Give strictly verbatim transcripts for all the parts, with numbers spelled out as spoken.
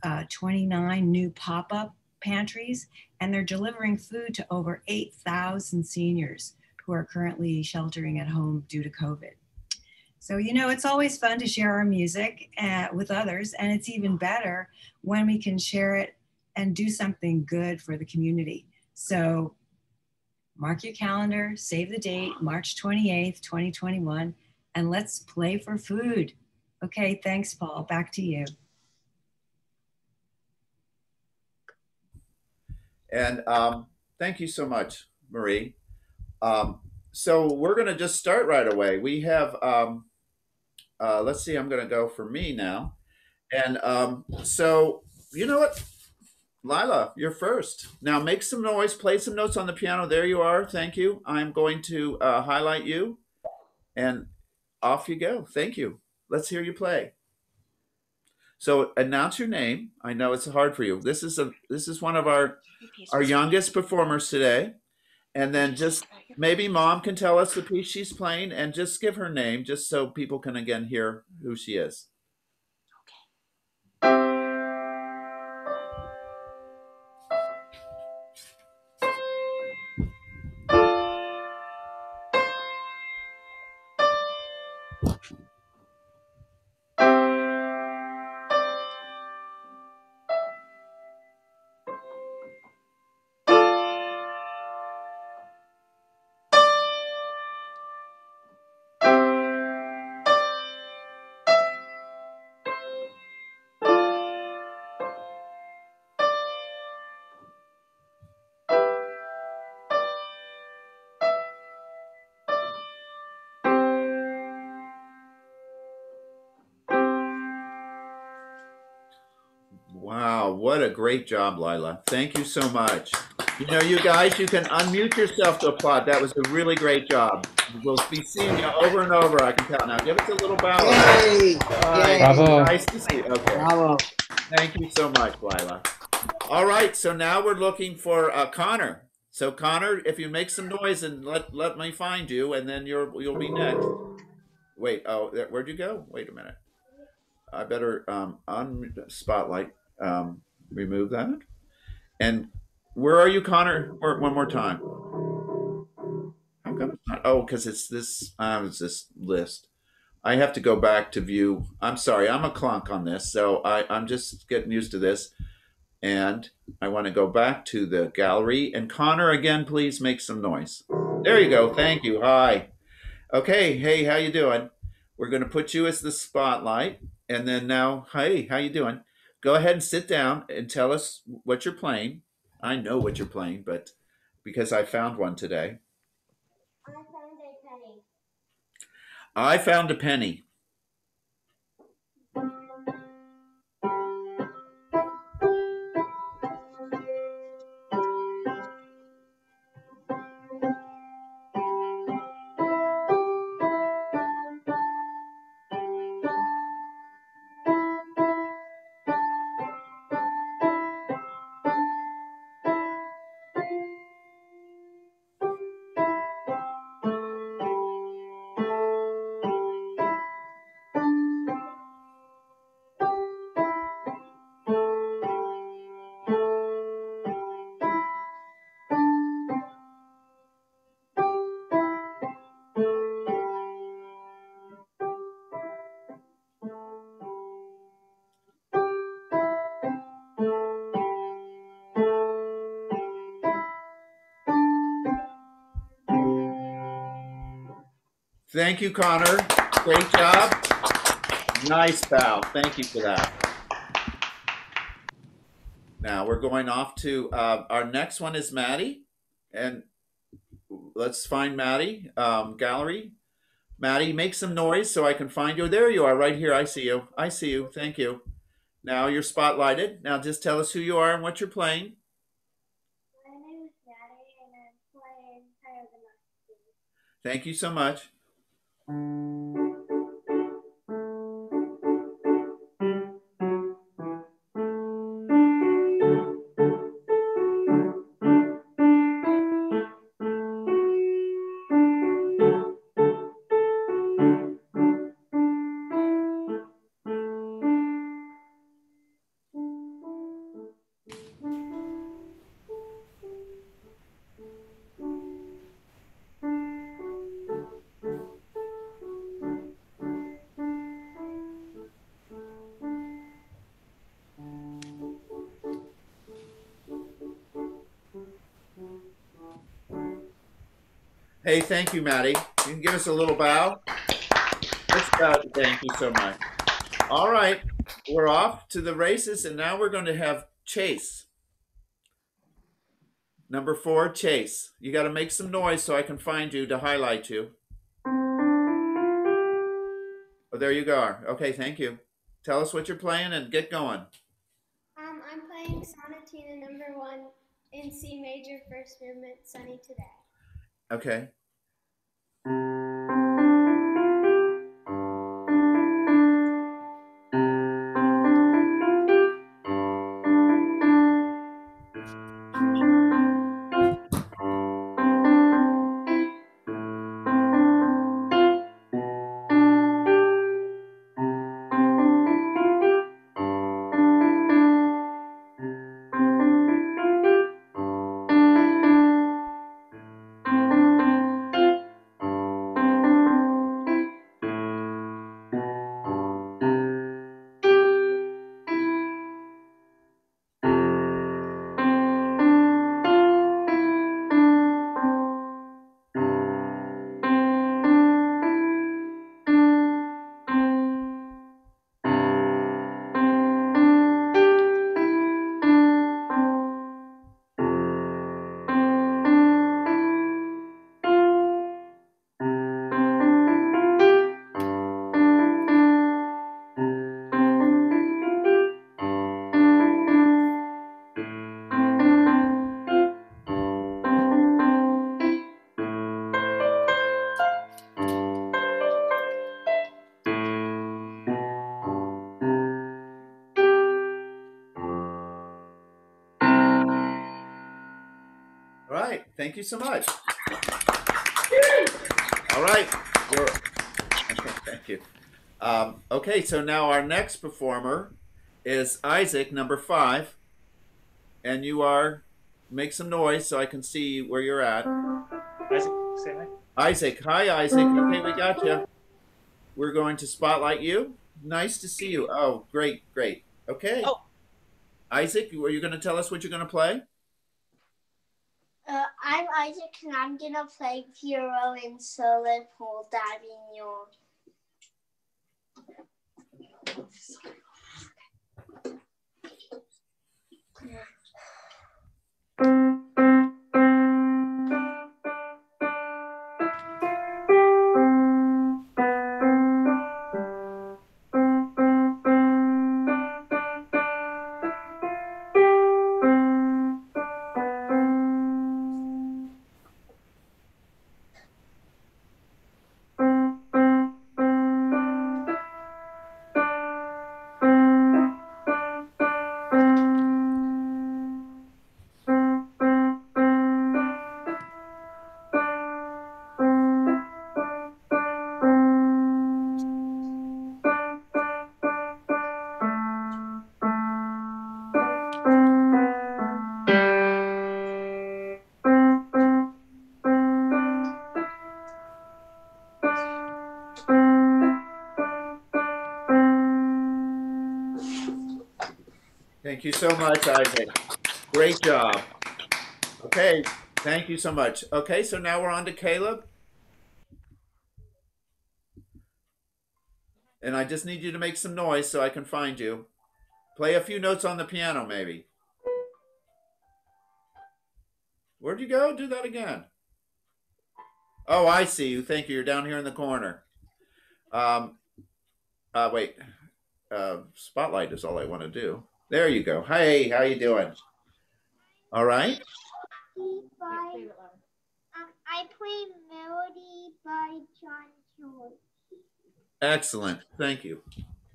uh, twenty-nine new pop-up pantries, and they're delivering food to over eight thousand seniors who are currently sheltering at home due to COVID. So, you know, it's always fun to share our music uh, with others, and it's even better when we can share it and do something good for the community. So mark your calendar, save the date, March twenty-eighth, twenty twenty-one, and let's play for food. Okay, thanks, Paul. Back to you. And um, thank you so much, Marie. Um, so we're going to just start right away. We have, um, uh, let's see, I'm going to go for me now. And um, so, you know what? Lila, you're first. Now make some noise, play some notes on the piano. There you are. Thank you. I'm going to uh, highlight you, and off you go. Thank you. Let's hear you play. So announce your name. I know it's hard for you. This is a this is one of our our youngest performers today. And then just maybe mom can tell us the piece she's playing and just give her name just so people can again hear who she is. Wow, what a great job, Lila. Thank you so much. You know, you guys, you can unmute yourself to applaud. That was a really great job. We'll be seeing you over and over, I can tell. Now, give us a little bow. Yay! Right. Bravo. Nice to see you. Okay. Bravo. Thank you so much, Lila. All right, so now we're looking for uh, Conor. So, Conor, if you make some noise and let, let me find you, and then you're, you'll be next. Wait, oh, where'd you go? Wait a minute. I better um, on spotlight. Um, remove that. And where are you, Conor? Or one more time. How come it's not? Oh, because it's this. Uh, it's this list. I have to go back to view. I'm sorry. I'm a clunk on this, so I, I'm just getting used to this. And I want to go back to the gallery. And Conor, again, please make some noise. There you go. Thank you. Hi. Okay. Hey, how you doing? We're going to put you as the spotlight. And then now, hey, how you doing? Go ahead and sit down and tell us what you're playing. I know what you're playing, but because I found one today. I found a penny. I found a penny. Thank you, Conor. Great job. Nice bow. Thank you for that. Now we're going off to uh, our next one is Maddie. And let's find Maddie. Um, gallery. Maddie, make some noise so I can find you. There you are, right here. I see you. I see you. Thank you. Now you're spotlighted. Now just tell us who you are and what you're playing. My name is Maddie, and I'm playing Higher Than Us. Thank you so much. Hey, thank you, Maddie. You can give us a little bow. Let's bow. Thank you so much. All right, we're off to the races, and now we're going to have Chase. Number four, Chase. You got to make some noise so I can find you to highlight you. Oh, there you go. Okay, thank you. Tell us what you're playing and get going. Um, I'm playing Sonatina number one in C major, first movement, Sunny Today. Okay. All right, thank you so much. All right, you're, thank you. Um, okay, so now our next performer is Isaac, number five, and you are, make some noise so I can see where you're at. Isaac, say hi. Isaac, hi Isaac, okay, we got you. We're going to spotlight you. Nice to see you. Oh, great, great. Okay. Oh. Isaac, are you going to tell us what you're going to play? Uh, I'm Isaac, and I'm gonna play Pierrot in Sallee Pont d'Avignon. Thank you so much, Isaac. Great job. Okay, thank you so much. Okay, so now we're on to Caleb. And I just need you to make some noise so I can find you. Play a few notes on the piano, maybe. Where'd you go? Do that again. Oh, I see you. Thank you. You're down here in the corner. Um, uh, wait. Uh, spotlight is all I want to do. There you go. Hey, how you doing? All right. By, um, I play Melody by John George. Excellent. Thank you.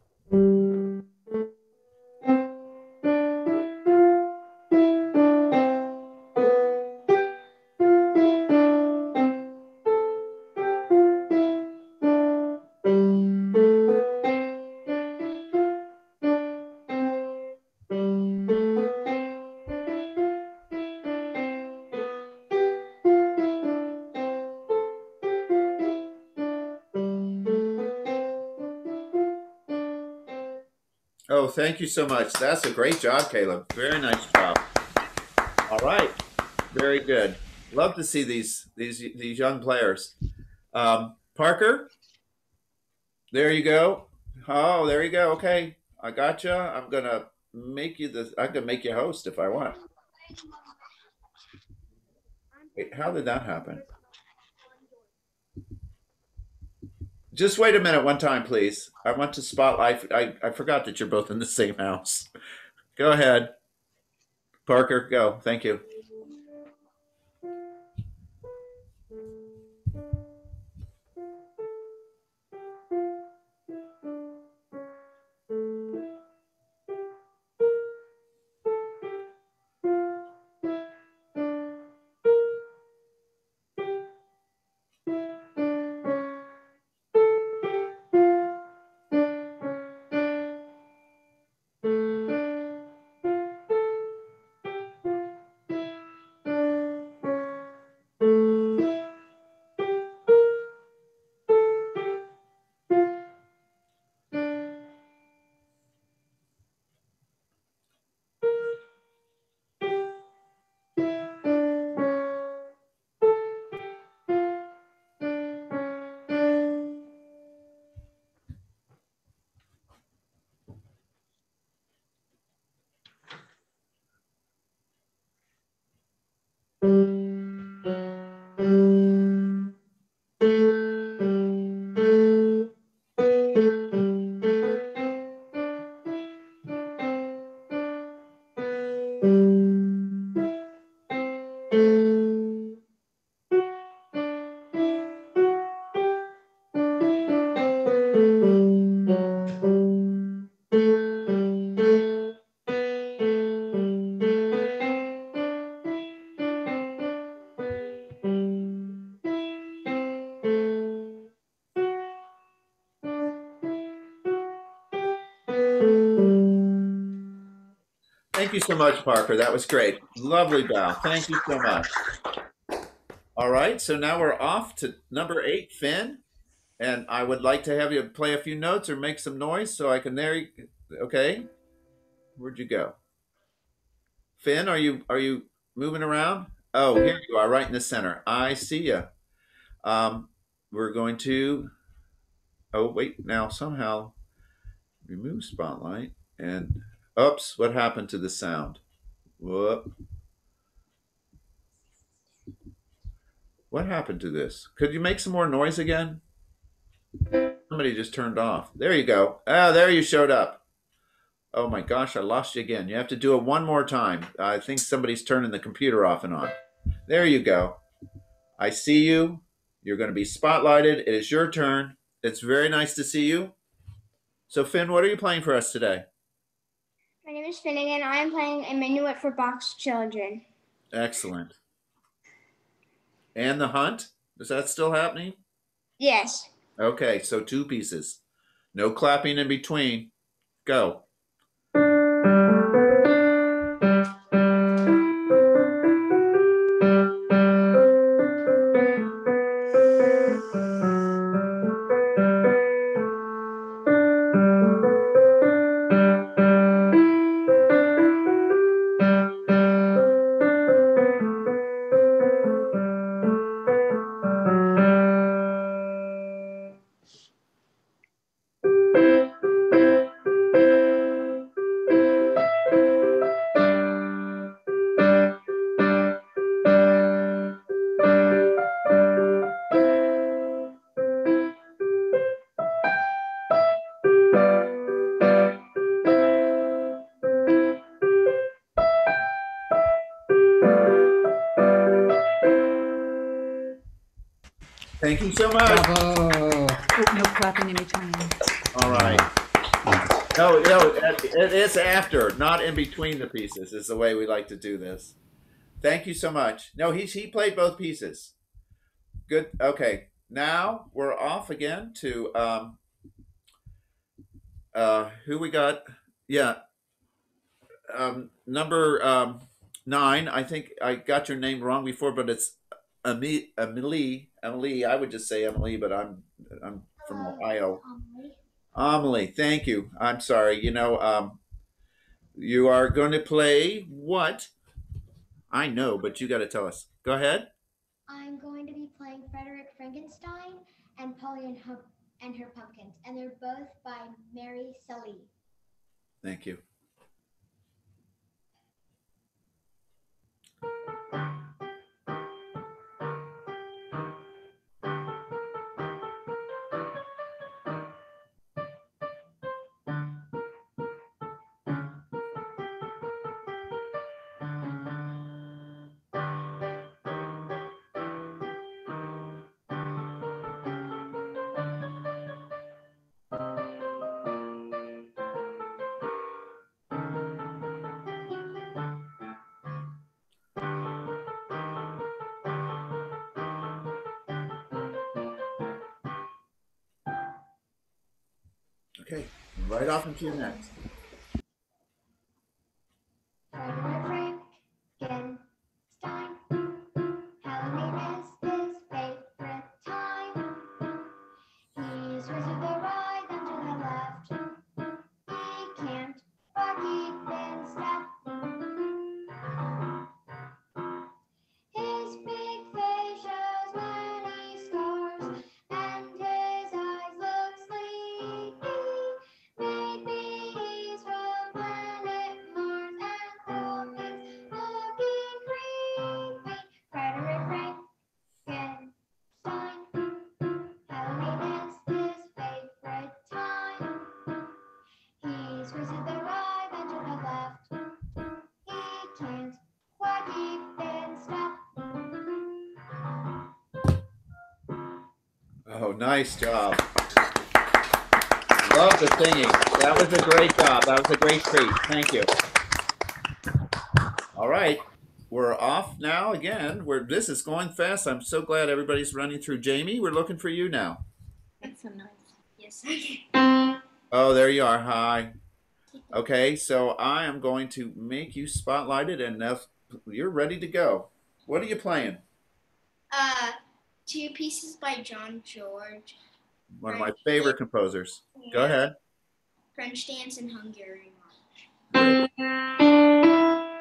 Oh, thank you so much. That's a great job, Caleb. Very nice job. All right. Very good. Love to see these these these young players. Um, Parker, there you go. Oh, there you go. Okay, I gotcha. I'm gonna make you the. I can make you host if I want. Wait, how did that happen? Just wait a minute, one time, please. I want to spotlight. I I forgot that you're both in the same house. Go ahead, Parker. Go. Thank you. Thank you so much, Parker. That was great. Lovely bow. Thank you so much. All right, so now we're off to number eight, Finn. And I would like to have you play a few notes or make some noise so I can there. You, okay, where'd you go, Finn? Are you are you moving around? Oh, here you are, right in the center. I see you. Um, we're going to. Oh wait, now somehow remove spotlight and. Oops, what happened to the sound? Whoop. What happened to this? Could you make some more noise again? Somebody just turned off. There you go. Ah, there you showed up. Oh my gosh, I lost you again. You have to do it one more time. I think somebody's turning the computer off and on. There you go. I see you. You're going to be spotlighted. It is your turn. It's very nice to see you. So Finn, what are you playing for us today? My name is Finnegan. I am playing a Minuet for Bach's Children. Excellent. And the hunt? Is that still happening? Yes. Okay, so two pieces. No clapping in between. Go. Thank you so much. Bravo. Oh, no clapping in between. All right. No, no, it, it's after, not in between the pieces is the way we like to do this. Thank you so much. No, he's, he played both pieces. Good. Okay. Now we're off again to um, uh, who we got? Yeah. Um, number um, nine. I think I got your name wrong before, but it's Amelie. Amelie. Amelie. I would just say Amelie, but I'm I'm from Ohio. Amelie. Thank you. I'm sorry. You know, um, you are going to play what? I know, but you got to tell us. Go ahead. Frankenstein and Polly and, Hum- and Her Pumpkins, and they're both by Mary Sallee. Thank you. Okay, right off into your next. Frederick Frankenstein, Halloween is his favorite time. He's wizard the right and to the left. He can't but keep in step. His big face shows many scars, and his eyes look sleepy. Maybe he's from planet Mars, and cool things looking creepy. Frederick Frankenstein, Halloween is his favorite time. He's wizard the right and to the left. He can't quite keep in step. Oh, nice job. Love the singing. That was a great job. That was a great treat. Thank you. All right. We're off now again. We're, this is going fast. I'm so glad everybody's running through. Jamie, we're looking for you now. That's so nice. Yes, I Oh, there you are. Hi. Okay, so I am going to make you spotlighted, and now you're ready to go. What are you playing? Uh, two pieces by John George. One of my favorite composers. Go ahead. French Dance and Hungarian March. Great.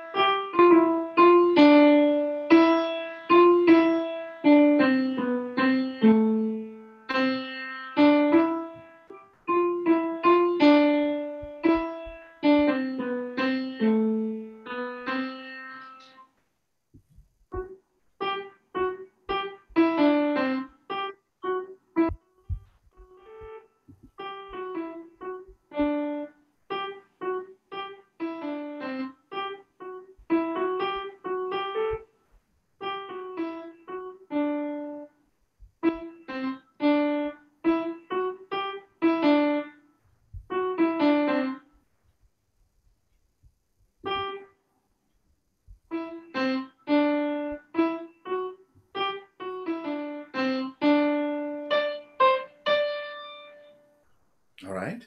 All right.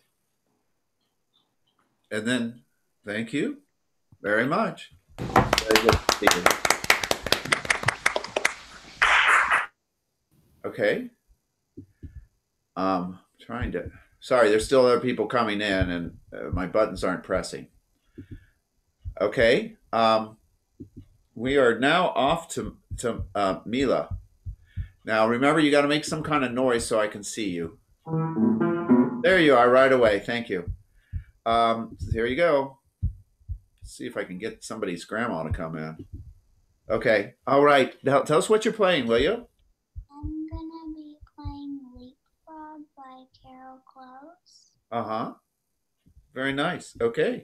And then, thank you very much. Very good speaking. Okay. Um, trying to, sorry, there's still other people coming in and uh, my buttons aren't pressing. Okay. Um, we are now off to, to uh, Mila. Now, remember, you got to make some kind of noise so I can see you. There you are right away. Thank you. Um, here you go. Let's see if I can get somebody's grandma to come in. Okay. All right. Now, tell us what you're playing, will you? I'm gonna be playing Leapfrog by Carol Klose. Uh-huh. Very nice. Okay.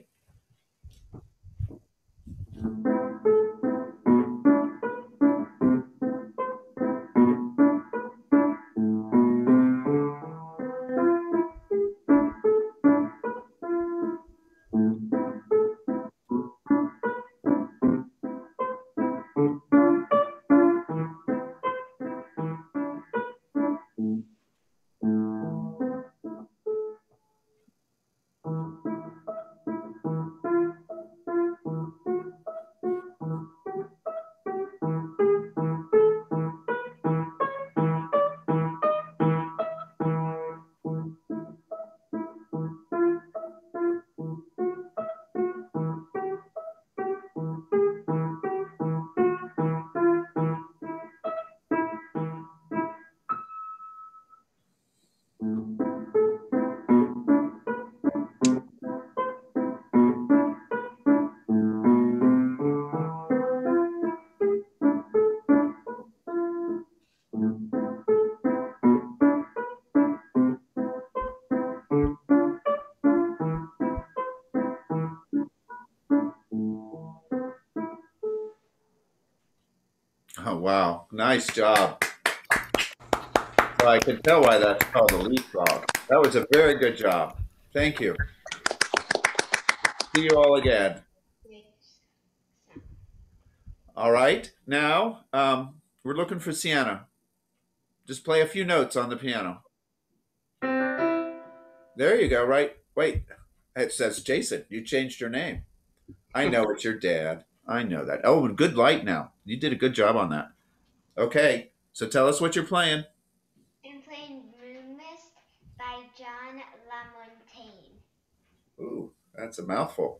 Oh, wow. Nice job. So I can tell why that's called a leapfrog. That was a very good job. Thank you. See you all again. All right. Now, um, we're looking for Sienna. Just play a few notes on the piano. There you go, right? Wait, it says Jason. You changed your name. I know it's your dad. I know that. Oh, and good light now. You did a good job on that. Okay, so tell us what you're playing. I'm playing Room Mist by John Lamontagne. Ooh, that's a mouthful.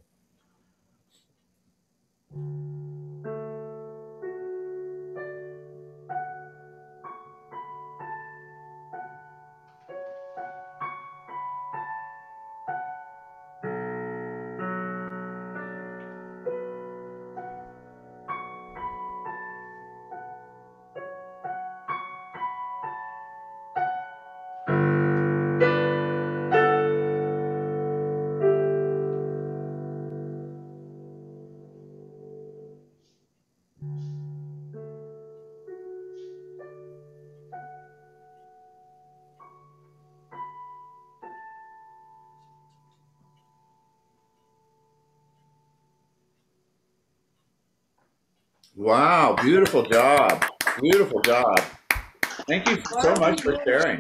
Wow, beautiful job. Beautiful job. Thank you so much for sharing.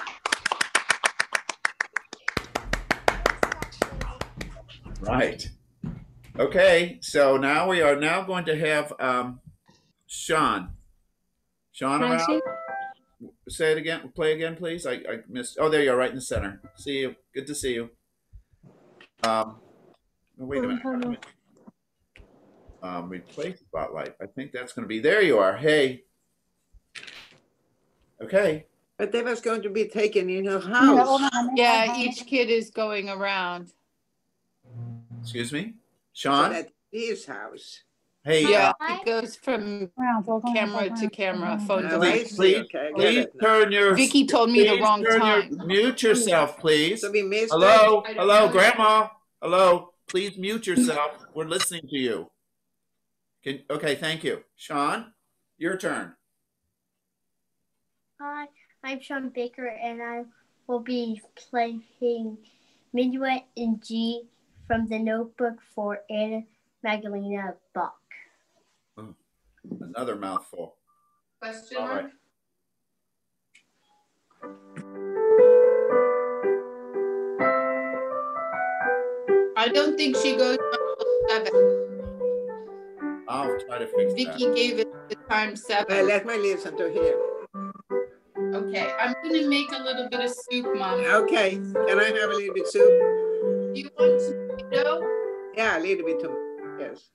Right. Okay, so now we are now going to have um, Sean. Sean Can I around? see? Say it again. Play again, please. I, I missed. Oh, there you are, right in the center. See you. Good to see you. Um, oh, wait a minute. Wait a minute. Um, replace spotlight. I think that's going to be. There you are. Hey. Okay. But that was going to be taken in her house. Yeah, each kid is going around. Excuse me, So Sean. at his house. Hey. Yeah, uh, it goes from camera to camera, phone Oh, to I please, see. please, Okay, I get please it now. turn your. Vicky told me the please wrong turn your- time. mute yourself, please. So we missed Hello, it? hello, Grandma. Hello. Please mute yourself. We're listening to you. Can, okay, thank you. Sean, your turn. Hi, I'm Sean Baker, and I will be playing Minuet in G from the Notebook for Anna Magdalena Bach. Oh, another mouthful. Question All mark? right. I don't think she goes until seven. I'll try to fix Vicky that. gave it the time Well, seven. let me listen to him. Okay, I'm gonna make a little bit of soup, Mom. Okay, can I have a little bit soup? Do you want tomato? Yeah, a little bit too. Yes.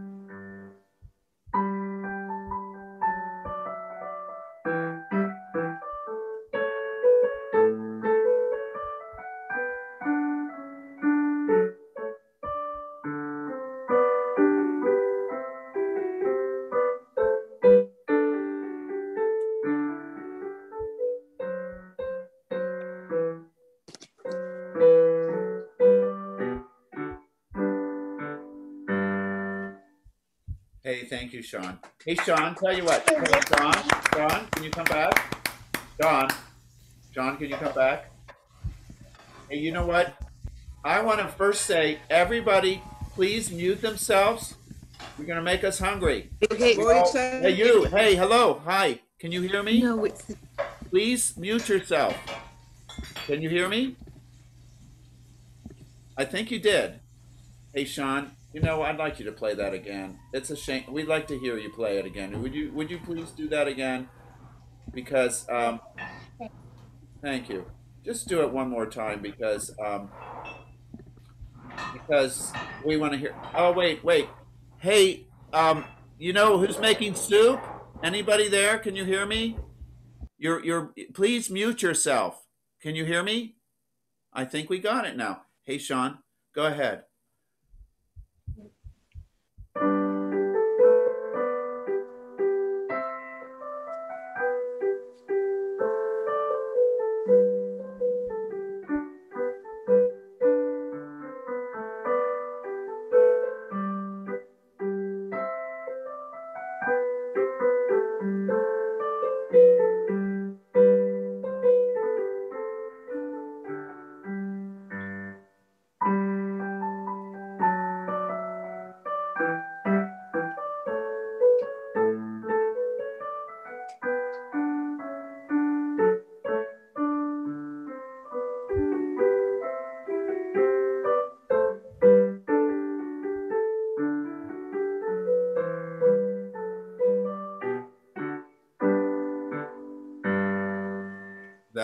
Hey, thank you, Sean. Hey, Sean, tell you what. Hey, Sean, Sean, can you come back? Sean, Sean, can you come back? Hey, you know what? I want to first say, everybody, please mute themselves. You're going to make us hungry. Okay, Oh, hey, you. Hey, hello. Hi. Can you hear me? No, it's Please mute yourself. Can you hear me? I think you did. Hey, Sean, you know, I'd like you to play that again. It's a shame. We'd like to hear you play it again. Would you would you please do that again? Because, um, thank you. Just do it one more time because, um, because we want to hear. Oh, wait, wait. Hey, um, you know who's making soup? Anybody there? Can you hear me? You're, you're, please mute yourself. Can you hear me? I think we got it now. Hey, Sean, go ahead.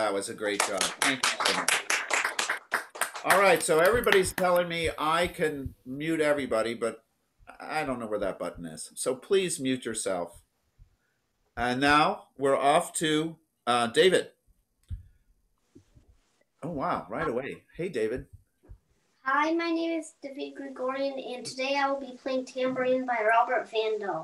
that was a great job. Thank you so much. All right, so everybody's telling me I can mute everybody, but I don't know where that button is. So please mute yourself. And now we're off to uh, David. Oh, wow, right away. Hey, David. Hi, my name is David Gregorian, and today I will be playing Tambourine by Robert Vandal.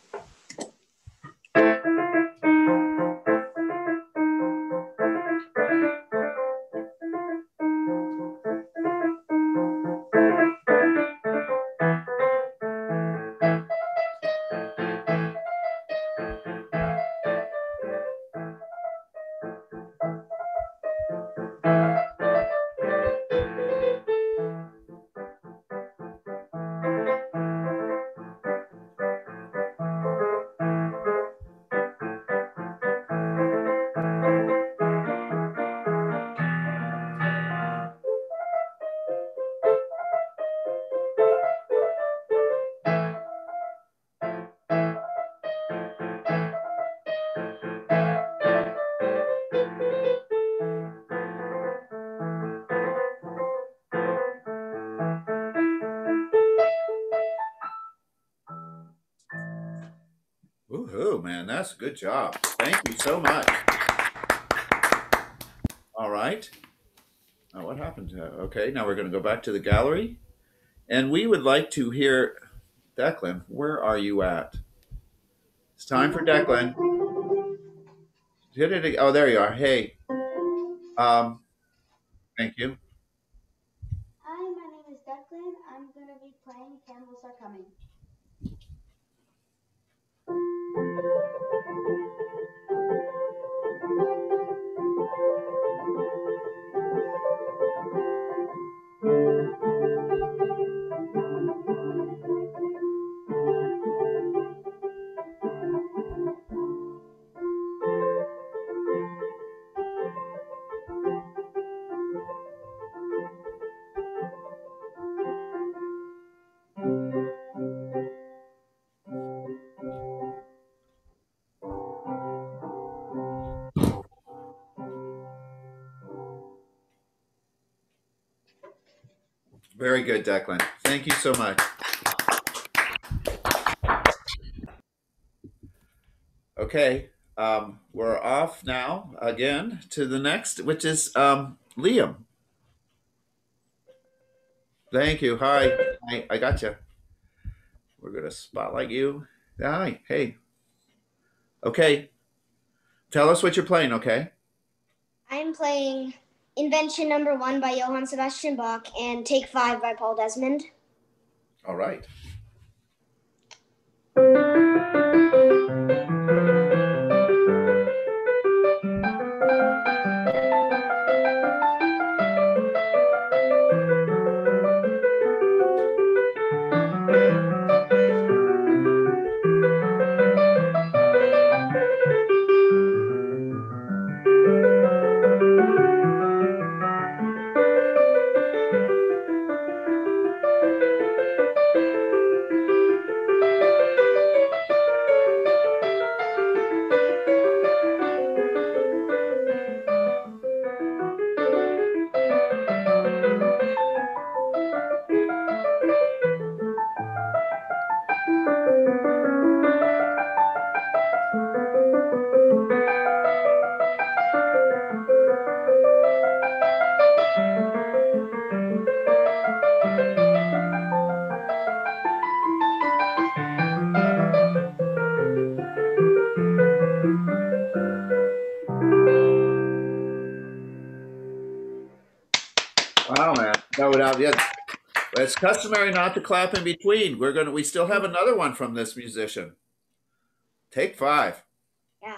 Woohoo, man, that's a good job. Thank you so much. All right. Oh, what happened to okay, now we're going to go back to the gallery. And we would like to hear, Declan, where are you at? It's time for Declan. Hit it. Oh, there you are. Hey. Um, thank you. Hi, my name is Declan. I'm going to be playing Cannibals Are Coming. Very good, Declan. Thank you so much. Okay, um, we're off now again to the next, which is um, Liam. Thank you. Hi. Hi. I got you. We're going to spotlight you. Hi. Hey. Okay. Tell us what you're playing, okay? I'm playing Invention Number One by Johann Sebastian Bach and Take Five by Paul Desmond. All right. Wow, man. That would have, yeah. It's customary not to clap in between. We're gonna. We still have another one from this musician. Take five. Yeah.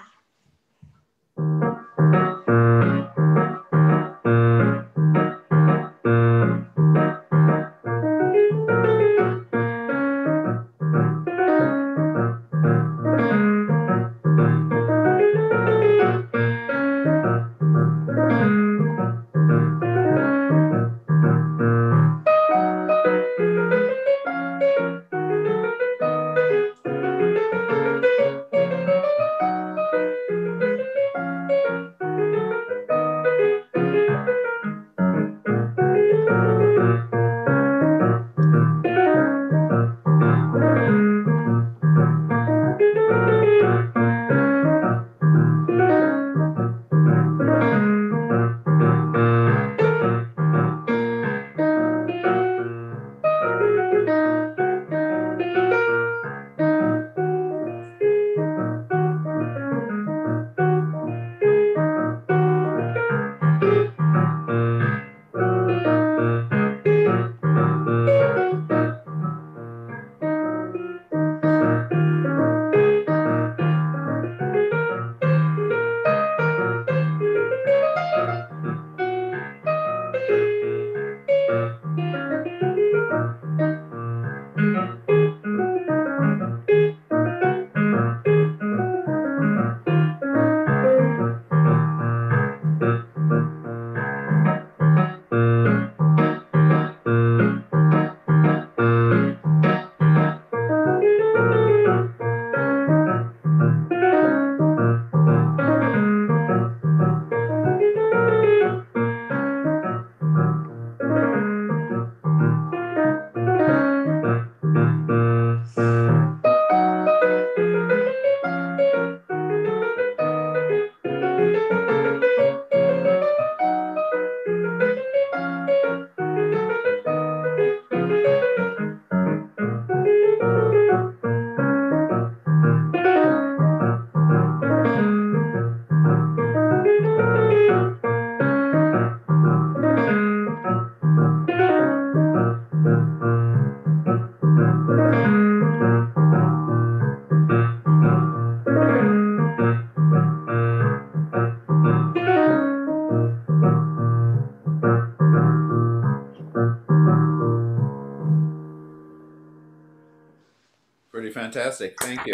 Pretty fantastic. Thank you.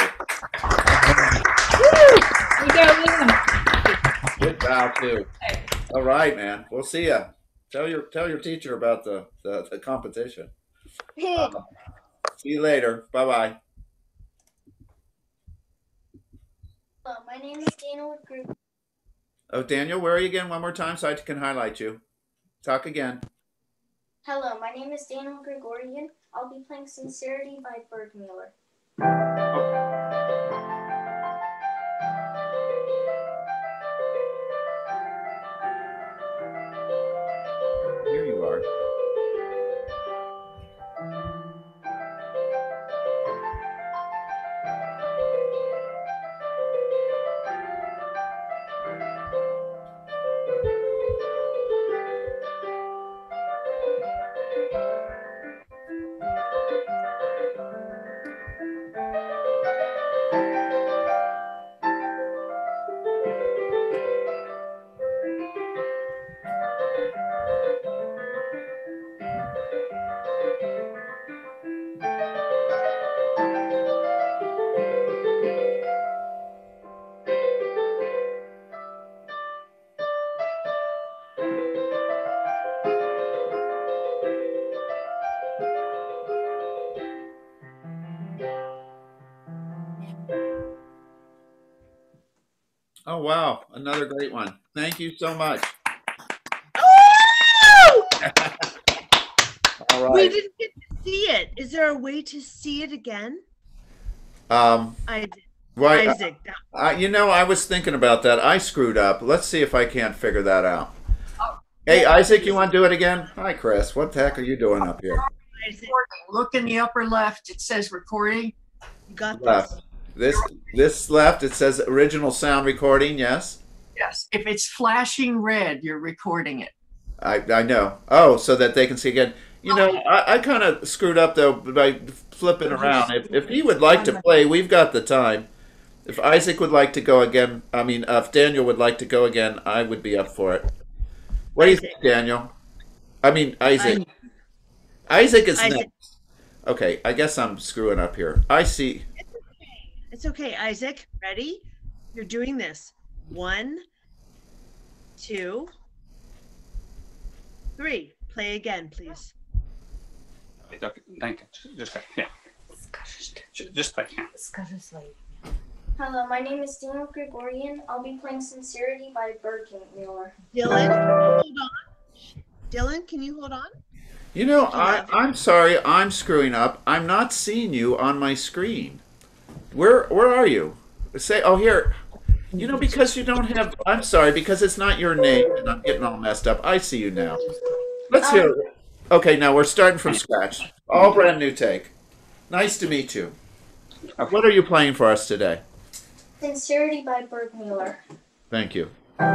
We got one. Good bow too. All right, man. We'll see ya. Tell your tell your teacher about the the, the competition. Um, see you later. Bye bye. Hello, my name is Daniel with Group. Oh, Daniel, where are you again? One more time so I can highlight you. Talk again. Hello, my name is Daniel Gregorian. I'll be playing Sincerity by Bergmuller. Here you are. Oh, wow. Another great one. Thank you so much. All right. We didn't get to see it. Is there a way to see it again? Um, I, right, Isaac. that- I, you know, I was thinking about that. I screwed up. Let's see if I can't figure that out. Hey, Isaac, you want to do it again? Hi, Chris. What the heck are you doing up here? Isaac, Look in the upper left. It says recording. you got this. Left. This this left, it says original sound recording, yes? Yes. If it's flashing red, you're recording it. I, I know. Oh, so that they can see again. You know, I, I kind of screwed up, though, by flipping around. If, if he would like to play, we've got the time. If Isaac would like to go again, I mean, uh, if Daniel would like to go again, I would be up for it. What do you think, Daniel? I mean, Isaac. Isaac is Isaac. next. Okay, I guess I'm screwing up here. I see. It's okay, Isaac. Ready? You're doing this. One, two, three. Play again, please. Okay, thank you. Just yeah. Just play. Yeah. Hello, my name is Daniel Gregorian. I'll be playing Sincerity by Bergmuller. Dylan, hold on. Dylan, can you hold on? You know, I, I'm sorry, I'm screwing up. I'm not seeing you on my screen. Where where are you? Say, oh, here. You know, because you don't have, I'm sorry, because it's not your name, and I'm getting all messed up. I see you now. Let's hear it. Okay, now we're starting from scratch. All brand new take. Nice to meet you. What are you playing for us today? Sincerity by Bergmuller. Thank you.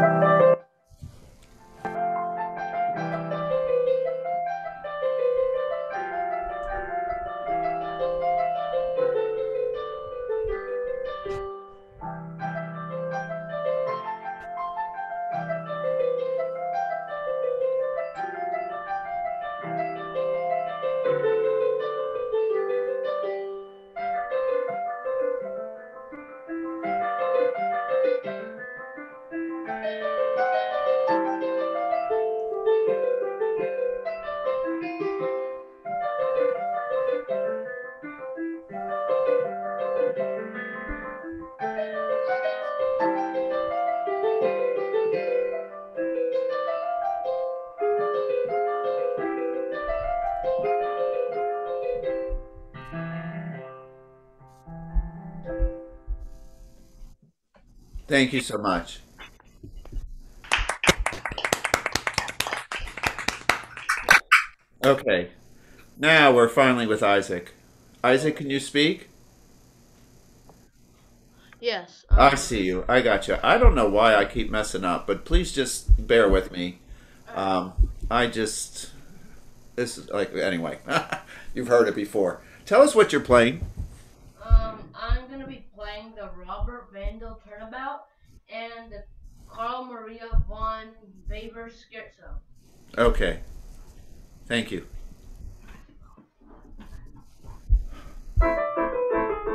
Thank you so much. Okay, now we're finally with Isaac. Isaac, can you speak? Yes. I see you. I got you. I don't know why I keep messing up, but please just bear with me. Um, I just, this is like, anyway, you've heard it before. Tell us what you're playing. Um, I'm going to be playing the Robert Vandal Turnabout and the Carl Maria von Weber Scherzo. Okay. Thank you.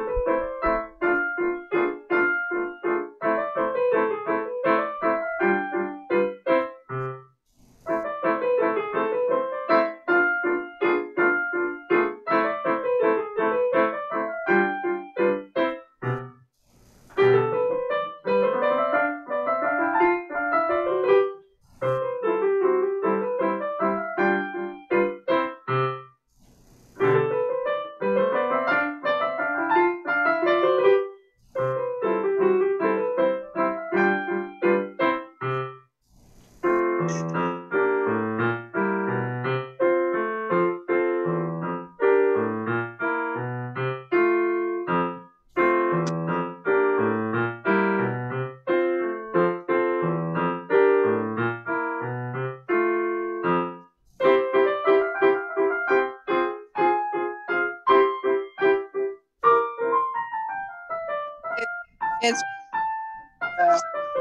It's. Uh,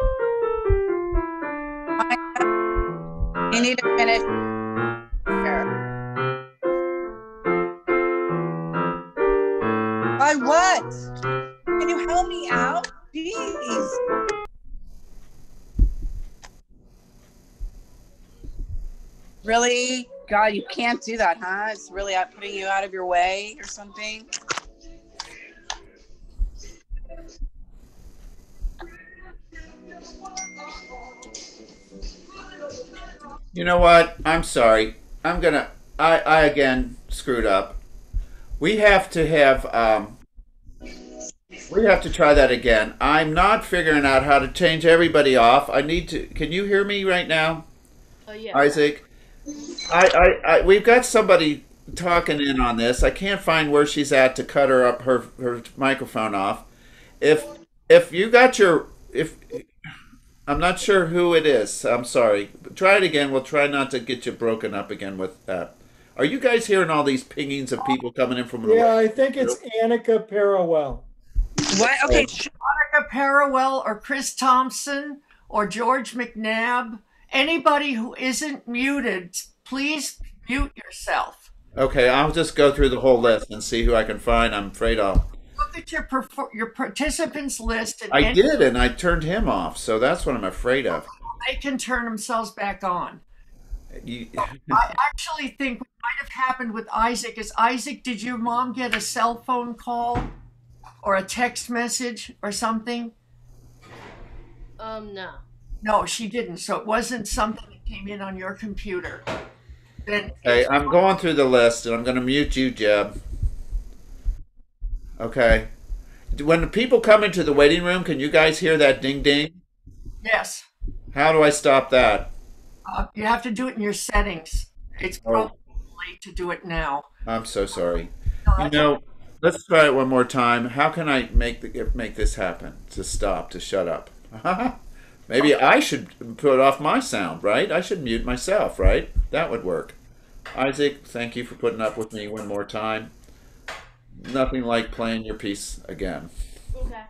you need to finish. By what? Can you help me out? Jeez. Really? God, you can't do that, huh? It's really out- putting you out of your way or something? You know what? I'm sorry. I'm gonna. I I again screwed up. We have to have. Um, we have to try that again. I'm not figuring out how to change everybody off. I need to. Can you hear me right now, Oh yeah. Isaac? I, I, I we've got somebody talking in on this. I can't find where she's at to cut her up her her microphone off. If if you got your if I'm not sure who it is. I'm sorry. Try it again. We'll try not to get you broken up again with that. Are you guys hearing all these pingings of people coming in from the Yeah, I think it's Annika Parawell. What? Okay, Monica Parawell or Chris Thompson or George McNabb. Anybody who isn't muted, please mute yourself. Okay, I'll just go through the whole list and see who I can find. I'm afraid I'll. Look at your perfor- your participants list. And I any- did, and I turned him off, so that's what I'm afraid of. They can turn themselves back on. You, I actually think what might have happened with Isaac is Isaac, did your mom get a cell phone call or a text message or something? Um, no. No, she didn't. So it wasn't something that came in on your computer. Then okay, I'm going through the list, and I'm going to mute you, Jeb. Okay. When the people come into the waiting room, can you guys hear that ding ding? Yes. How do I stop that? Uh, you have to do it in your settings. It's probably late to do it now. I'm so sorry. No, You know, let's try it one more time. How can I make the, make this happen? To stop, to shut up. Maybe I should put off my sound, right? I should mute myself, right? That would work. Isaac, thank you for putting up with me one more time. Nothing like playing your piece again. Okay.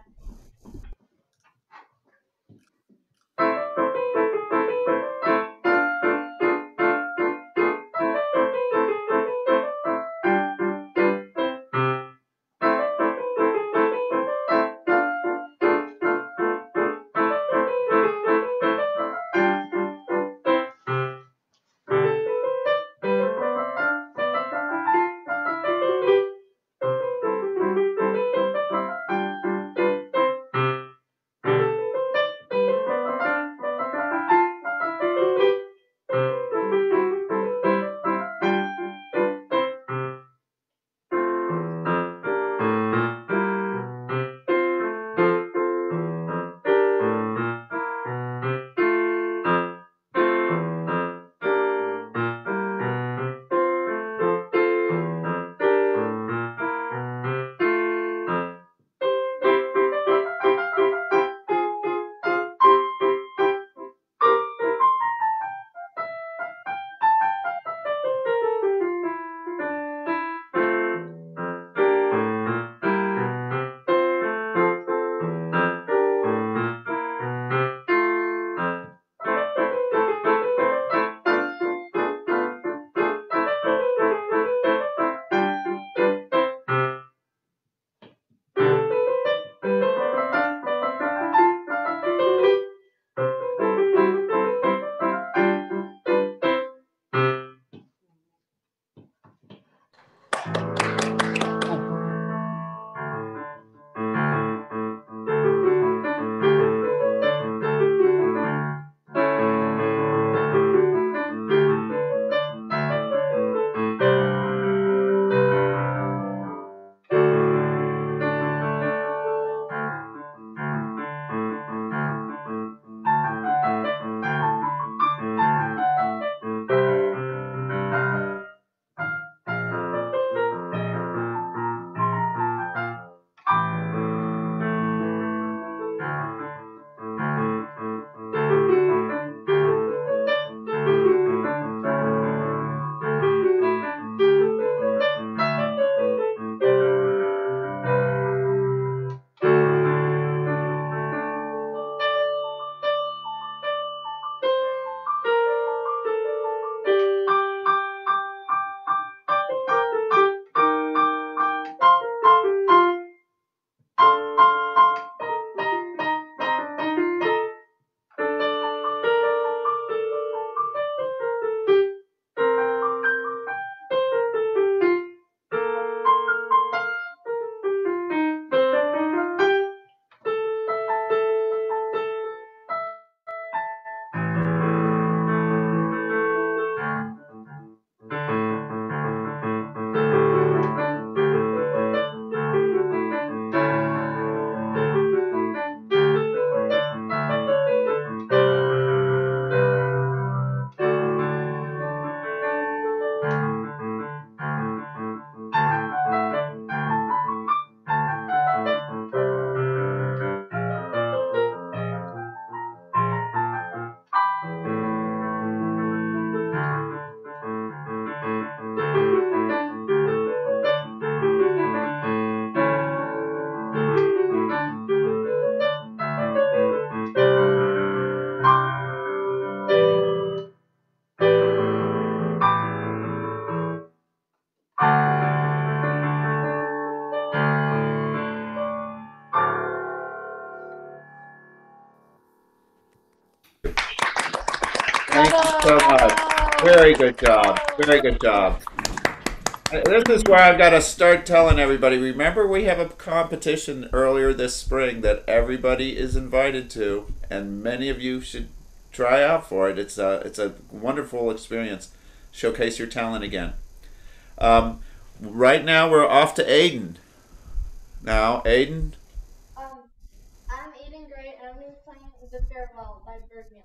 Thank you so much. Very good job. Very good job. Uh, This is where I've got to start telling everybody. Remember, we have a competition earlier this spring that everybody is invited to, and many of you should try out for it. It's a it's a wonderful experience. Showcase your talent again. Um, right now, we're off to Aiden. Now, Aiden. Um, I'm Aiden Gray, and I'm going to be playing The Farewell by Birdmill.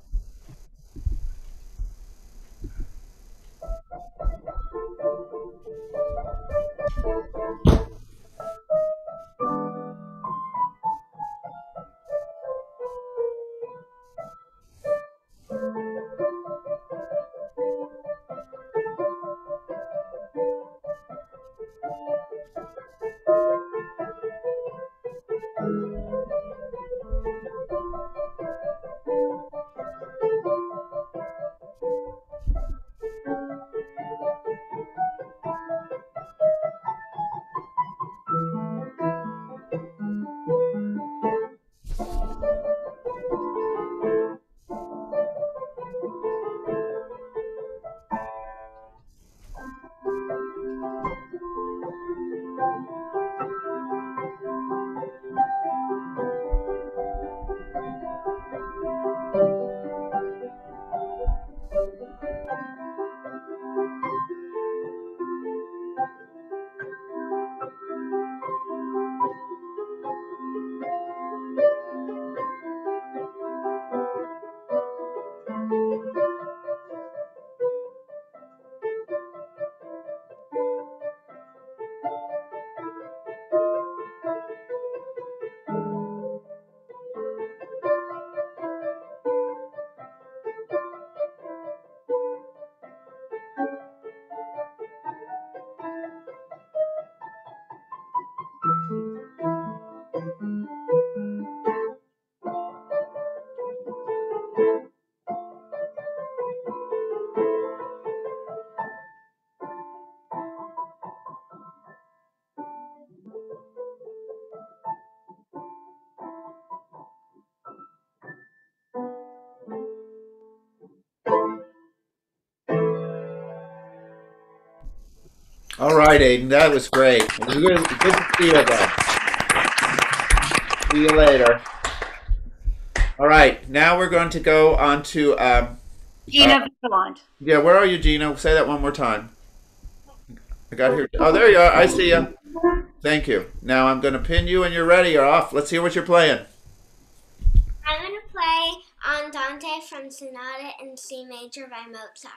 All right, Aiden, that was great. It was good, good to see you again. See you later. All right, now we're going to go on to um, Gina uh, Vigeland. yeah, where are you, Gina? Say that one more time. I got here. Oh, there you are. I see you. Thank you. Now I'm going to pin you, and you're ready. You're off. Let's hear what you're playing. I'm going to play Andante from Sonata in C major by Mozart.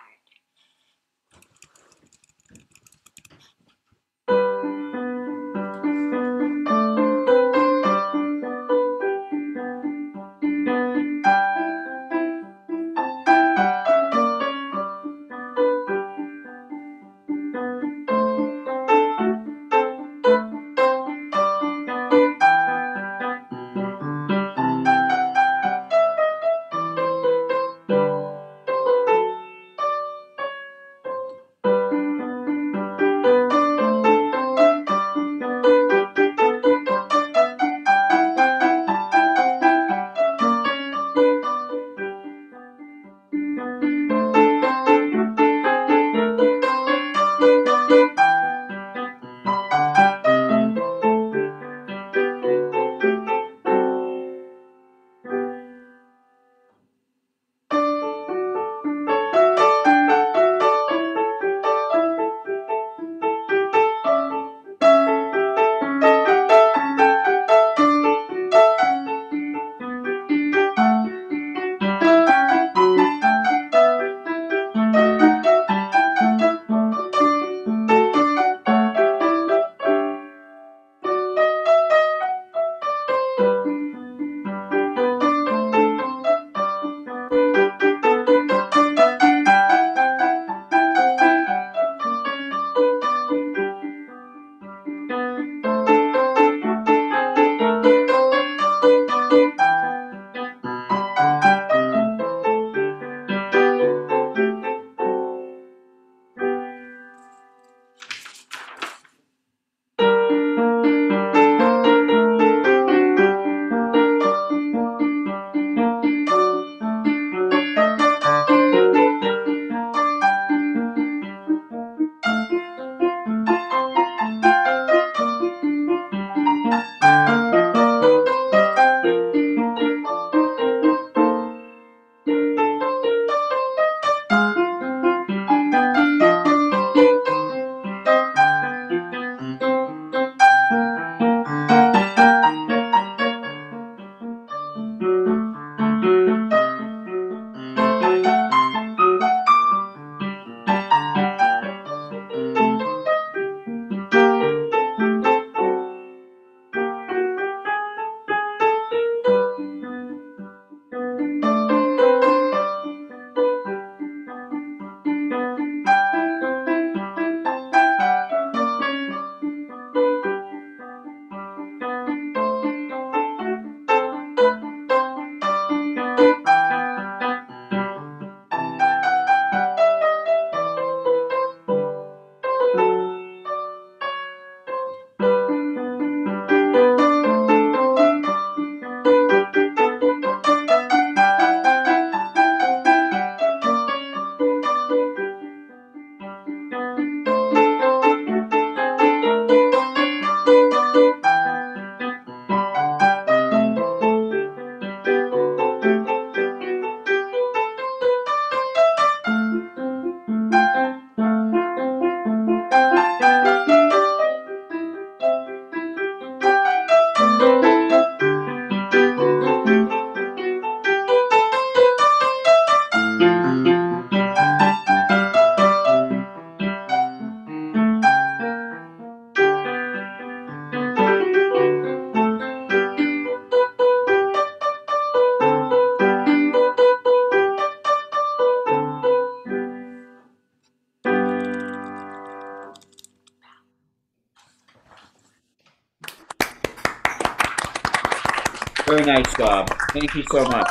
Very nice job. Thank you so much.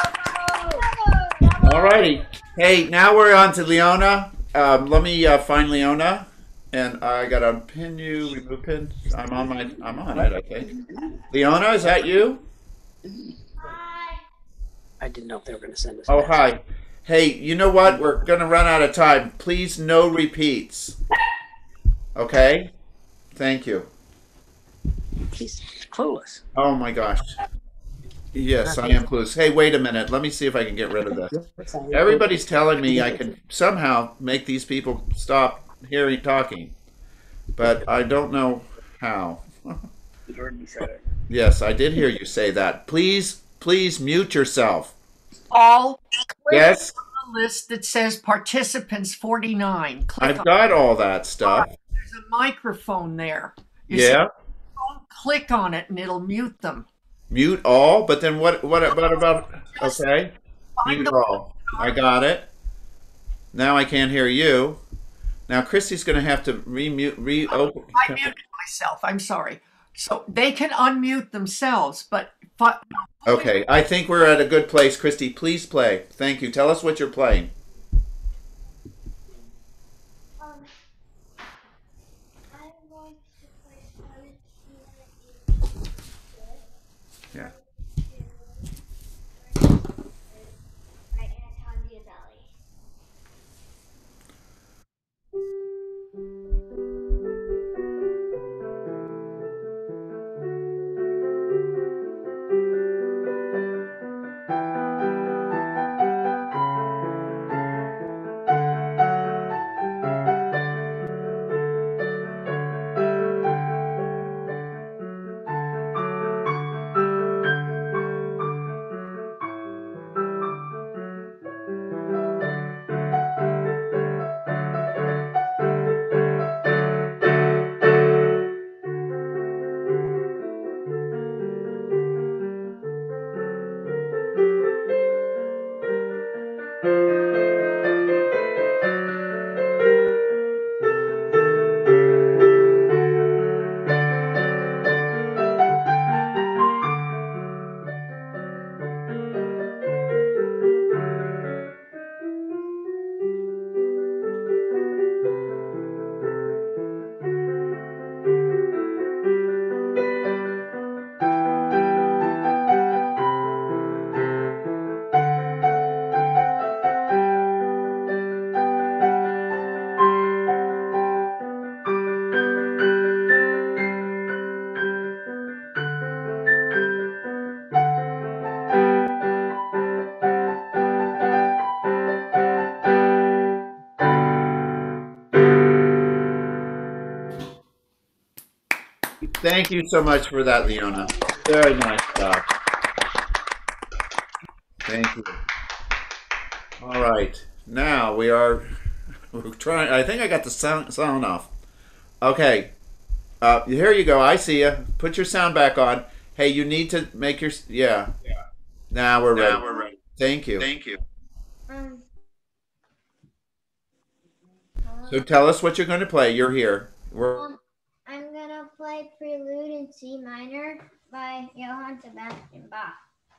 All righty. Hey, now we're on to Leona. Um, let me uh, find Leona, and I gotta pin you. Remove pin. I'm on my. I'm on it. I think. Leona, is that you? I didn't know if they were going to send us. Oh, hi. Hey, you know what? We're gonna run out of time. Please, no repeats. Okay. Thank you. He's clueless. Oh my gosh. Yes, I am clueless. Hey, wait a minute. Let me see if I can get rid of this. Everybody's telling me I can somehow make these people stop hearing talking, but I don't know how. You heard me say it. Yes, I did hear you say that. Please, please mute yourself. All click Yes. on the list that says participants forty-nine. Click I've on got all that stuff. There's a microphone there. You see, Yeah. don't click on it and it'll mute them. Mute all, but then what? What about about? Okay, Find mute the- all. I got it. Now I can't hear you. Now Christy's going to have to remute, reopen. I muted myself. I'm sorry. So they can unmute themselves, but fi- Okay, I think we're at a good place. Christy, please play. Thank you. Tell us what you're playing. Um, I'm going to play Sonatina in Yeah. by Anton Diabelli. Thank you. Thank you so much for that, Leona. Very nice job. Thank you. All right. Now we are we're trying. I think I got the sound sound off. Okay. Uh, here you go. I see you. Put your sound back on. Hey, you need to make your yeah. Yeah. Now we're ready. Now we're ready. Thank you. Thank you. Um, So tell us what you're going to play. You're here. We're um, I'm gonna play Prelude in C minor by Johann Sebastian Bach.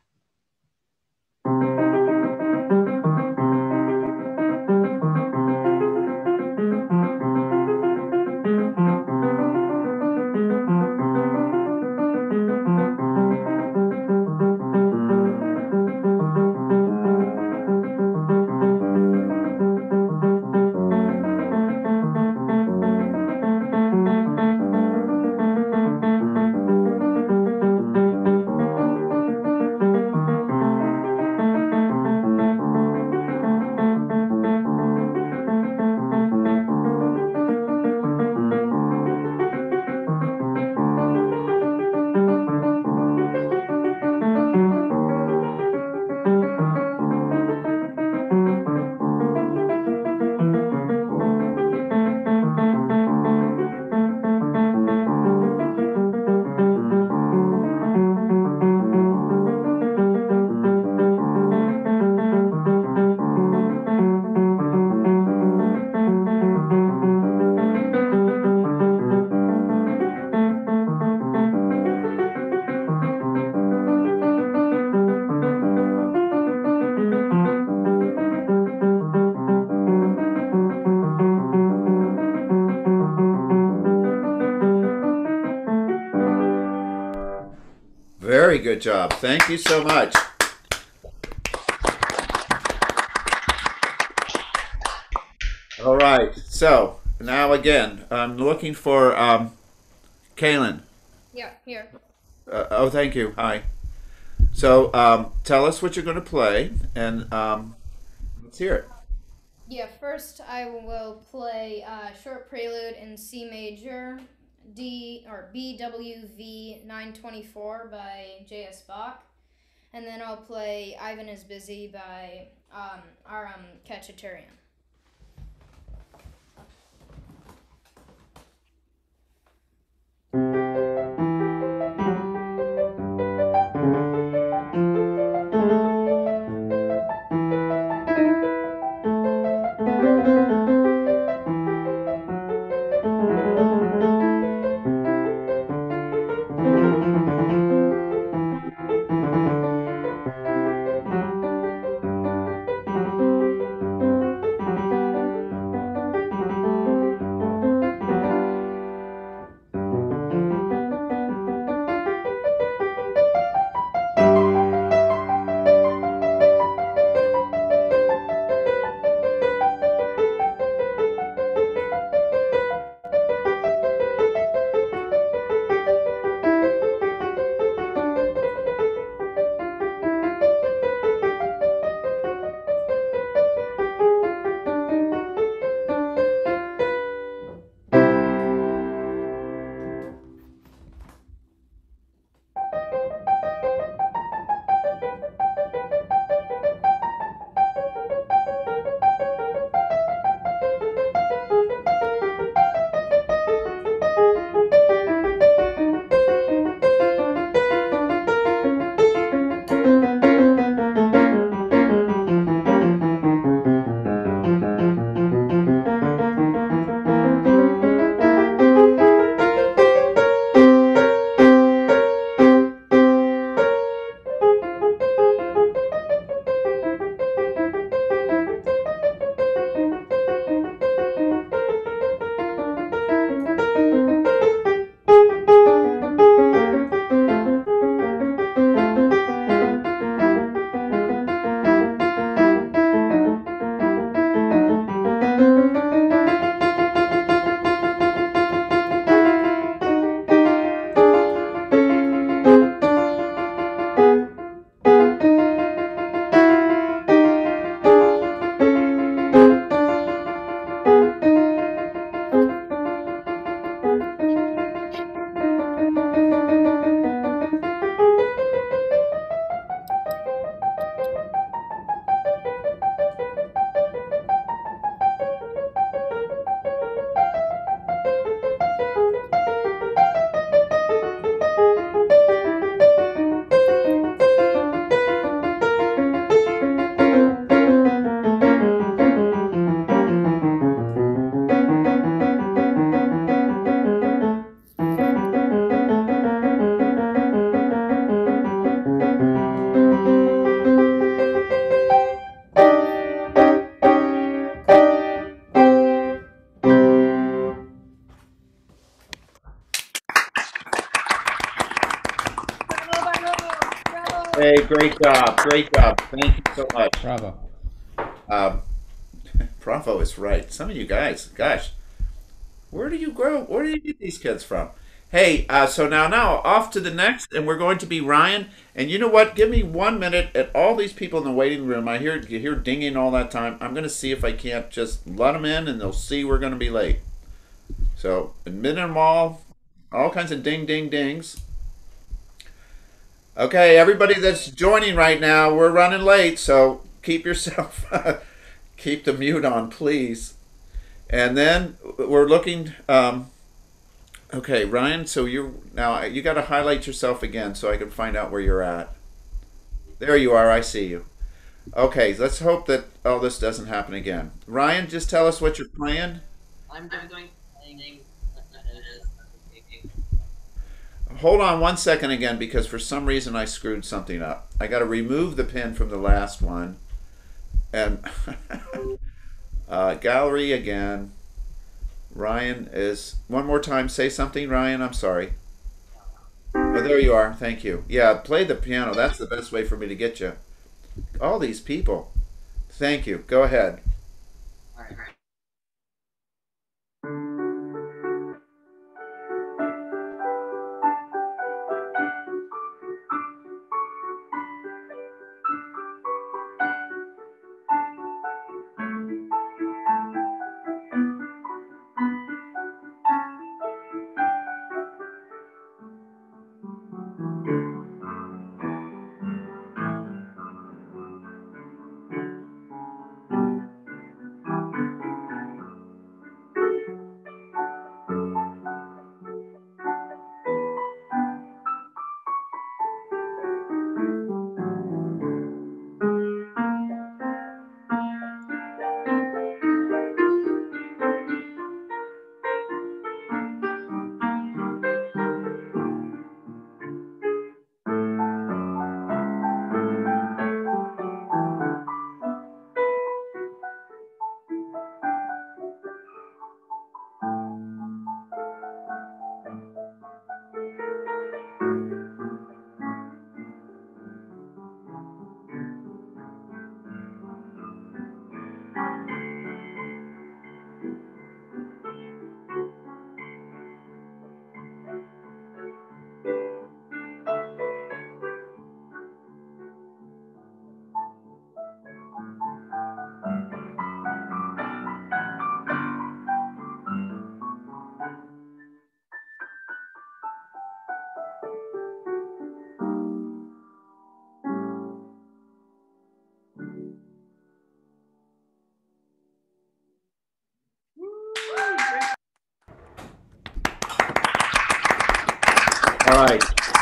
very good job. Thank you so much. All right. So now again, I'm looking for um, Kaylin. Yeah, here. Uh, oh, thank you. Hi. So um, tell us what you're going to play, and um, let's hear it. Yeah, first I will play uh, Short Prelude in C major, D or B W V nine twenty-four by J S Bach, and then I'll play Ivan is Busy by um, Aram Khachaturian. Hey, great job, great job. Thank you so much. Bravo. Um, Bravo is right. Some of you guys, gosh, where do you grow? Where do you get these kids from? Hey, uh, so now, now off to the next, and we're going to be Ryan. And you know what? Give me one minute. At all these people in the waiting room, I hear you hear dinging all that time. I'm going to see if I can't just let them in, and they'll see we're going to be late. So admit them all, all kinds of ding, ding, dings. Okay, everybody that's joining right now, we're running late, so keep yourself, keep the mute on, please. And then we're looking. Um, Okay, Ryan, so you now you got to highlight yourself again so I can find out where you're at. There you are, I see you. Okay, let's hope that all this doesn't happen again. Ryan, just tell us what you're playing. I'm doing playing. Hold on one second again, because for some reason I screwed something up. I got to remove the pin from the last one. And uh, gallery again. Ryan is, one more time, say something, Ryan, I'm sorry. Oh, there you are, thank you. Yeah, play the piano, that's the best way for me to get you. All these people. Thank you, go ahead. All right, all right. All right.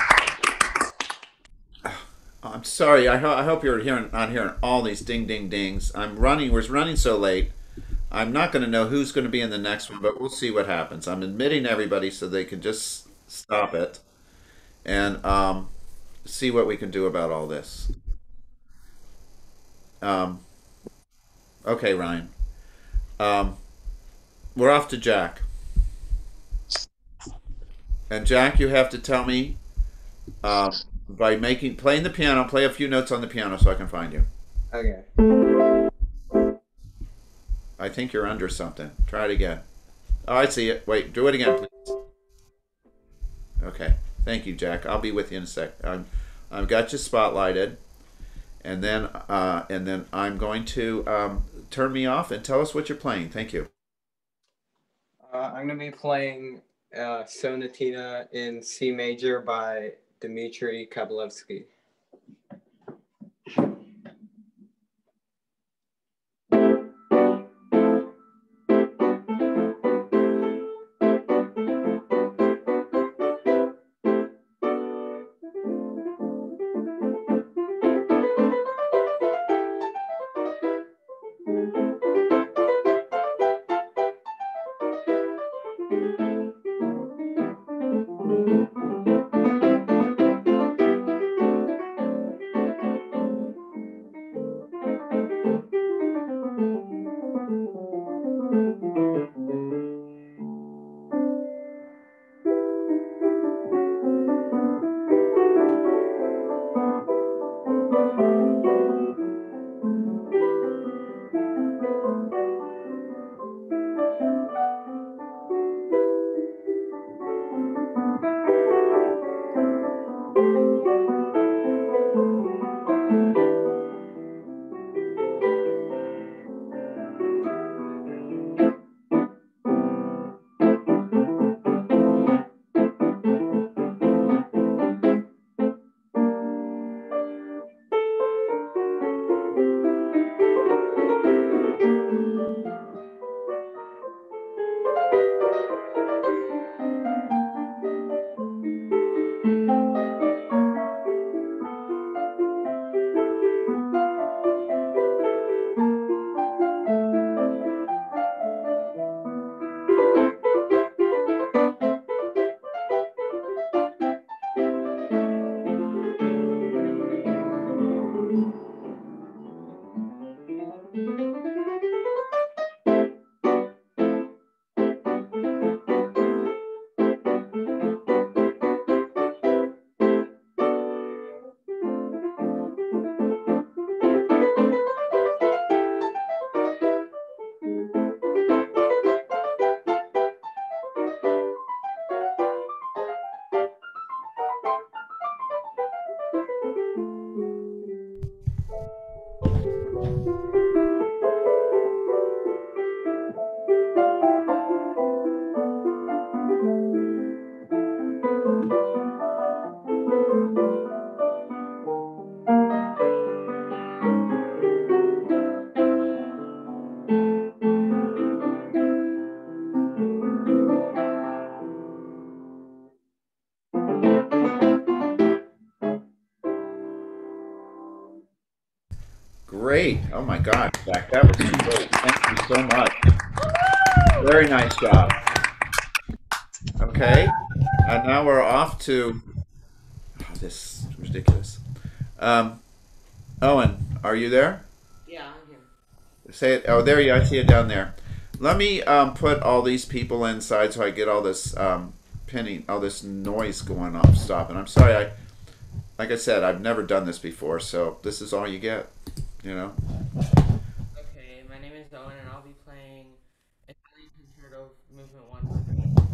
I'm sorry. I, ho I hope you're hearing, not hearing all these ding, ding, dings. I'm running. We're running so late. I'm not going to know who's going to be in the next one, but we'll see what happens. I'm admitting everybody so they can just stop it and um, see what we can do about all this. Um, okay, Ryan. Um, we're off to Jack. And Jack, you have to tell me uh, by making playing the piano. Play a few notes on the piano so I can find you. Okay. I think you're under something. Try it again. Oh, I see it. Wait, do it again, please. Okay. Thank you, Jack. I'll be with you in a sec. I'm, I've got you spotlighted, and then uh, and then I'm going to um, turn me off and tell us what you're playing. Thank you. Uh, I'm going to be playing uh, Sonatina in C major by Dmitri Kabalevsky. great. Oh my God, Jack, that was great. Thank you so much. Very nice job. Okay, and now we're off to, oh, this is ridiculous. Um, Owen, are you there? Yeah, I'm here. Say it. Oh, there you are. I see it down there. Let me um, put all these people inside so I get all this um, pinning, all this noise going off. Stop. And I'm sorry. I, like I said, I've never done this before, so this is all you get. You know. Okay, my name is Owen, and I'll be playing Italian Concerto Movement One.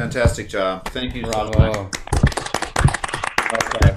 Fantastic job. Thank you so Bravo. much. Okay.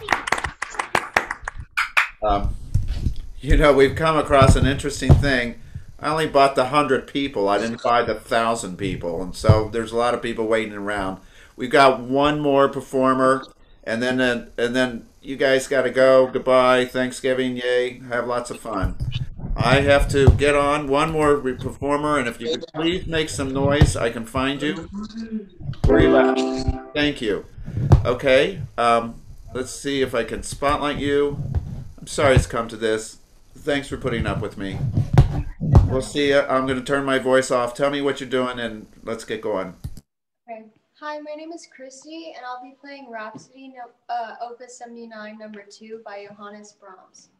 Um, you know, we've come across an interesting thing. I only bought the hundred people. I didn't buy the thousand people, and so there's a lot of people waiting around. We've got one more performer, and then uh, and then you guys got to go. Goodbye. Thanksgiving. Yay. Have lots of fun. I have to get on one more re- performer, and if you could please make some noise, I can find you. Where are you at? Thank you. Okay. Um, let's see if I can spotlight you. I'm sorry it's come to this. Thanks for putting up with me. We'll see you. I'm going to turn my voice off. Tell me what you're doing, and let's get going. Okay. Hi, my name is Christy, and I'll be playing Rhapsody, no, uh, Opus seventy-nine, number two by Johannes Brahms.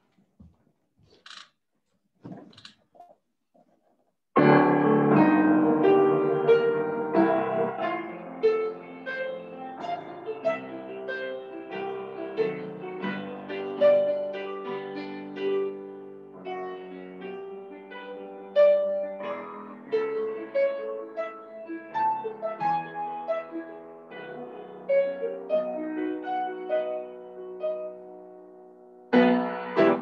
Thank you.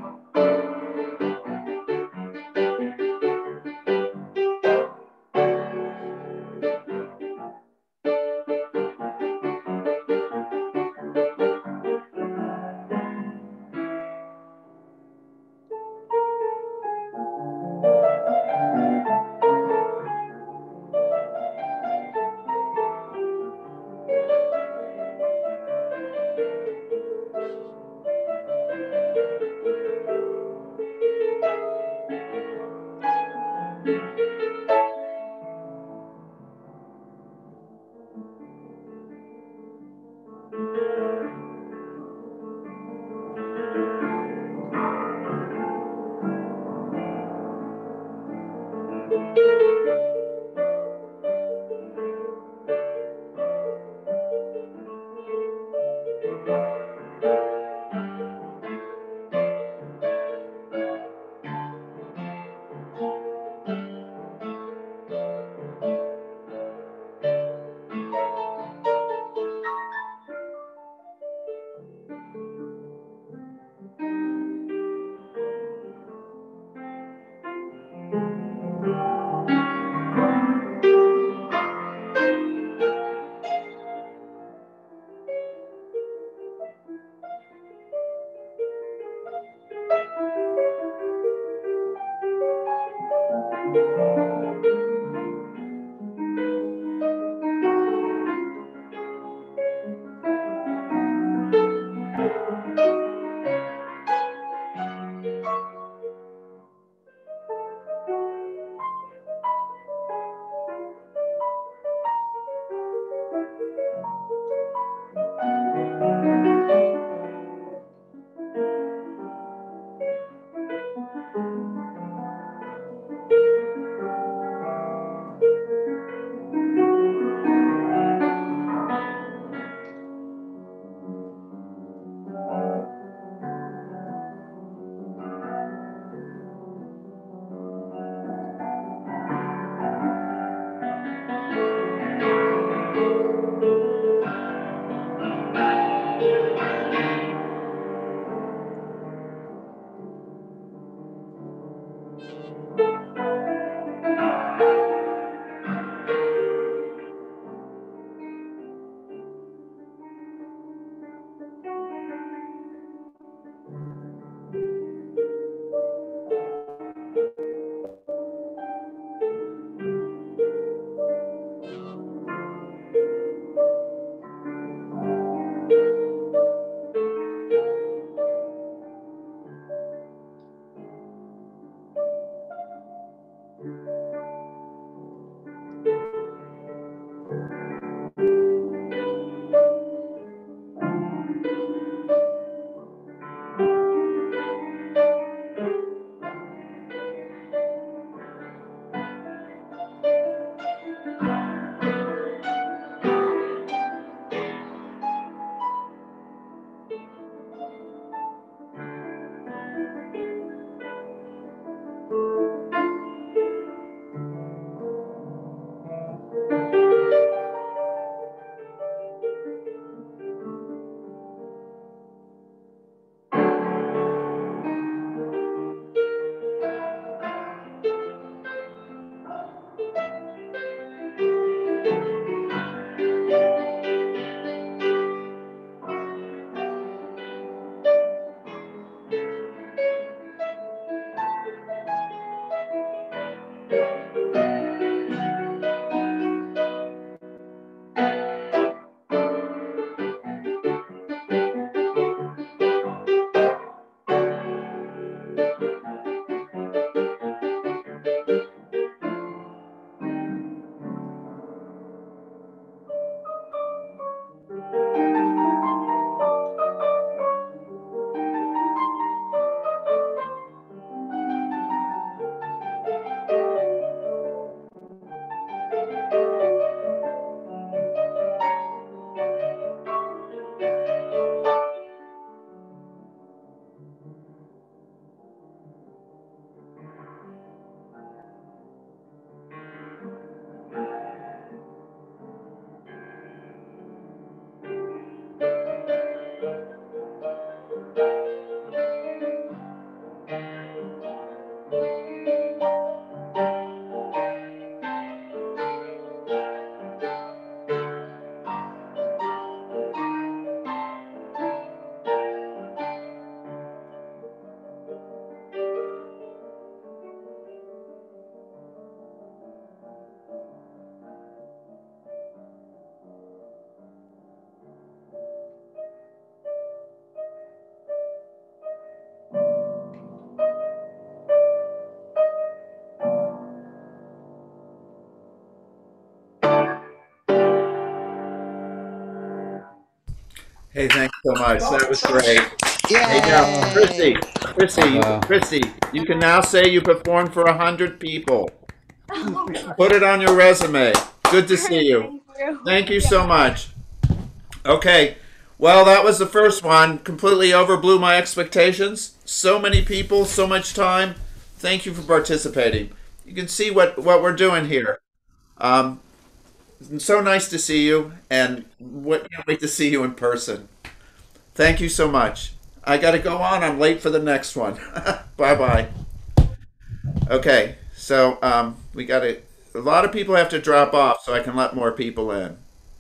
Hey, thanks so much. That was great. Yay. Hey, now, Christy, Christy, Wow. Christy, you can now say you performed for a hundred people. Put it on your resume. Good to see you. Thank you so much. Okay, well, that was the first one. Completely overblew my expectations. So many people, so much time. Thank you for participating. You can see what, what we're doing here. Um, so nice to see you, and what, can't wait to see you in person. Thank you so much. I got to go on. I'm late for the next one. Bye-bye. Okay, so um, we got to, a lot of people have to drop off so I can let more people in.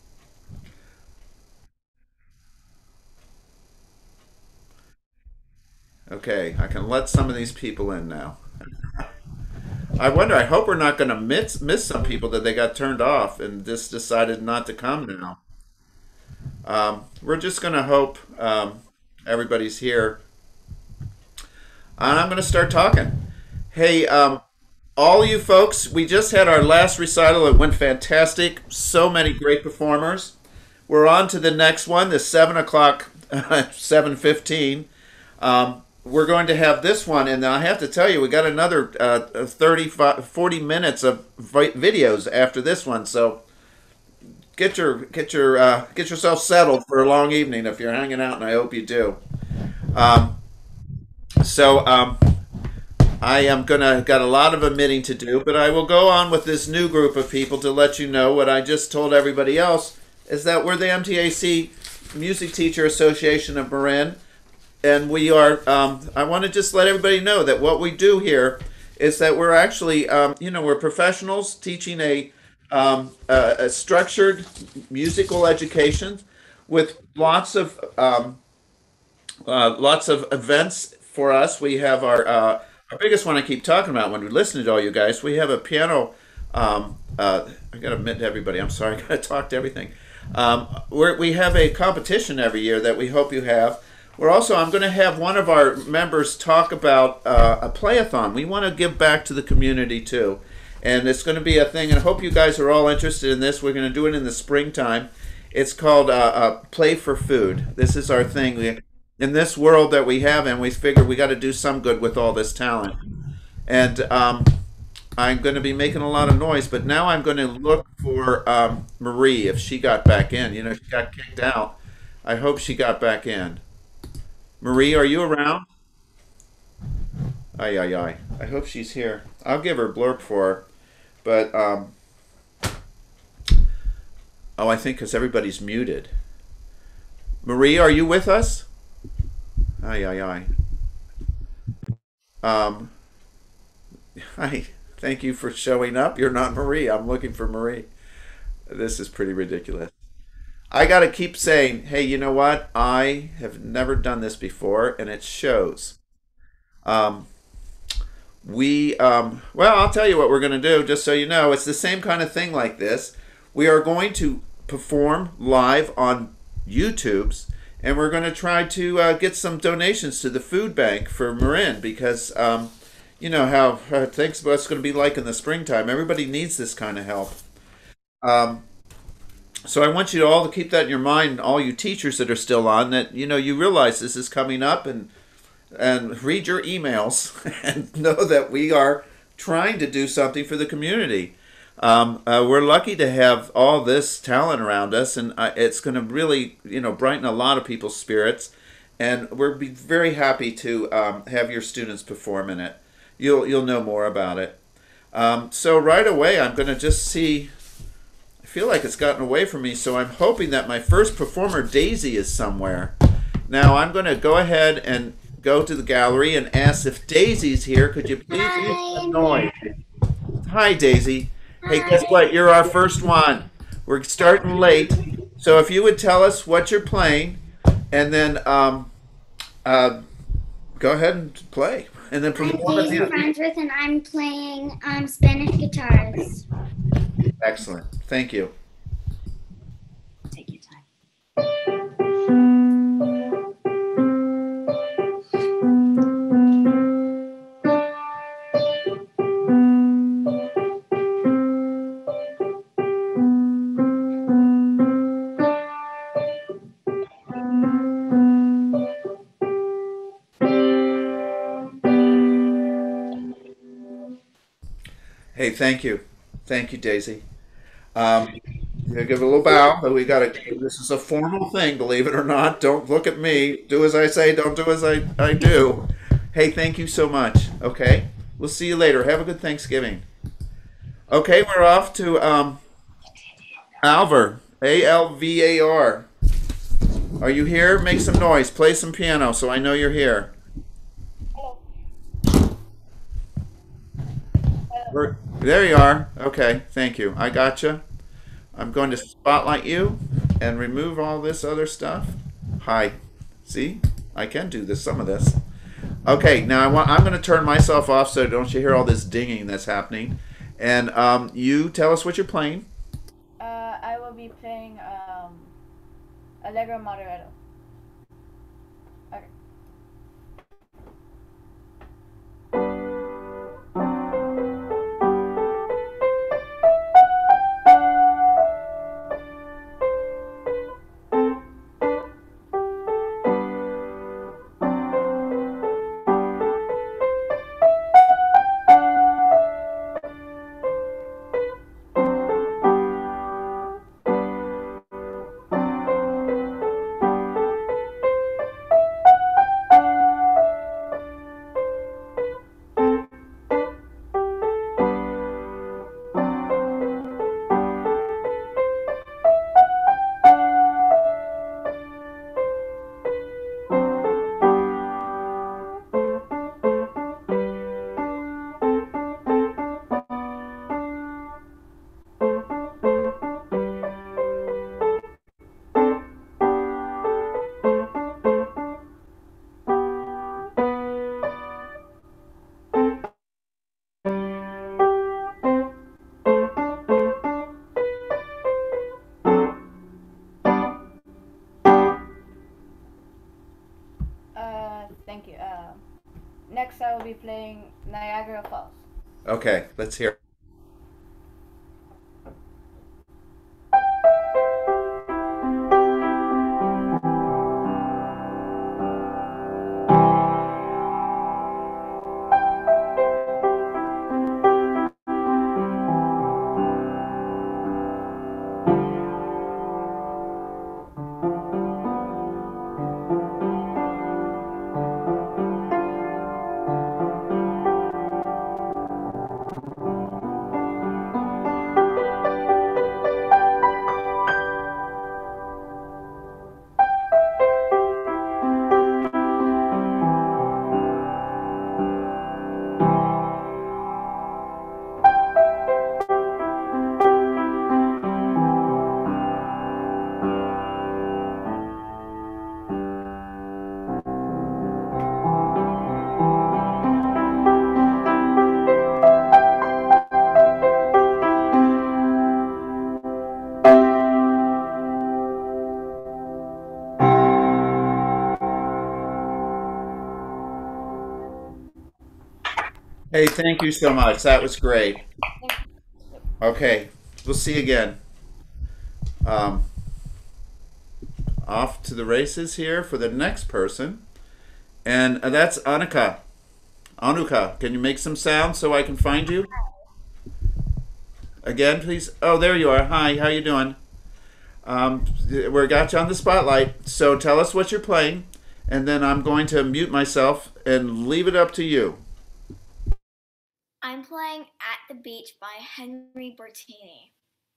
Okay, I can let some of these people in now. I wonder, I hope we're not going to miss, miss some people that they got turned off and just decided not to come now. Um, we're just going to hope um, everybody's here. And I'm going to start talking. Hey, um, all you folks, we just had our last recital. It went fantastic. So many great performers. We're on to the next one, the seven o'clock, seven fifteen. Um, we're going to have this one, and I have to tell you, we got another uh, thirty, forty minutes of videos after this one. So get your get your uh, get yourself settled for a long evening if you're hanging out, and I hope you do. Um, so um, I am gonna got a lot of admitting to do, but I will go on with this new group of people to let you know what I just told everybody else, is that we're the M T A C Music Teacher Association of Marin. And we are, um, I want to just let everybody know that what we do here is that we're actually, um, you know, we're professionals teaching a, um, a, a structured musical education with lots of, um, uh, lots of events for us. We have our, uh, our biggest one I keep talking about when we listen to all you guys. We have a piano, um, uh, I got to admit to everybody, I'm sorry, I got to talk to everything. Um, we're, we have a competition every year that we hope you have. We're also, I'm going to have one of our members talk about uh, a playathon. We want to give back to the community too. And it's going to be a thing, and I hope you guys are all interested in this. We're going to do it in the springtime. It's called uh, uh, Play for Food. This is our thing. We, in this world that we have, and we figure we got to do some good with all this talent. And um, I'm going to be making a lot of noise, but now I'm going to look for um, Marie, if she got back in. You know, she got kicked out. I hope she got back in. Marie, are you around? Ay, ay, ay. I hope she's here. I'll give her a blurb for her. But, um, oh, I think because everybody's muted. Marie, are you with us? Ay, ay, ay. Um, hi. Thank you for showing up. You're not Marie. I'm looking for Marie. This is pretty ridiculous. I got to keep saying, hey, you know what? I have never done this before, and it shows. Um, we, um, well, I'll tell you what we're going to do, just so you know. It's the same kind of thing like this. We are going to perform live on YouTube's, and we're going to try to uh, get some donations to the food bank for Marin, because um, you know how uh, things what's going to be like in the springtime. Everybody needs this kind of help. Um, So I want you all to keep that in your mind, all you teachers that are still on, that, you know, you realize this is coming up, and and read your emails and know that we are trying to do something for the community. Um, uh, we're lucky to have all this talent around us, and uh, it's going to really, you know, brighten a lot of people's spirits, and we'll be very happy to um, have your students perform in it. You'll, you'll know more about it. Um, so right away, I'm going to just see... I feel like it's gotten away from me, so I'm hoping that my first performer, Daisy, is somewhere. Now I'm going to go ahead and go to the gallery and ask if Daisy's here. Could you please use some noise? Hi, Daisy. Hey, guess what? You're our first one. We're starting late, so if you would tell us what you're playing, and then um, uh, go ahead and play, and then perform. I'm Daisy Farnsworth, and I'm playing um, Spanish guitars. Excellent. Thank you. Take your time. Hey, thank you. Thank you, Daisy. Um, you give a little bow, but we got to. This is a formal thing, believe it or not. Don't look at me. Do as I say. Don't do as I, I do. Hey, thank you so much. Okay, we'll see you later. Have a good Thanksgiving. Okay, we're off to um, Alvar. A L V A R. Are you here? Make some noise. Play some piano so I know you're here. We're, there you are. Okay, thank you. I gotcha. I'm going to spotlight you and remove all this other stuff. Hi. See? I can do this. Some of this. Okay, now I want, I'm going to turn myself off so don't you hear all this dinging that's happening. And um, you tell us what you're playing. Uh, I will be playing um, Allegro Moderato. Okay. Thank you. Uh, next, I will be playing Niagara Falls. Okay, let's hear. Hey, thank you so much. That was great. Okay, we'll see you again. Um, off to the races here for the next person. And uh, that's Annika. Anuka, can you make some sound so I can find you? Again, please. Oh, there you are. Hi, how you doing? Um, we got you on the spotlight. So tell us what you're playing, and then I'm going to mute myself and leave it up to you. I'm playing At the Beach by Henry Bertini.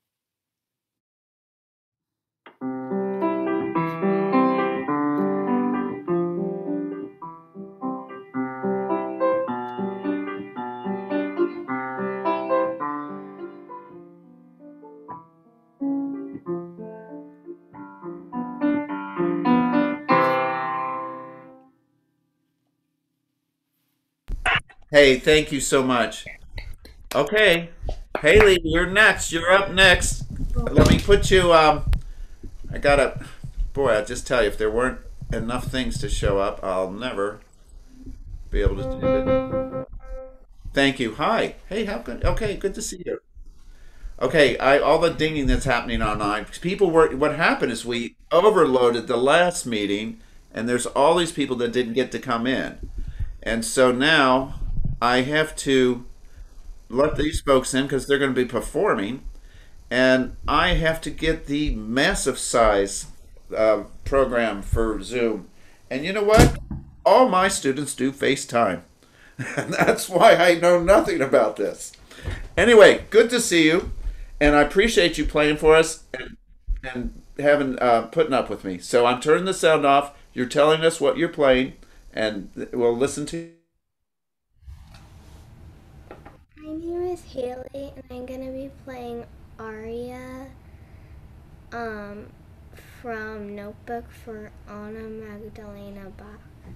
Hey, thank you so much. Okay, Haley, you're next. You're up next. Let me put you. Um, I gotta. Boy, I'll just tell you, if there weren't enough things to show up, I'll never be able to do it. Thank you. Hi. Hey, how good? Okay, good to see you. Okay, I all the dinging that's happening online. People were. What happened is we overloaded the last meeting, and there's all these people that didn't get to come in, and so now I have to let these folks in because they're going to be performing, and I have to get the massive size uh, program for Zoom. And you know what? All my students do FaceTime. And that's why I know nothing about this. Anyway, good to see you, and I appreciate you playing for us and, and having uh, putting up with me. So I'm turning the sound off. You're telling us what you're playing, and we'll listen to you. My name is Haley, and I'm going to be playing Aria um, from Notebook for Anna Magdalena Bach.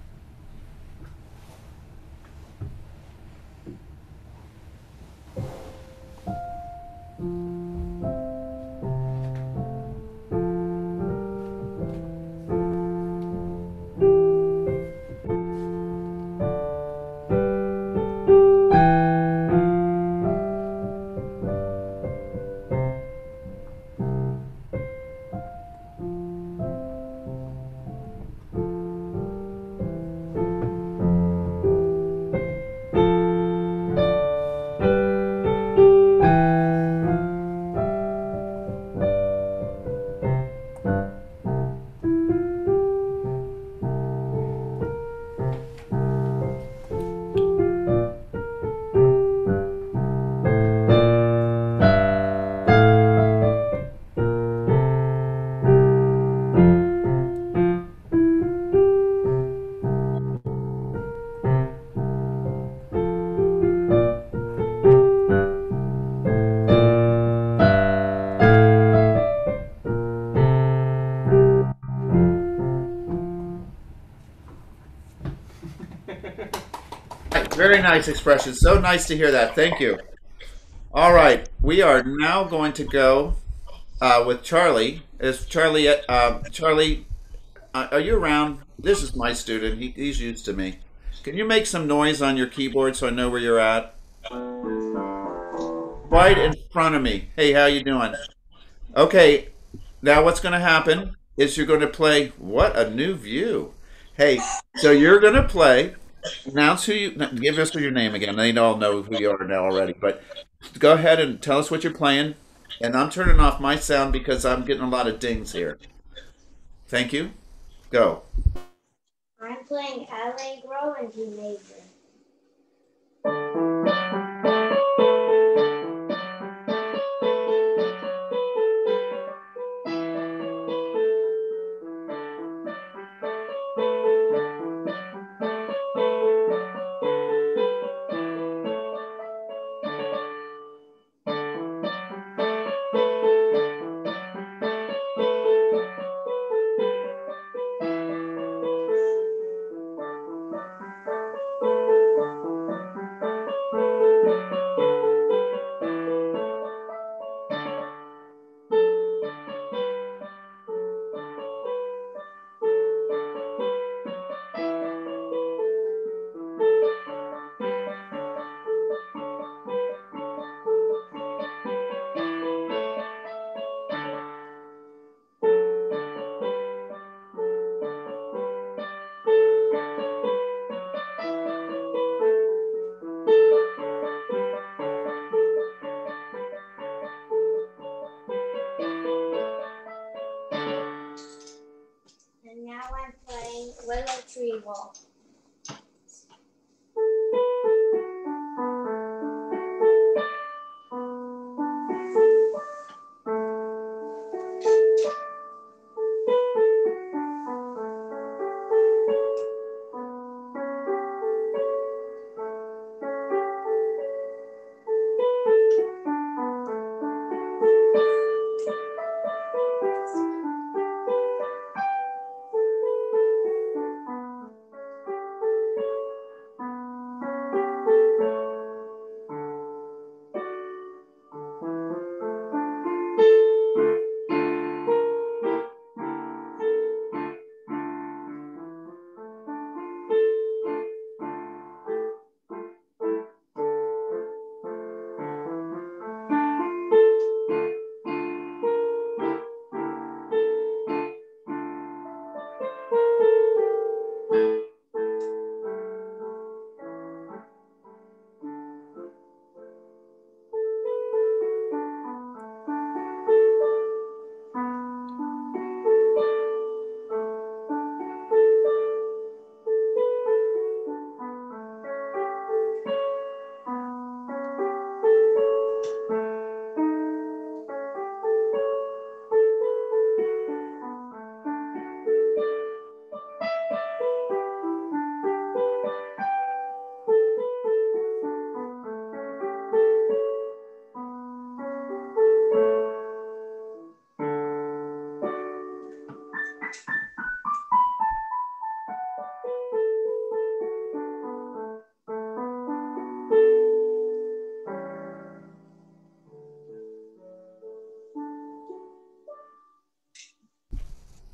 Very nice expression. So nice to hear that. Thank you. All right. We are now going to go uh, with Charlie. Is Charlie, uh, Charlie, uh, are you around? This is my student. He, he's used to me. Can you make some noise on your keyboard so I know where you're at? Right in front of me. Hey, how you doing? Okay. Now what's going to happen is you're going to play, what a new view. Hey, so you're going to play. Announce who you, give us your name again. They all know who you are now already, but go ahead and tell us what you're playing. And I'm turning off my sound because I'm getting a lot of dings here. Thank you. Go. I'm playing Allegro in D major. And now I'm playing Willow Tree Walk.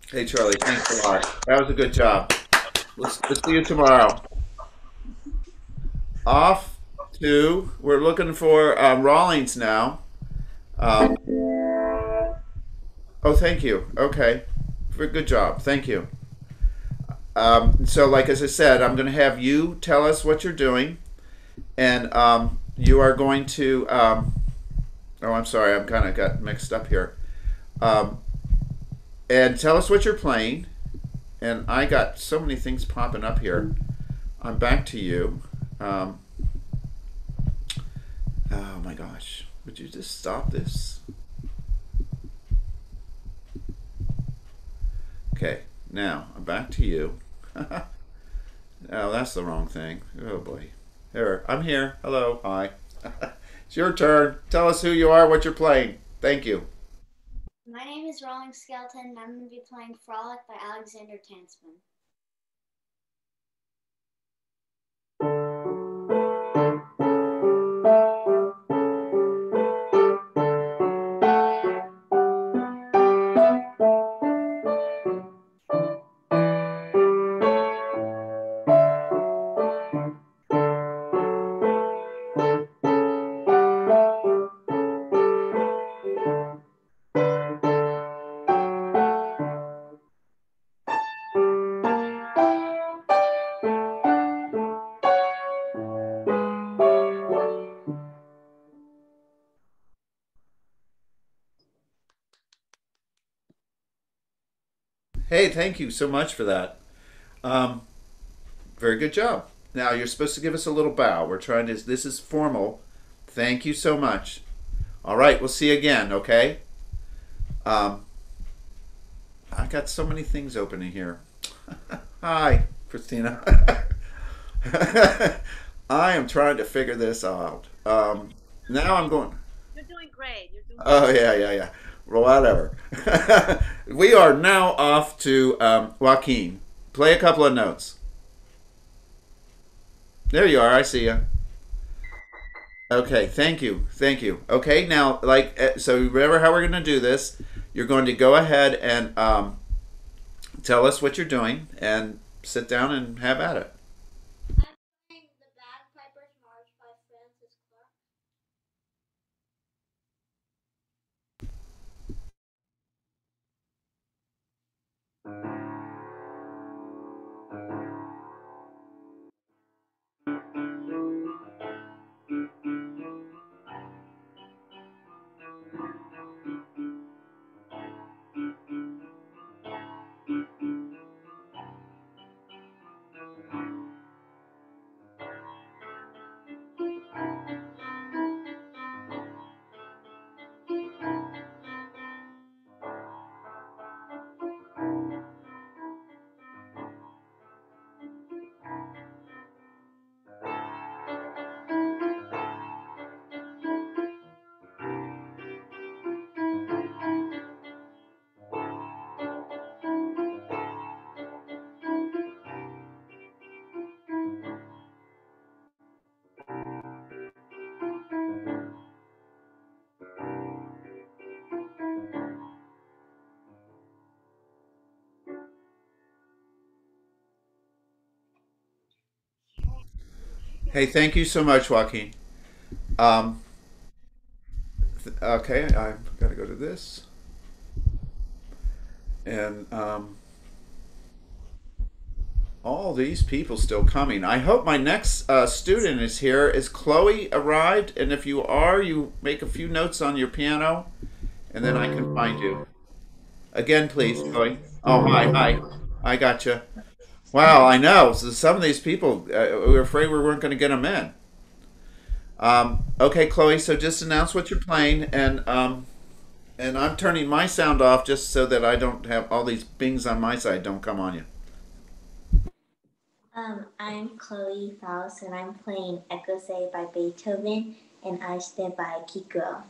Hey, Charlie, thanks a lot. That was a good job. We'll, we'll see you tomorrow. Off to, we're looking for um, Rawlings now. Um, oh, thank you. Okay. Good job. Thank you. Um, so, like as I said, I'm going to have you tell us what you're doing. And um, you are going to, um, oh, I'm sorry, I'm kind of got mixed up here. Um, and tell us what you're playing. And I got so many things popping up here. I'm back to you. Um, oh my gosh, would you just stop this? Okay, now I'm back to you. Oh, that's the wrong thing. Oh boy. Here, I'm here. Hello, hi. It's your turn. Tell us who you are, what you're playing. Thank you. My name is Rolling Skeleton, and I'm going to be playing Frolic by Alexander Tansman. Hey, thank you so much for that. Um, very good job. Now you're supposed to give us a little bow. We're trying to, this is formal. Thank you so much. All right, we'll see you again, okay? Um, I got so many things open in here. Hi, Christina. I am trying to figure this out. Um, now I'm going. You're doing great. You're doing Oh, yeah, yeah, yeah. Whatever. We are now off to um, Joaquin. Play a couple of notes. There you are. I see you. Okay, thank you. Thank you. Okay, now, like, uh, so remember how we're going to do this. You're going to go ahead and um, tell us what you're doing and sit down and have at it. Hey, thank you so much, Joaquin. Um, th- okay, I've got to go to this. And um, all these people still coming. I hope my next uh, student is here. Is Chloe arrived? And if you are, you make a few notes on your piano, and then I can find you. Again, please, Chloe. Oh, hi, hi. I gotcha. Wow, I know. So some of these people, uh, we were afraid we weren't going to get them in. Um, okay, Chloe. So just announce what you're playing, and um, and I'm turning my sound off just so that I don't have all these bings on my side don't come on you. Um, I'm Chloe Faust, and I'm playing Echoes by Beethoven and Aiste by Kiko.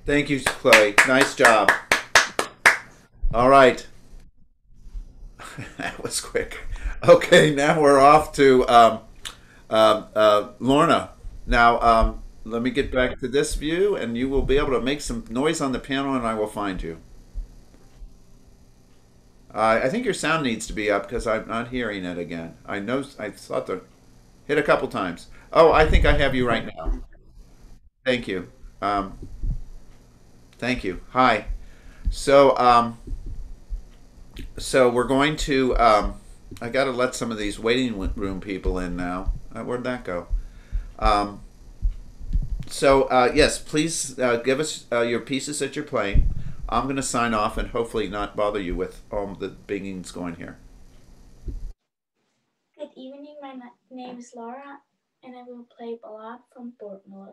Thank you, Chloe. Nice job. All right. That was quick. Okay, now we're off to um, uh, uh, Lorna. Now, um, let me get back to this view, and you will be able to make some noise on the piano, and I will find you. Uh, I think your sound needs to be up because I'm not hearing it again. I know I thought to hit a couple times. Oh, I think I have you right now. Thank you. Um, thank you. Hi. So, um, so we're going to. Um, I got to let some of these waiting room people in now. Uh, where'd that go? Um, so uh, yes, please uh, give us uh, your pieces that you're playing. I'm going to sign off and hopefully not bother you with all the bingings going here. Good evening, my name is Laura, and I will play Ballad from Fort Miller.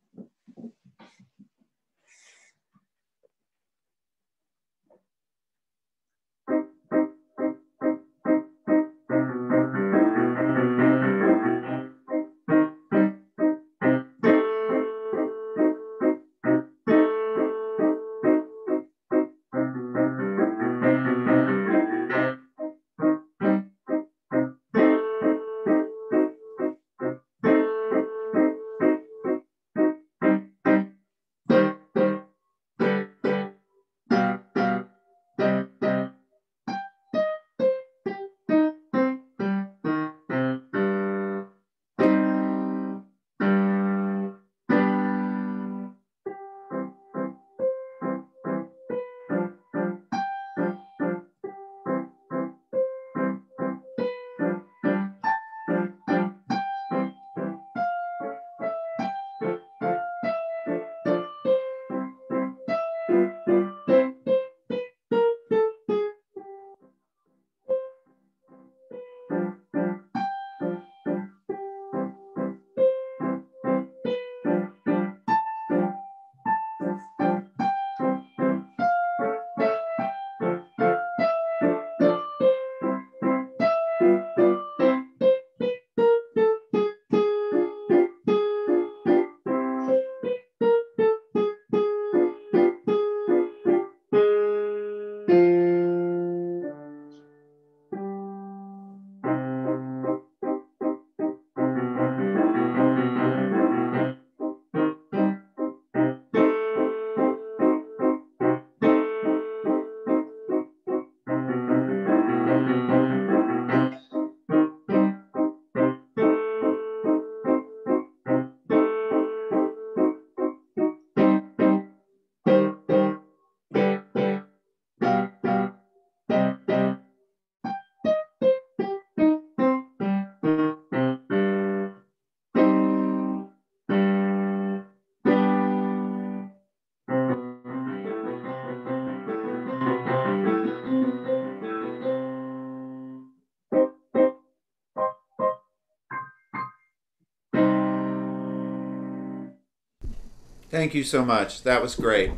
Thank you so much. That was great.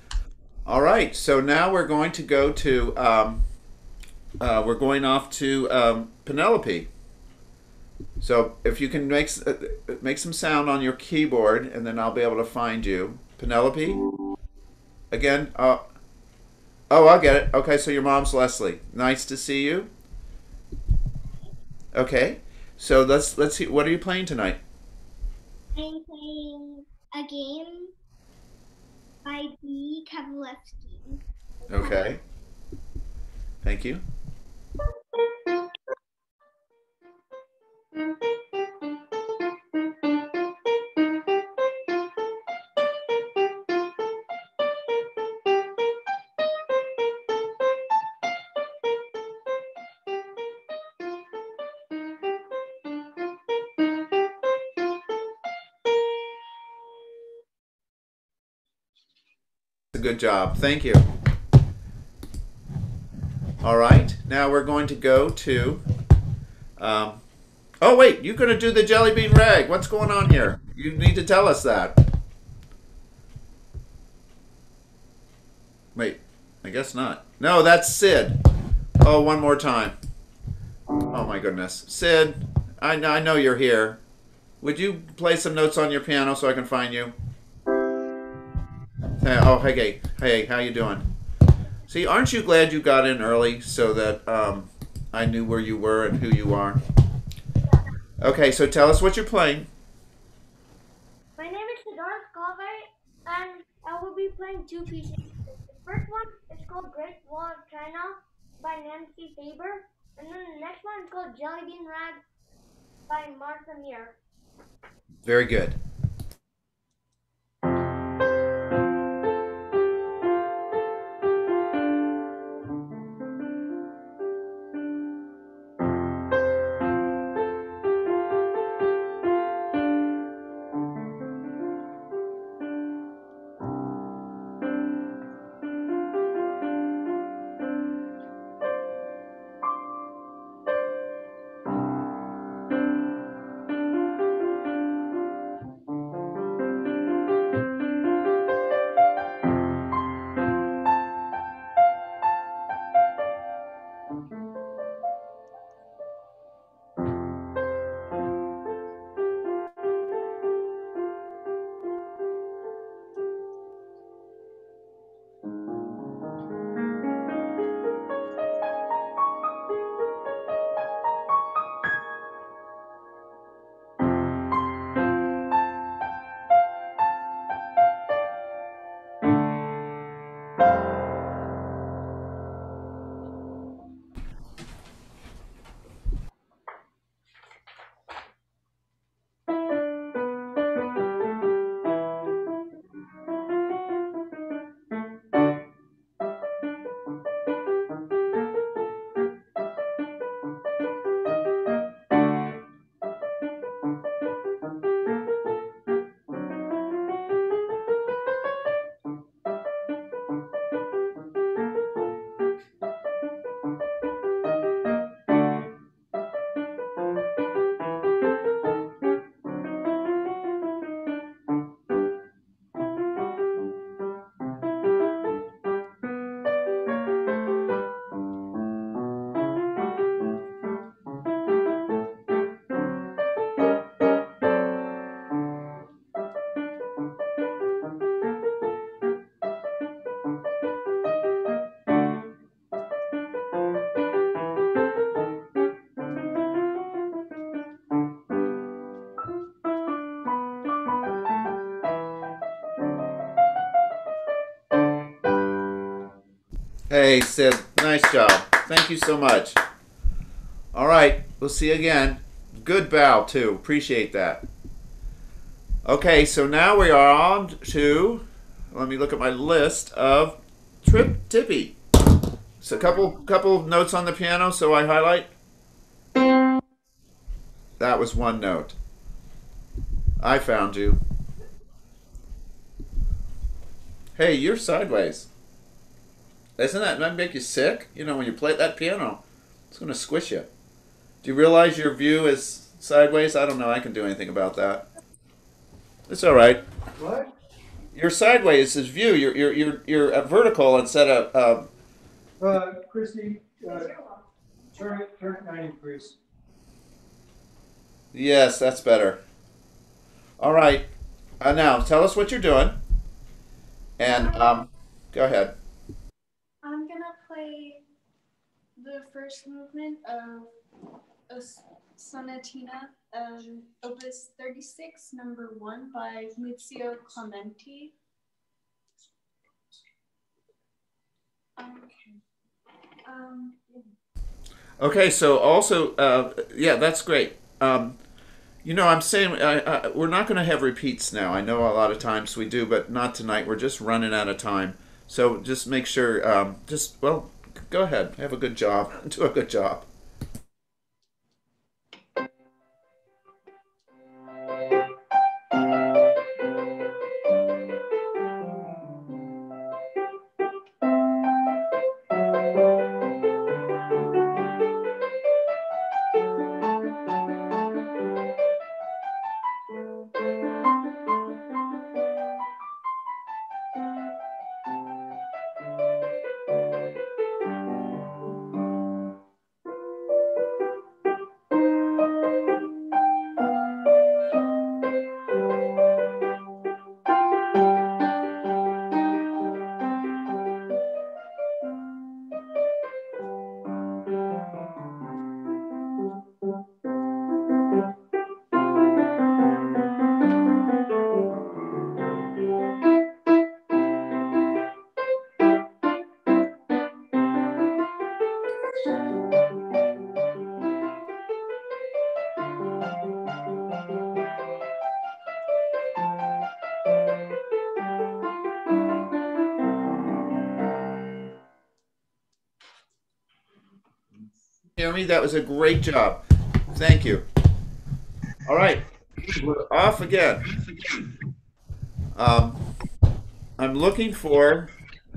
All right, so now we're going to go to, um, uh, we're going off to um, Penelope. So if you can make, uh, make some sound on your keyboard, and then I'll be able to find you. Penelope? Again? Uh, oh, I'll get it. Okay, so your mom's Leslie. Nice to see you. Okay, so let's, let's see. What are you playing tonight? I'm playing a game by B. Kabalevsky. Okay. Thank you. Good job. Thank you. All right. Now we're going to go to... Um, oh, wait. You're going to do the jelly bean rag. What's going on here? You need to tell us that. Wait. I guess not. No, that's Sid. Oh, one more time. Oh, my goodness. Sid, I, I know you're here. Would you play some notes on your piano so I can find you? Hey, oh, hey, hey, how you doing? See, aren't you glad you got in early so that um, I knew where you were and who you are? Okay, so tell us what you're playing. My name is Frederick, and I will be playing two pieces. The first one is called Great Wall of China by Nancy Faber, and then the next one is called Jelly Bean Rag by Martha Muir. Very good. Hey, Sid, nice job. Thank you so much. All right, we'll see you again. Good bow, too. Appreciate that. Okay, so now we are on to, let me look at my list of Trip Tippy. So a couple, couple notes on the piano, so I highlight. That was one note. I found you. Hey, you're sideways. Doesn't that, that make you sick? You know, when you play that piano, it's going to squish you. Do you realize your view is sideways? I don't know. I can do anything about that. It's all right. What? You're sideways is view. You're you're you're you're at vertical instead of. Uh, Uh, Christy, uh, turn it turn it ninety degrees. Yes, that's better. All right. Uh, now tell us what you're doing. And um, go ahead. I'm gonna play the first movement of a Sonatina, um, Opus thirty-six, number one by Muzio Clementi. Okay. Um, Okay, so also, uh, yeah, that's great. Um, you know, I'm saying I, I, we're not going to have repeats now. I know a lot of times we do, but not tonight. We're just running out of time. So just make sure, um, just, well, go ahead. Have a good job. Do a good job. hear me? That was a great job. Thank you. All right, we're off again. Um, I'm looking for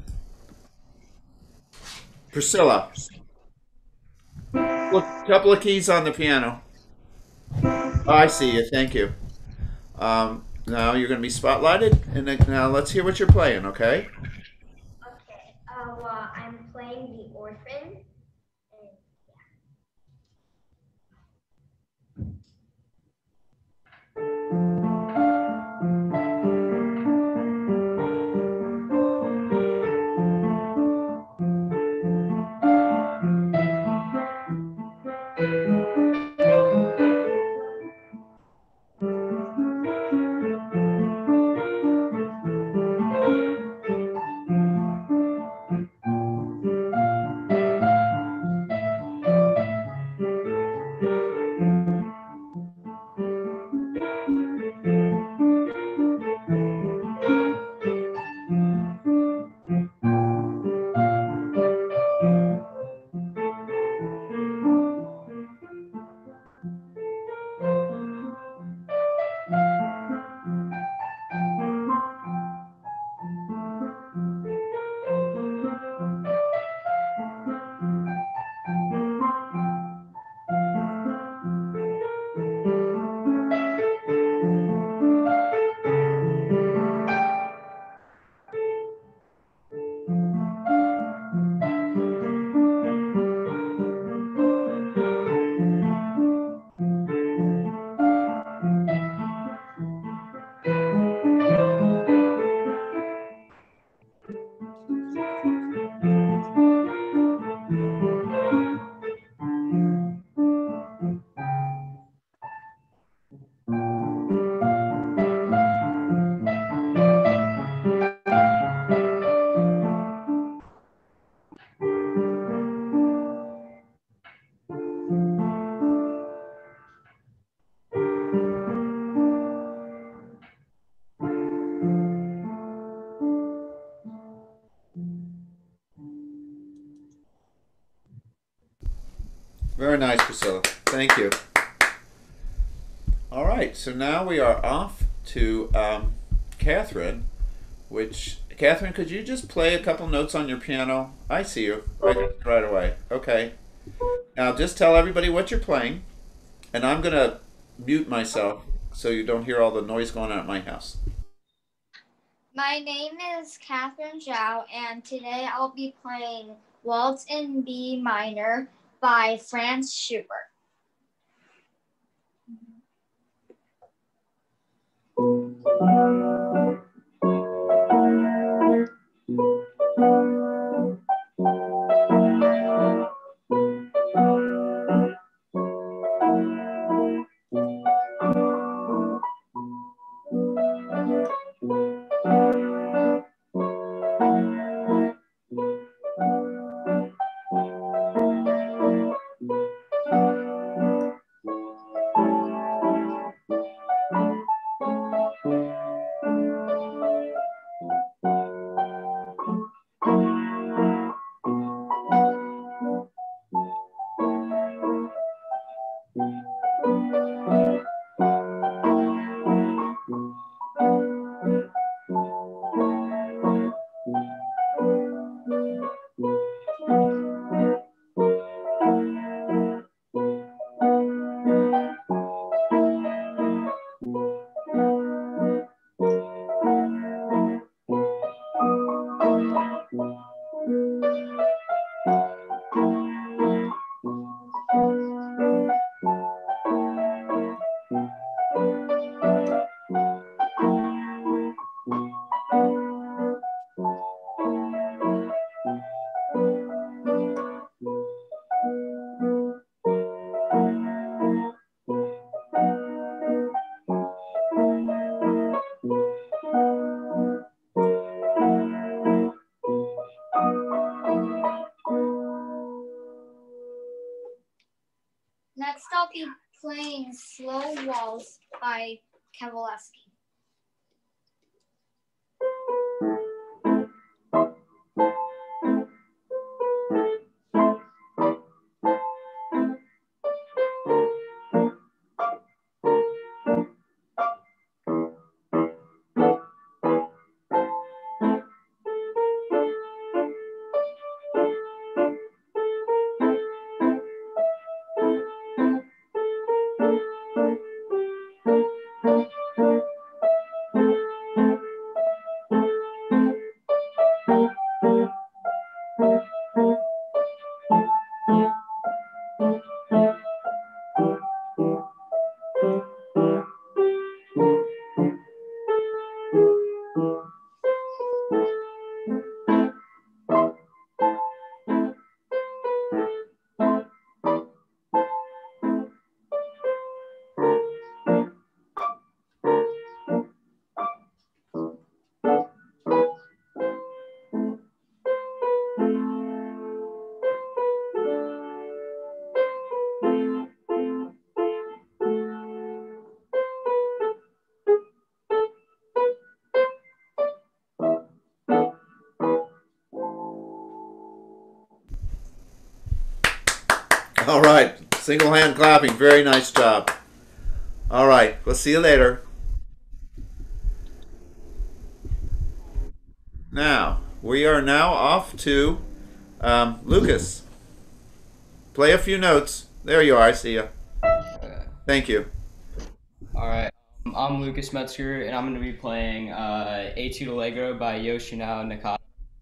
Priscilla. Look, couple of keys on the piano. Oh, I see you. Thank you. Um, now you're going to be spotlighted, and then, now let's hear what you're playing. Okay. Okay. Uh, well, I'm playing the orphan. Very nice, Priscilla. Thank you. All right, so now we are off to um, Catherine, which, Catherine, could you just play a couple notes on your piano? I see you right, right away. Okay. Now just tell everybody what you're playing, and I'm going to mute myself so you don't hear all the noise going on at my house. My name is Catherine Zhao, and today I'll be playing Waltz in B minor by Franz Schubert. Next, I'll be playing Slow Waltz by Kabalevsky. All right. Single hand clapping. Very nice job. All right. We'll see you later. Now, we are now off to um, Lucas. Play a few notes. There you are. I see you. Thank you. All right. Um, I'm Lucas Metzger, and I'm going to be playing uh, Etude Allegro by Yoshinao Nakata.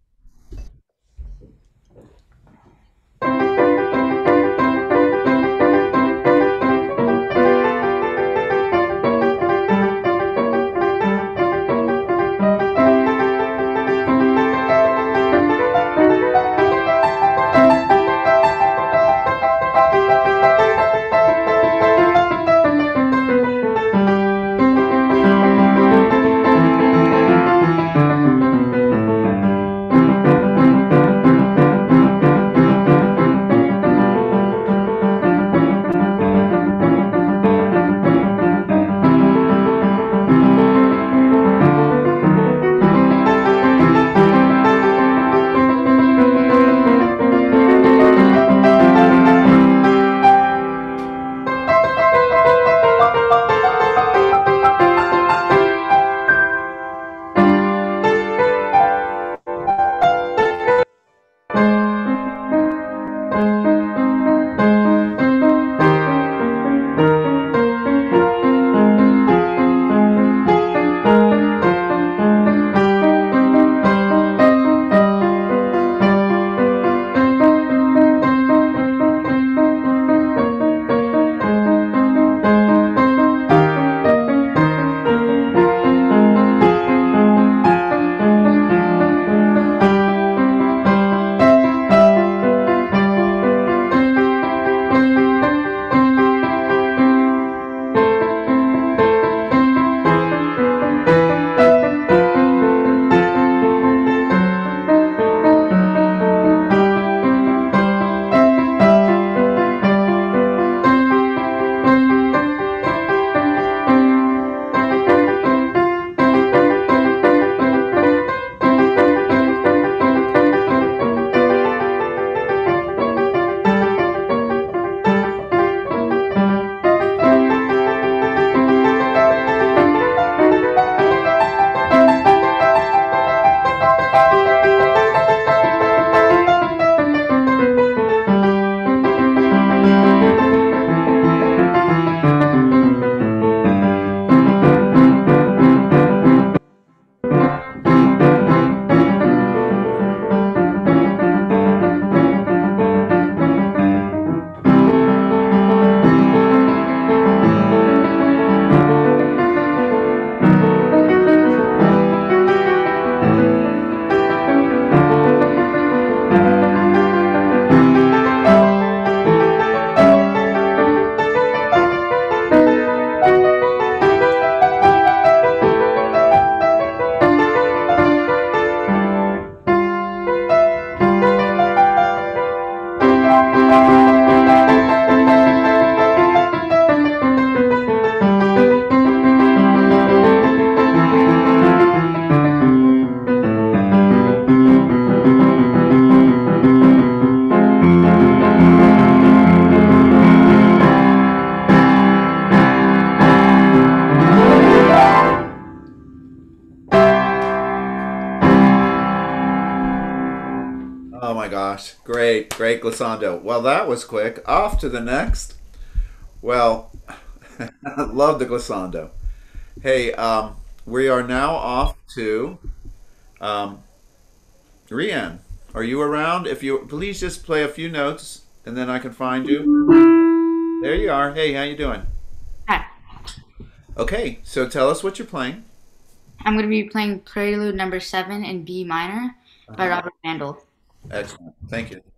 Oh my gosh. Great, great glissando. Well, that was quick. Off to the next. Well, I love the glissando. Hey, um, we are now off to um, Rian. Are you around? If you please just play a few notes and then I can find you. There you are. Hey, how you doing? Hi. Okay, so tell us what you're playing. I'm going to be playing Prelude Number Seven in B minor by Uh-huh. Robert Vandal. Excellent. Thank you.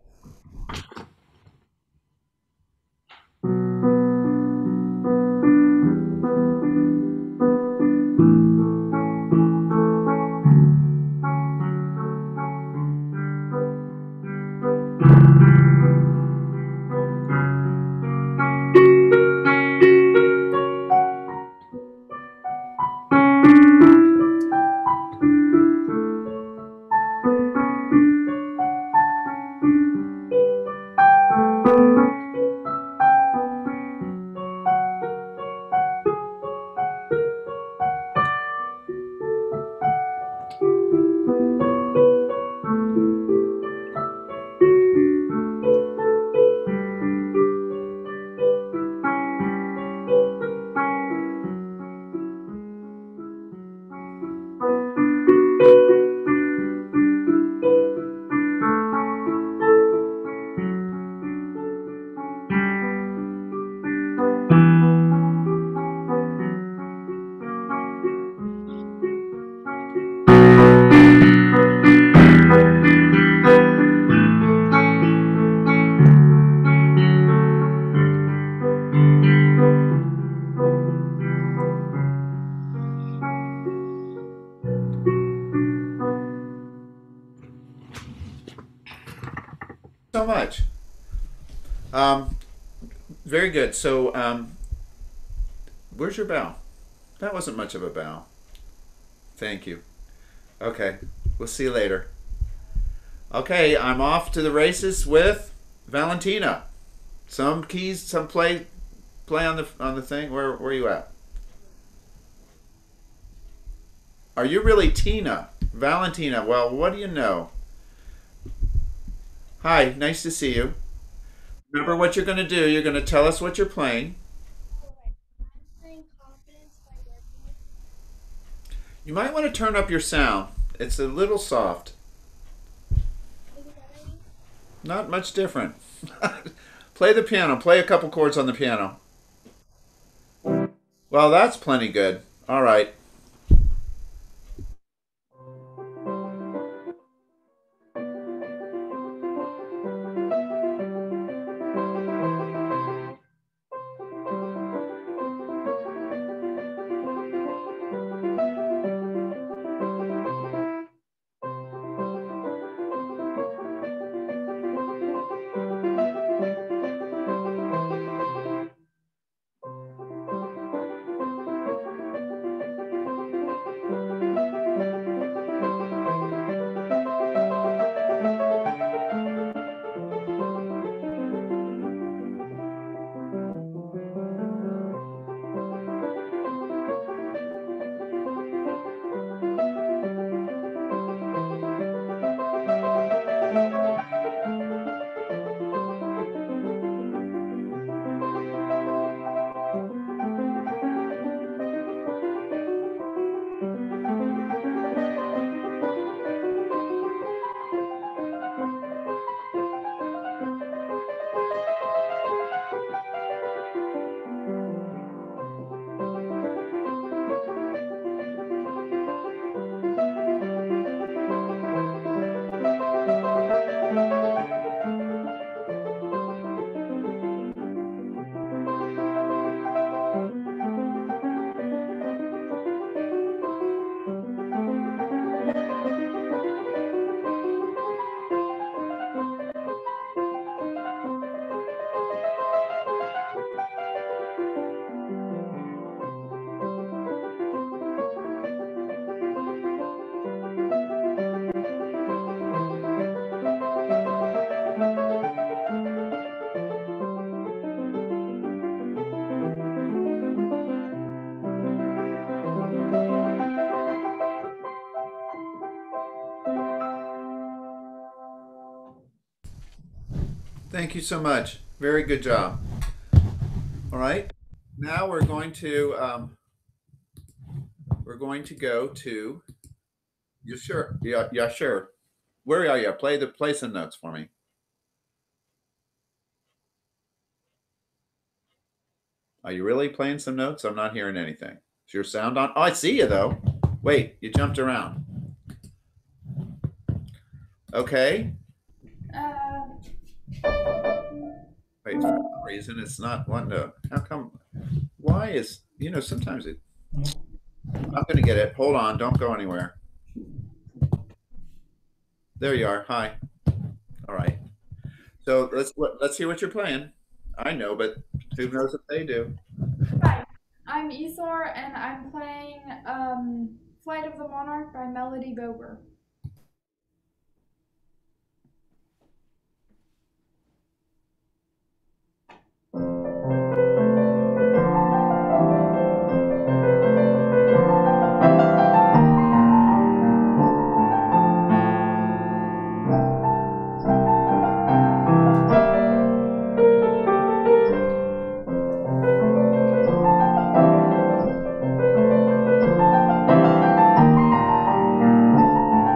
Um, very good. So, um, where's your bow? That wasn't much of a bow. Thank you. Okay, we'll see you later. Okay, I'm off to the races with Valentina. Some keys, some play, play on the on the thing. Where where are you at? Are you really Tina? Valentina? Well, what do you know? Hi, nice to see you. Remember what you're going to do. You're going to tell us what you're playing. You might want to turn up your sound. It's a little soft. Not much different. Play the piano. Play a couple chords on the piano. Well, that's plenty good. All right. Thank you so much. Very good job. All right. Now we're going to um, we're going to go to. You sure? Yeah, yeah, sure. Where are you? Play the play some notes for me. Are you really playing some notes? I'm not hearing anything. Is your sound on? Oh, I see you though. Wait, you jumped around. Okay. Uh, Wait, for some reason it's not one note. How come? Why is, you know, sometimes it, I'm going to get it. Hold on. Don't go anywhere. There you are. Hi. All right. So let's, let's hear what you're playing. I know, but who knows if they do? Hi, I'm Ethor, and I'm playing um, Flight of the Monarch by Melody Bober. Thank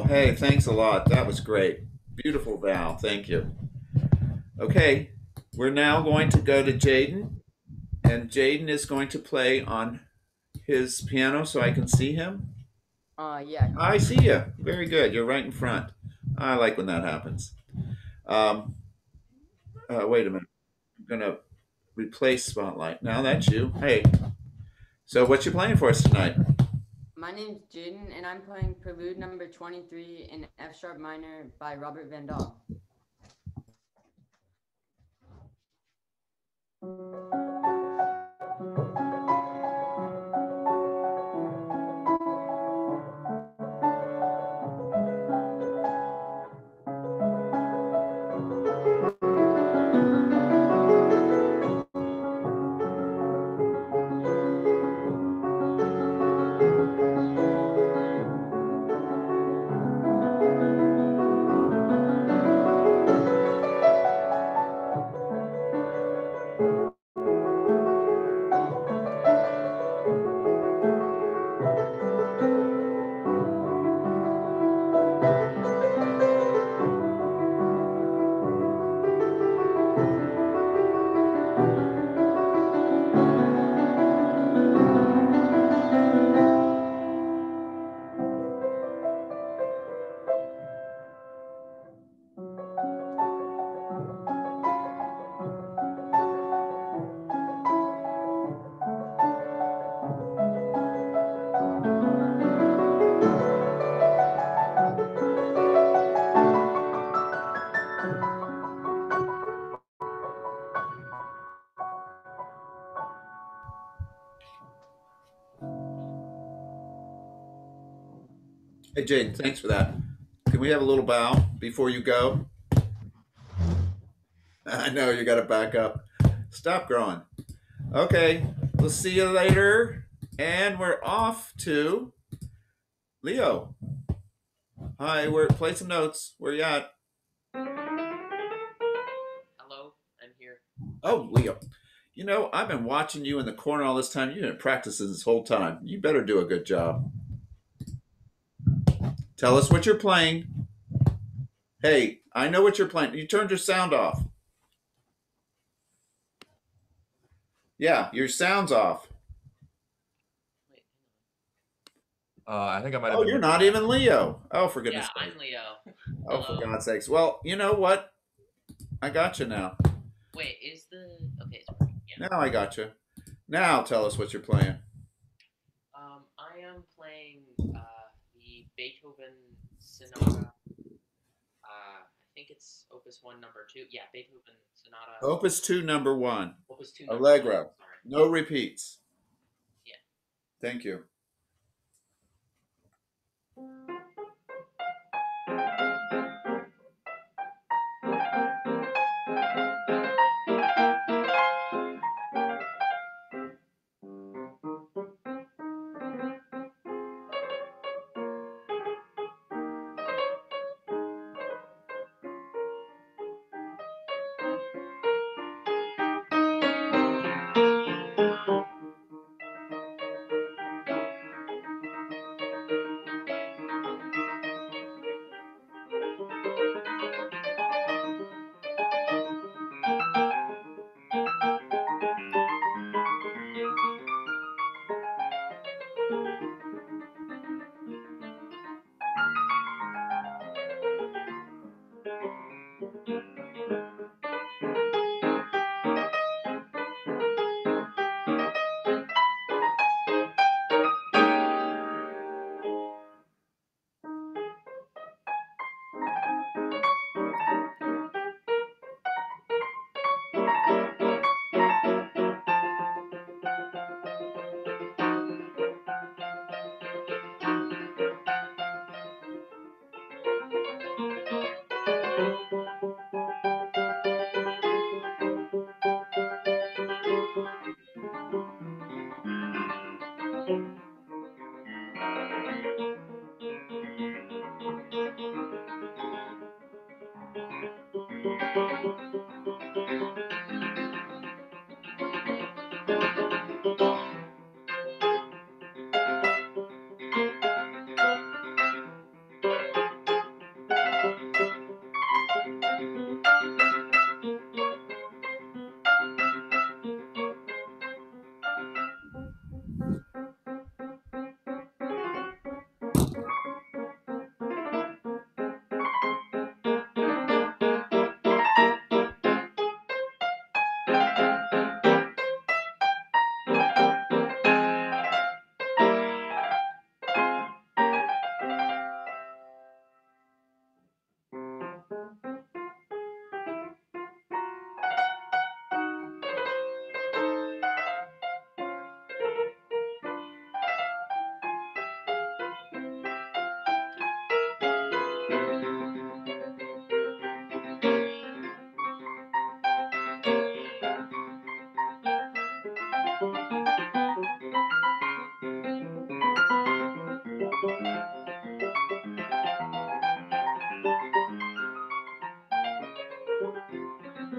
Well, hey, thanks a lot. That was great. Beautiful Val. Thank you. Okay, we're now going to go to Jaden, and Jaden is going to play on his piano so I can see him. Uh, yeah. I see you. Very good. You're right in front. I like when that happens. Um, uh, wait a minute. I'm going to replace Spotlight. Now that's you. Hey. So what you playing for us tonight? My name's Jaden, and I'm playing Prelude number twenty-three in F sharp minor by Robert Van Dahl. Hey, Jaden, thanks for that. Can we have a little bow before you go? I know you got to back up. Stop growing. Okay, we'll see you later. And we're off to Leo. Hi, we're play some notes. Where you at? Hello, I'm here. Oh, Leo. You know, I've been watching you in the corner all this time. You didn't practice this whole time. You better do a good job. Tell us what you're playing. Hey, I know what you're playing. You turned your sound off. Yeah, your sound's off. Uh, I think I might have. Oh, been you're not even Leo. Oh, for goodness Yeah, sake. I'm Leo. Oh, for God's sakes. Well, you know what? I got you now. Wait, is the okay? It's working. Yeah. Now I got you. Now tell us what you're playing. Um, I am playing uh the Beethoven Sonata. Uh, I think it's Opus One, Number Two. Yeah, Beethoven Sonata. Opus two, number one. Opus two, number Allegro. one, sorry. No repeats. Yeah. Thank you.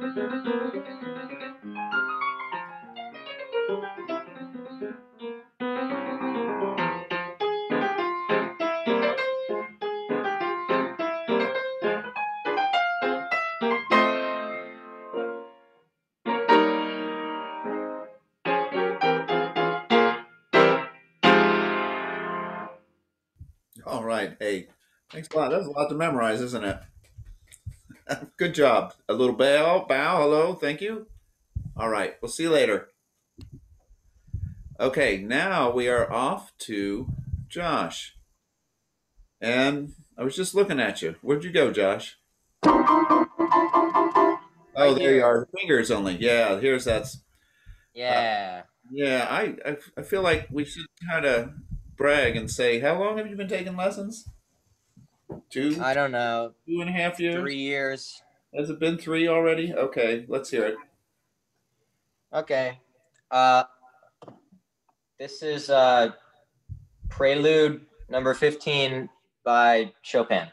All right. Hey, thanks a lot. That's a lot to memorize, isn't it? Good job. A little bow, bow, hello, thank you. All right, we'll see you later. Okay, now we are off to Josh. And I was just looking at you. Where'd you go, Josh? Oh, Right there you here. are. Fingers only. Yeah, here's that's. Yeah. Uh, yeah, I, I I feel like we should kind of brag and say, how long have you been taking lessons? Two? I don't know. Two and a half years? Three years. Has it been three already? Okay, let's hear it. Okay. Uh, this is uh, Prelude number fifteen by Chopin.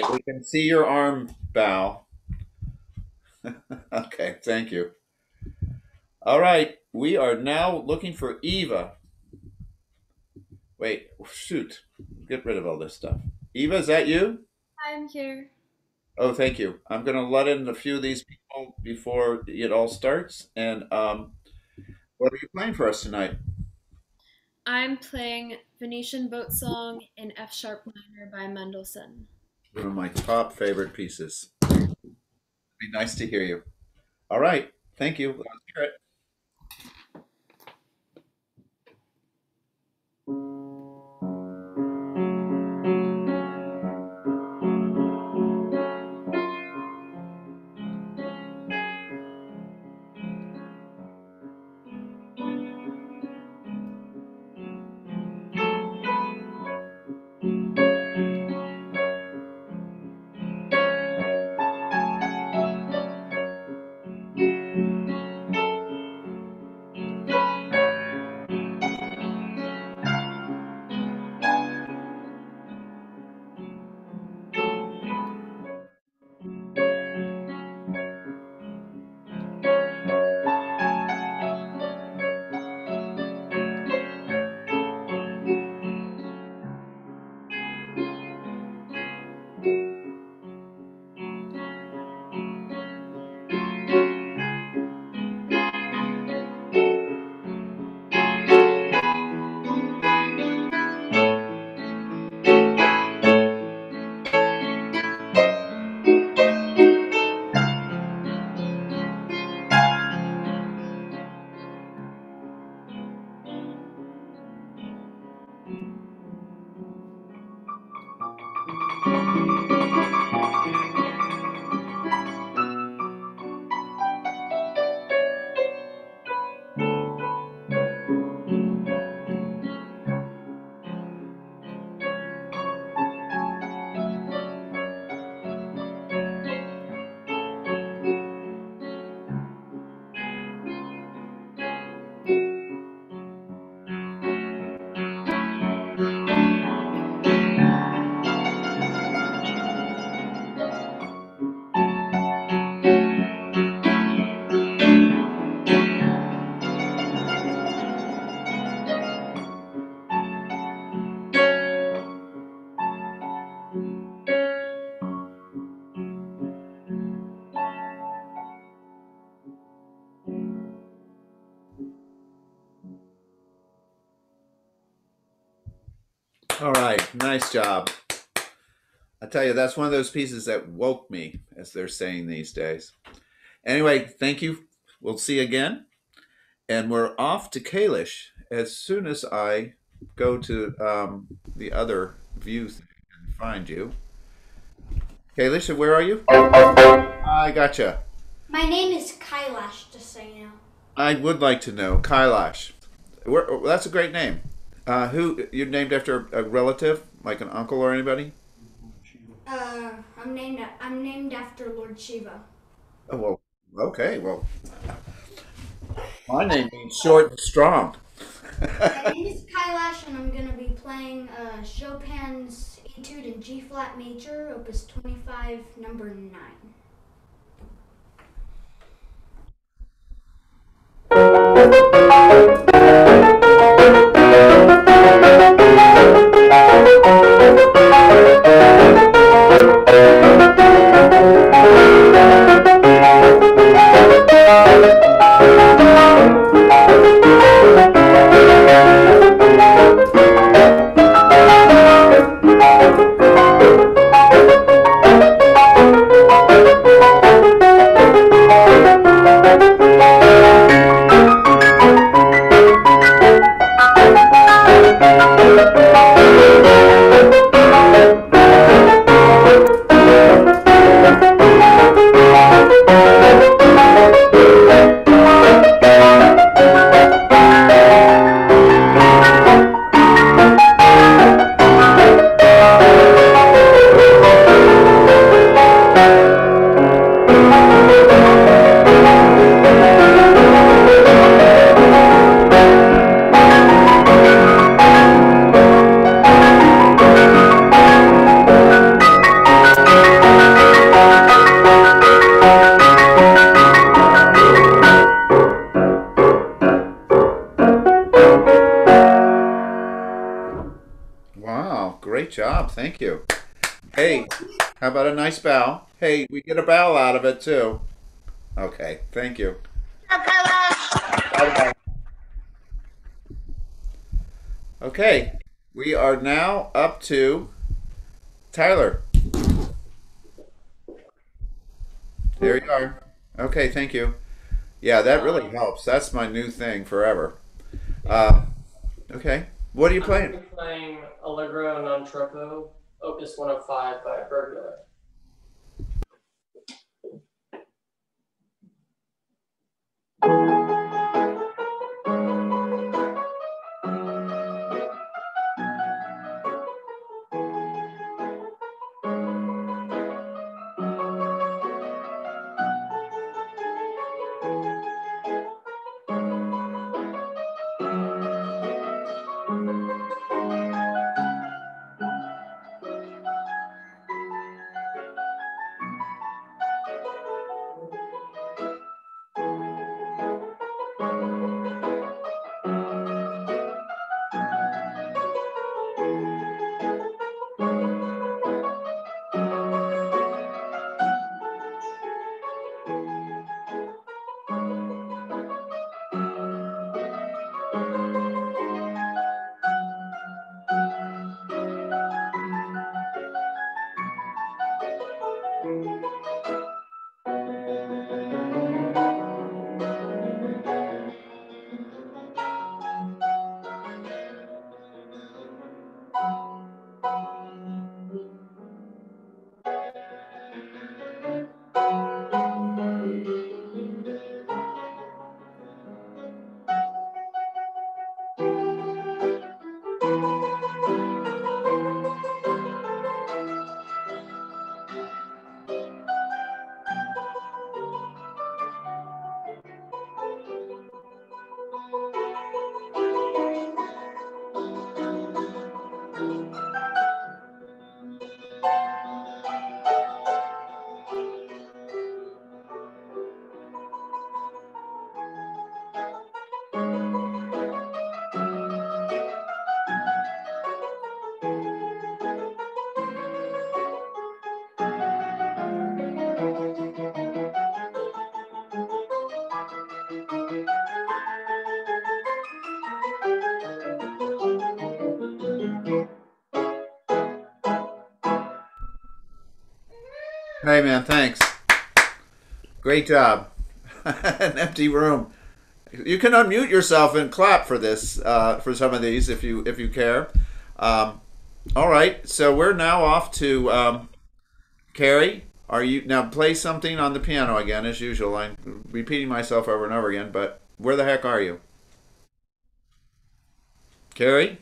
We can see your arm bow. Okay, thank you. All right, we are now looking for Eva. Wait, shoot. Get rid of all this stuff. Eva, is that you? I'm here. Oh, thank you. I'm going to let in a few of these people before it all starts. And um, what are you playing for us tonight? I'm playing Venetian Boat Song in F sharp minor by Mendelssohn. One of my top favorite pieces. It'd be nice to hear you. All right. Thank you. Let's hear it. All right, nice job. I tell you, that's one of those pieces that woke me, as they're saying these days. Anyway, thank you. We'll see you again. And we're off to Kalish as soon as I go to um, the other views and find you. Kalish, where are you? I gotcha. My name is Kailash, just so you know. I would like to know. Kailash. Where, that's a great name. Uh, who you're named after a relative, like an uncle or anybody? Uh, I'm named. I'm named after Lord Shiva. Oh well, okay. Well, my name means short and strong. My name is Kailash, and I'm gonna be playing uh, Chopin's Etude in G flat major, Opus twenty-five, number nine. great job. Thank you. Hey, how about a nice bow? Hey, we get a bow out of it too. Okay, thank you. Bye-bye. Okay, we are now up to Tyler. There you are. Okay, thank you. Yeah, that really helps. That's my new thing forever. Uh, okay, what are you I'm playing? gonna be playing Allegro non troppo, Opus one oh five by Bergler. Hey man, thanks. Great job. An empty room. You can unmute yourself and clap for this, uh, for some of these if you if you care. Um, all right, so we're now off to um, Carrie. Are you now play something on the piano again as usual? I'm repeating myself over and over again, but where the heck are you, Carrie?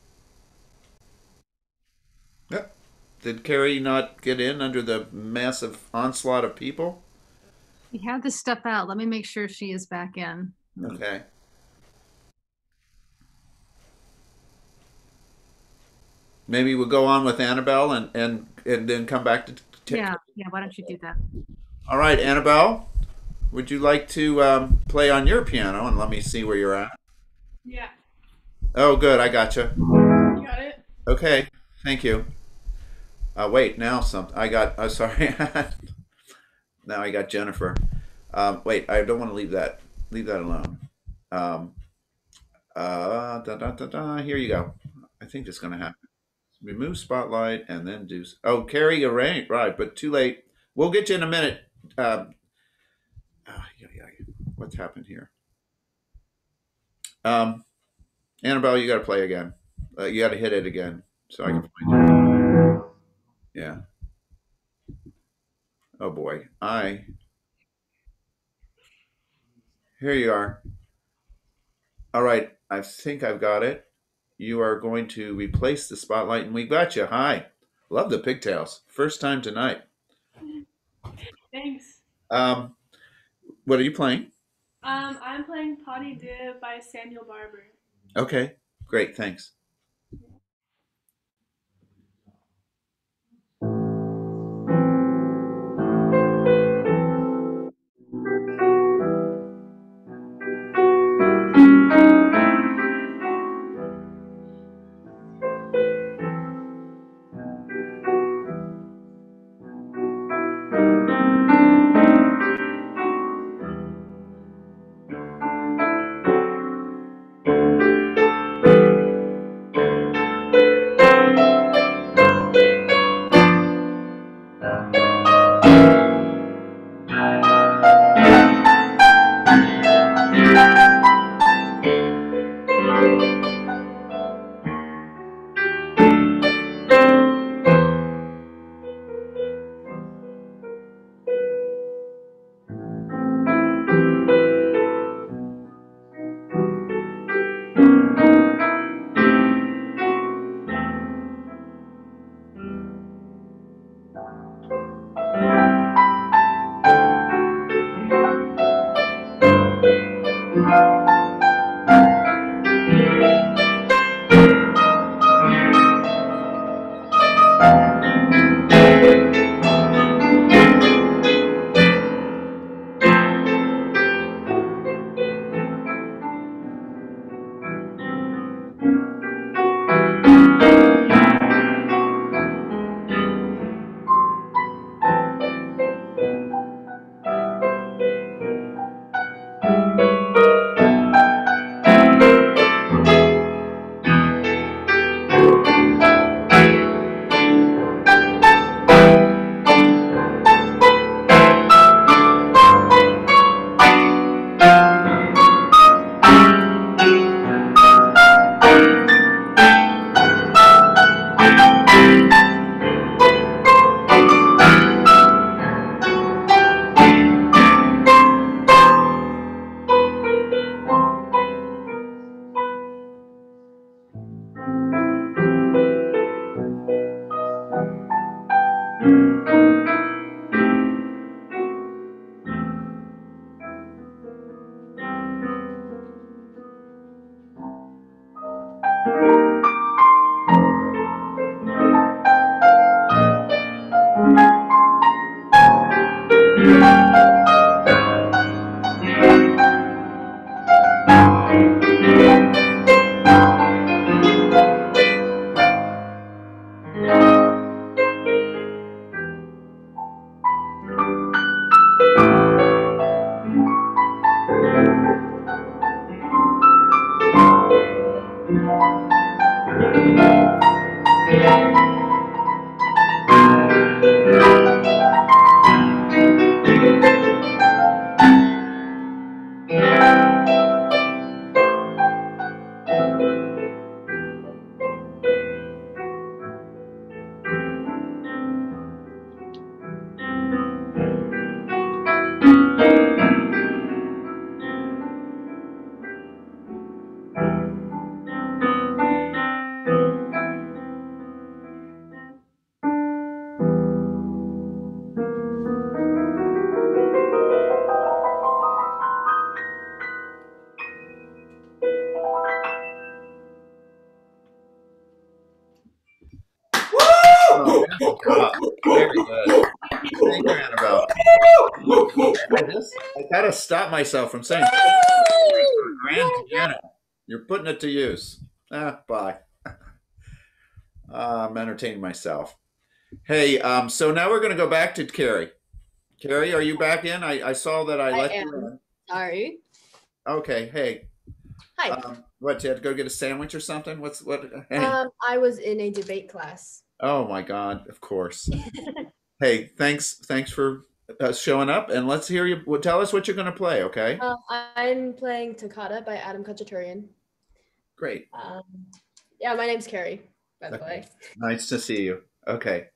Yep. Did Carrie not get in under the massive onslaught of people? We had to step out. Let me make sure she is back in. Okay. Maybe we'll go on with Annabelle and and, and then come back to. T- Yeah, yeah. Why don't you do that? All right, Annabelle, would you like to um, play on your piano and let me see where you're at? Yeah. Oh, good. I gotcha. You got it? Okay. Thank you. Uh, wait, now some. I got. Oh, sorry. Now I got Jennifer. Um, wait, I don't want to leave that. Leave that alone. Um, uh, da, da, da, da. Here you go. I think it's going to happen. Remove spotlight and then do. Oh, Carrie, you're right, right, but too late. We'll get you in a minute. Um, oh, yeah, yeah. What's happened here? Um, Annabelle, you got to play again. Uh, you got to hit it again so I can find you. Yeah. Oh boy, I. Here you are. All right, I think I've got it. You are going to replace the spotlight, and we got you. Hi. Love the pigtails. First time tonight. Thanks. Um, what are you playing? Um, I'm playing Potty Dieu by Samuel Barber. Okay, great. Thanks. Very good. Thank you, Annabelle. I just I gotta stop myself from saying grand piano. You're putting it to use. Ah, bye. Uh, I'm entertaining myself. Hey, um, so now we're going to go back to Carrie. Carrie, are you back in? I, I saw that I, I let am. you in. Sorry. Okay. Hey. Hi. Um, what? You had to go get a sandwich or something? What's what? Hey. Um, I was in a debate class. Oh my God! Of course. Hey, thanks. Thanks for uh, showing up, and let's hear you. Well, tell us what you're going to play. Okay. Um, I'm playing Toccata by Adam Khachaturian. Great. Um, yeah, my name's Carrie, by the way. Nice to see you. Okay.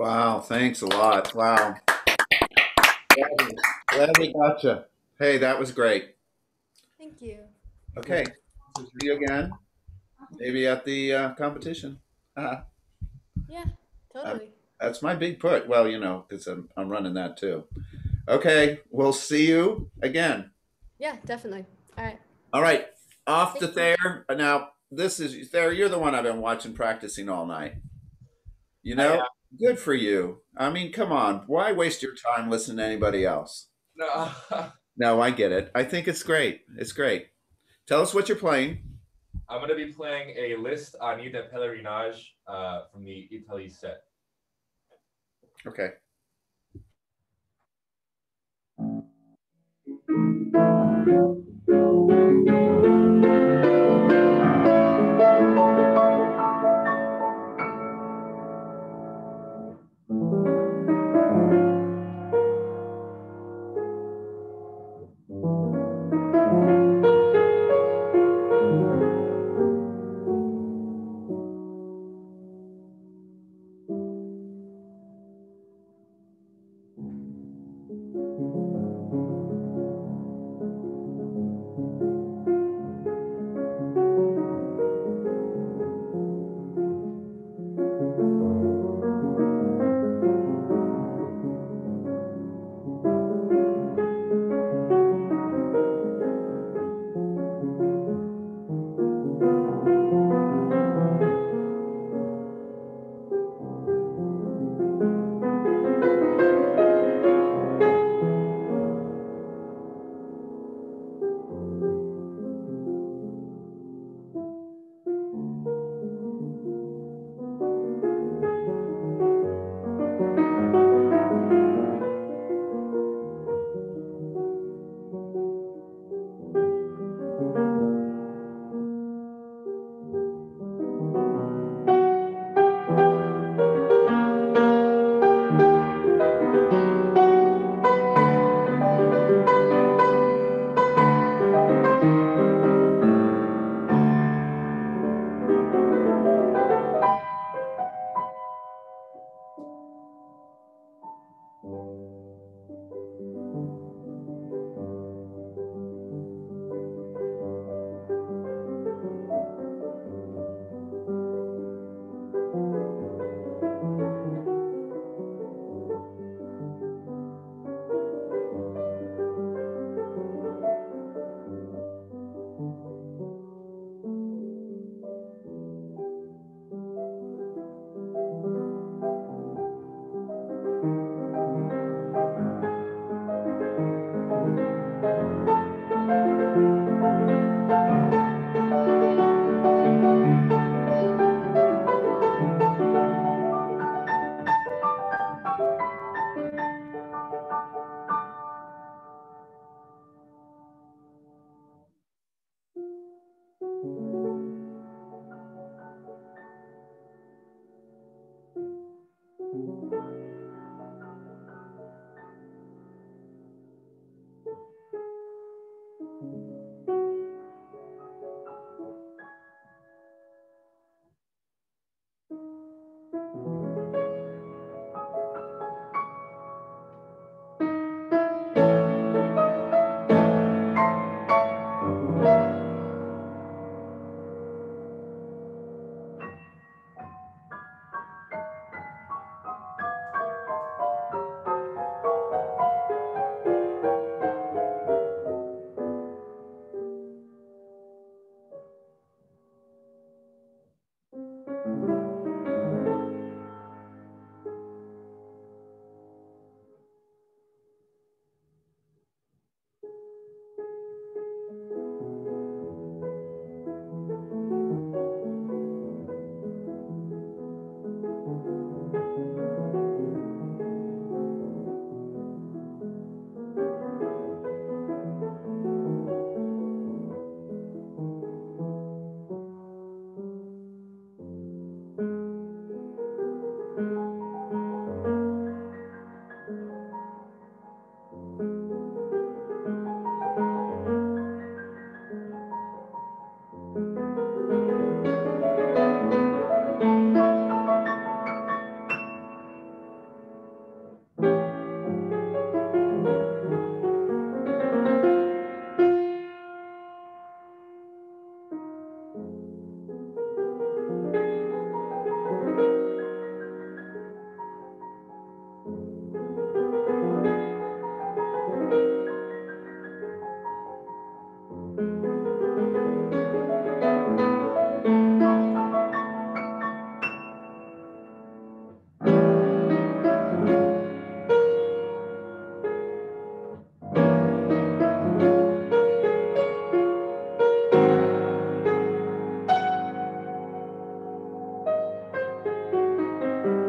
Wow, thanks a lot. Wow. Glad we, glad we got you. Hey, that was great. Thank you. Okay, see you again. Maybe at the uh, competition. Uh, Yeah, totally. that's my big put. Well, you know, because I'm, I'm running that too. Okay, we'll see you again. Yeah, definitely. All right. All right, off to Thank you. Thayer. Now, this is Thayer. You're the one I've been watching practicing all night. You know, Yeah. good for you. I mean, come on. Why waste your time listening to anybody else? No. No, I get it. I think it's great. It's great. Tell us what you're playing. I'm going to be playing a list on Ida Pelerinage uh, from the Italy set. Okay.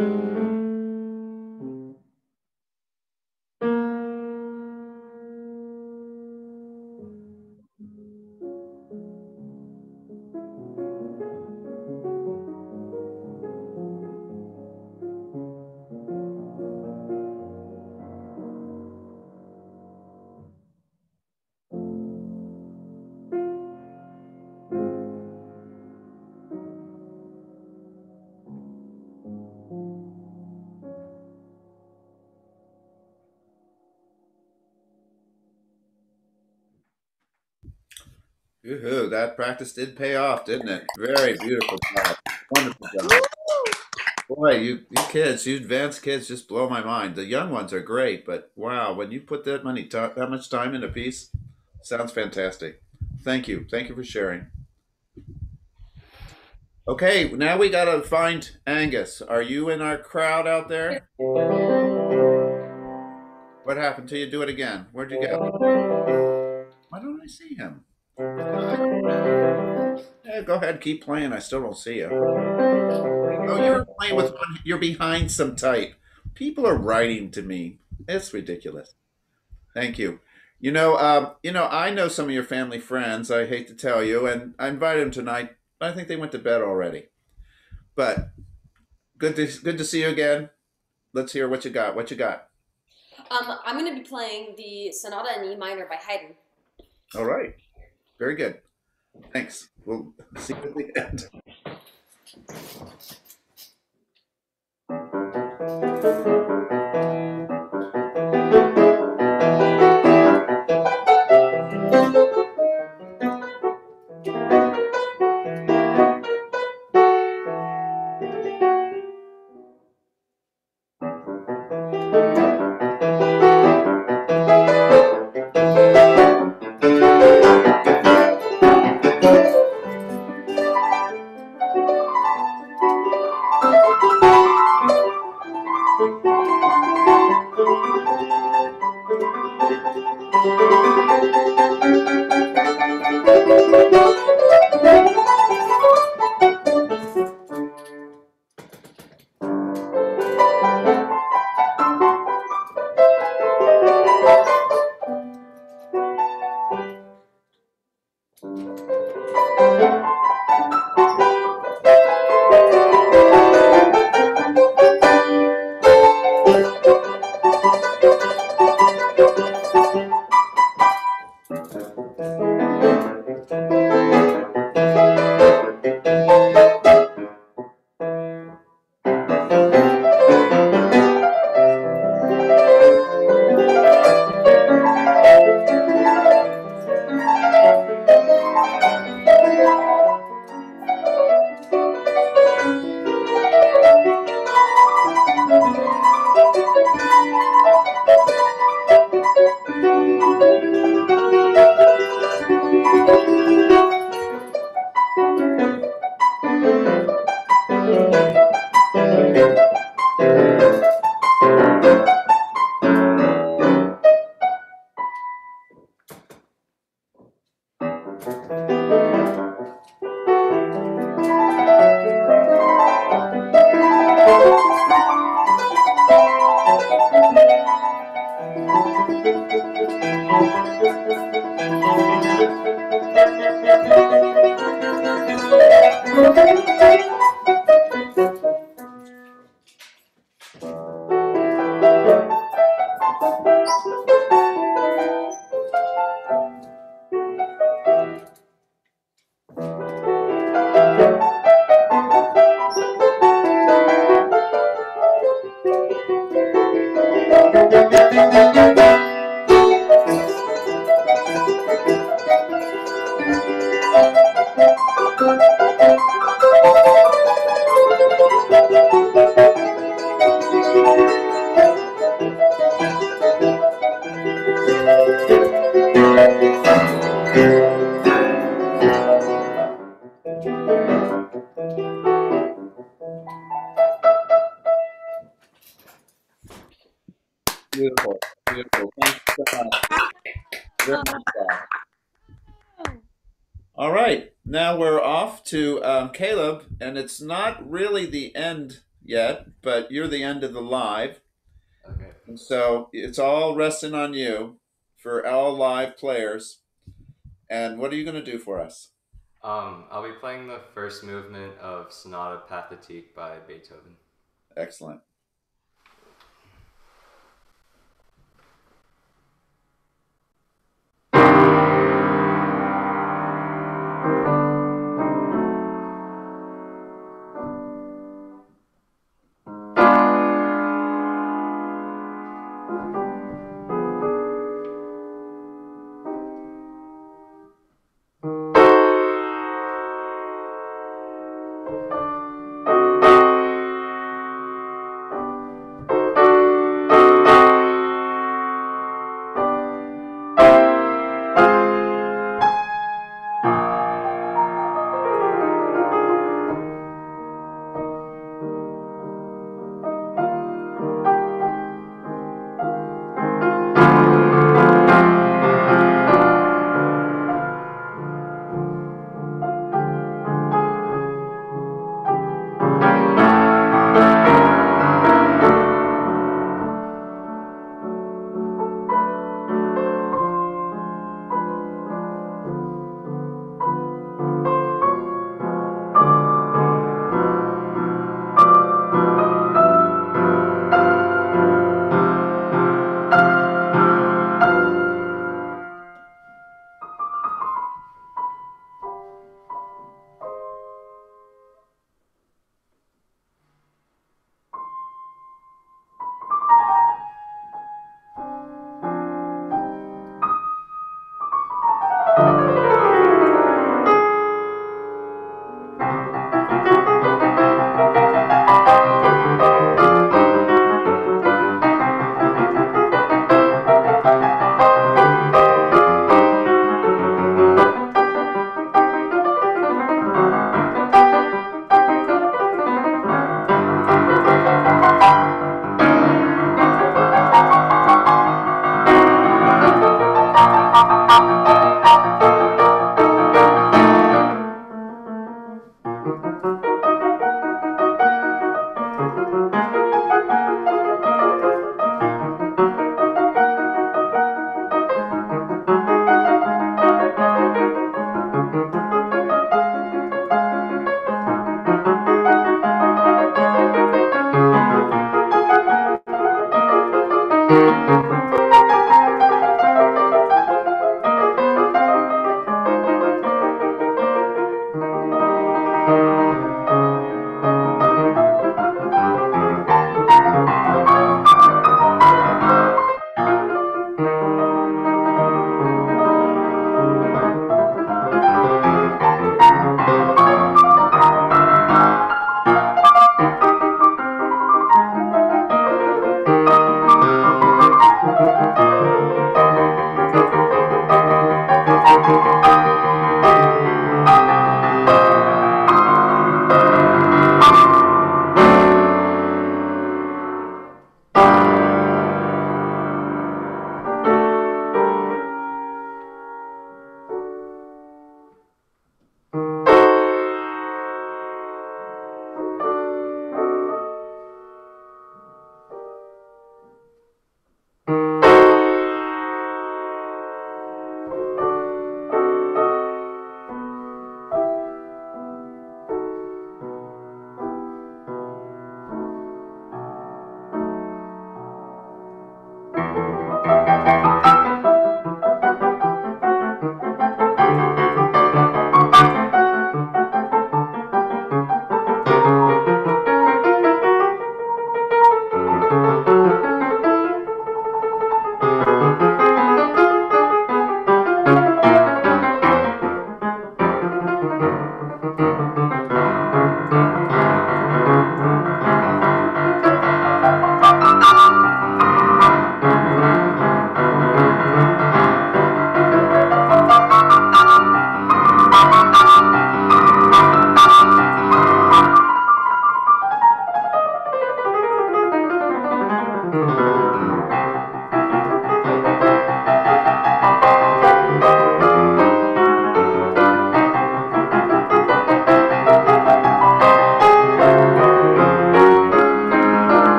Woohoo, that practice did pay off, didn't it? Very beautiful job. Wonderful job. Boy, you, you kids, you advanced kids just blow my mind. The young ones are great, but wow, when you put that many that much time in a piece, sounds fantastic. Thank you. Thank you for sharing. Okay, now we gotta find Angus. Are you in our crowd out there? What happened till you do it again? Where'd you go? Why don't I see him? Yeah, go ahead, keep playing. I still don't see you. Oh, you're playing with one. You're behind some type. People are writing to me. It's ridiculous. Thank you. You know, um, you know, I know some of your family friends. I hate to tell you, and I invited them tonight. I think they went to bed already. But good to good to see you again. Let's hear what you got. What you got? Um, I'm going to be playing the Sonata in E minor by Haydn. All right. Very good. Thanks. We'll see you at the end. Beautiful, beautiful. Thank you so much. Very much so. All right, now we're off to um, Caleb, and it's not really the end yet, but you're the end of the live. Okay. And so it's all resting on you for all live players. And what are you going to do for us? Um, I'll be playing the first movement of Sonata Pathétique by Beethoven. Excellent.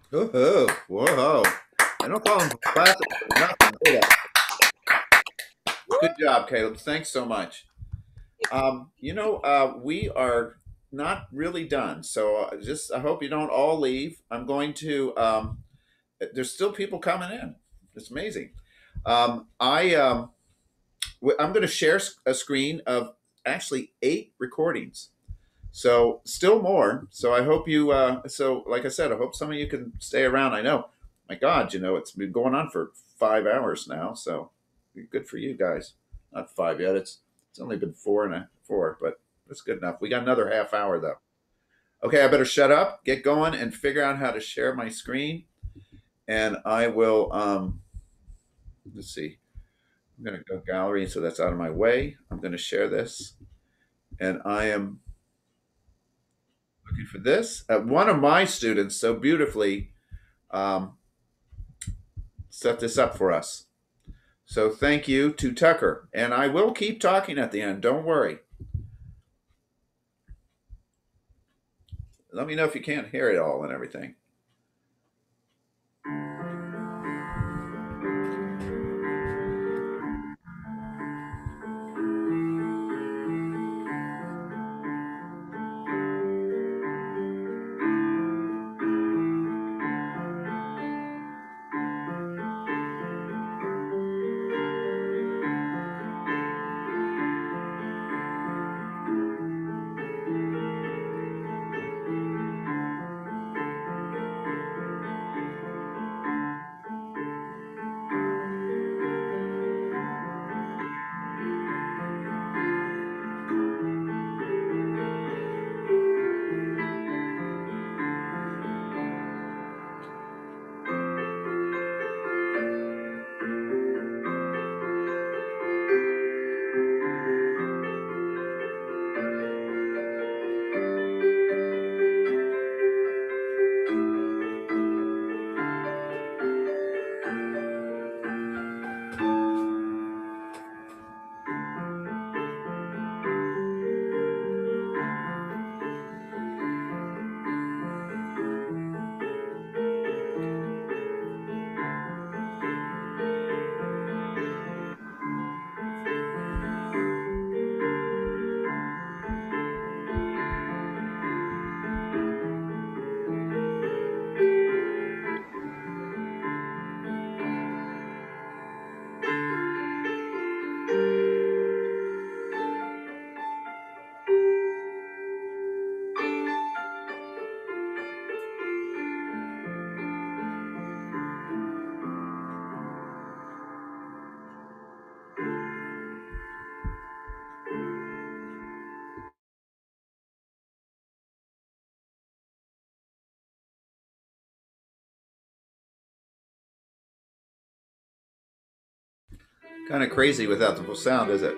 Whoa, whoa! I don't call them classics for nothing. Look at that. Good job, Caleb. Thanks so much. Um, you know, uh, we are not really done, so uh, just I hope you don't all leave. I'm going to. Um, there's still people coming in. It's amazing. Um, I um, w- I'm going to share s- a screen of actually eight recordings. So still more. So I hope you. Uh, so like I said, I hope some of you can stay around. I know. My God, you know, it's been going on for five hours now. So good for you guys. Not five yet. It's it's only been four and a four, but that's good enough. We got another half hour though. Okay, I better shut up, get going, and figure out how to share my screen. And I will. Um, let's see. I'm going to go gallery, so that's out of my way. I'm going to share this, and I am looking for this. Uh, one of my students so beautifully um, set this up for us. So thank you to Tucker. And I will keep talking at the end. Don't worry. Let me know if you can't hear it all and everything. Kind of crazy without the sound, is it?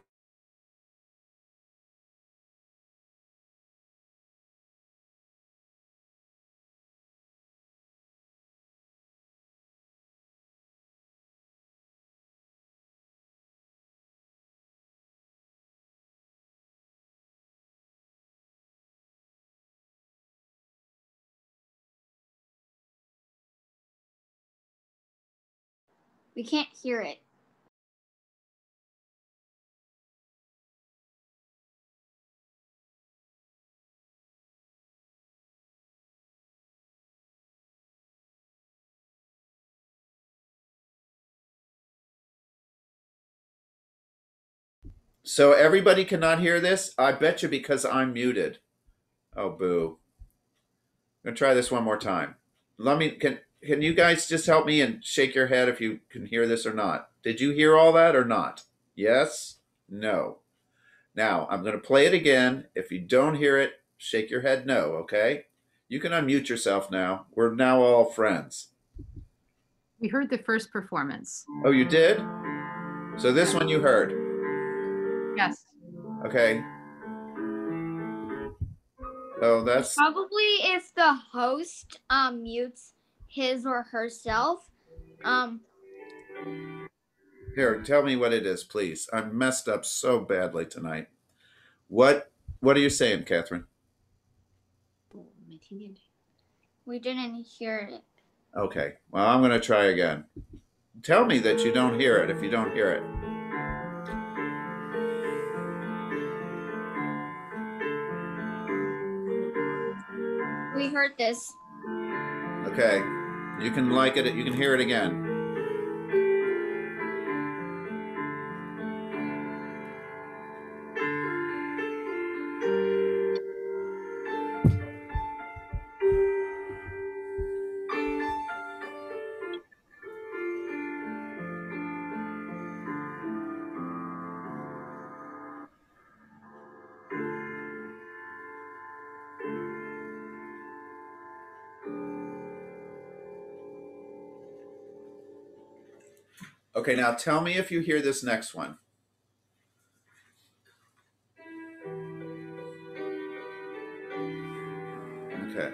We can't hear it. So everybody cannot hear this? I bet you because I'm muted. Oh, boo. I'm going to try this one more time. Let me, can, can you guys just help me and shake your head if you can hear this or not? Did you hear all that or not? Yes? No. Now, I'm going to play it again. If you don't hear it, shake your head no, okay? You can unmute yourself now. We're now all friends. We heard the first performance. Oh, you did? So this one you heard? Yes. Okay. Oh, that's... Probably if the host um mutes his or herself. Um Here, tell me what it is, please. I'm messed up so badly tonight. What What are you saying, Catherine? We didn't hear it. Okay. Well, I'm going to try again. Tell me that you don't hear it if you don't hear it. We heard this. Okay. You can like it. You can hear it again. Okay, now tell me if you hear this next one. Okay.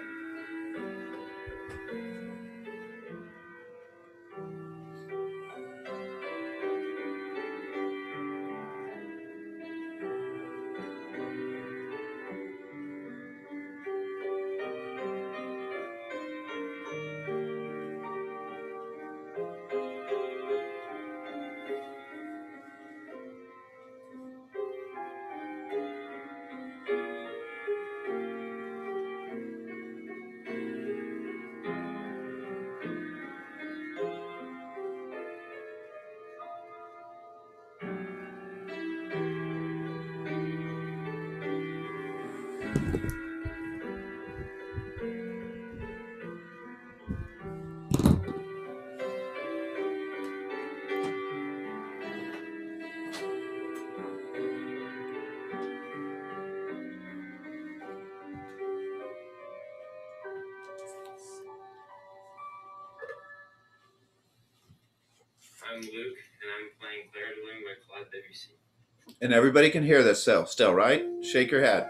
I'm Luke, and I'm playing Claire de Lune by Claude Debussy. And everybody can hear this still, still, right? Shake your head.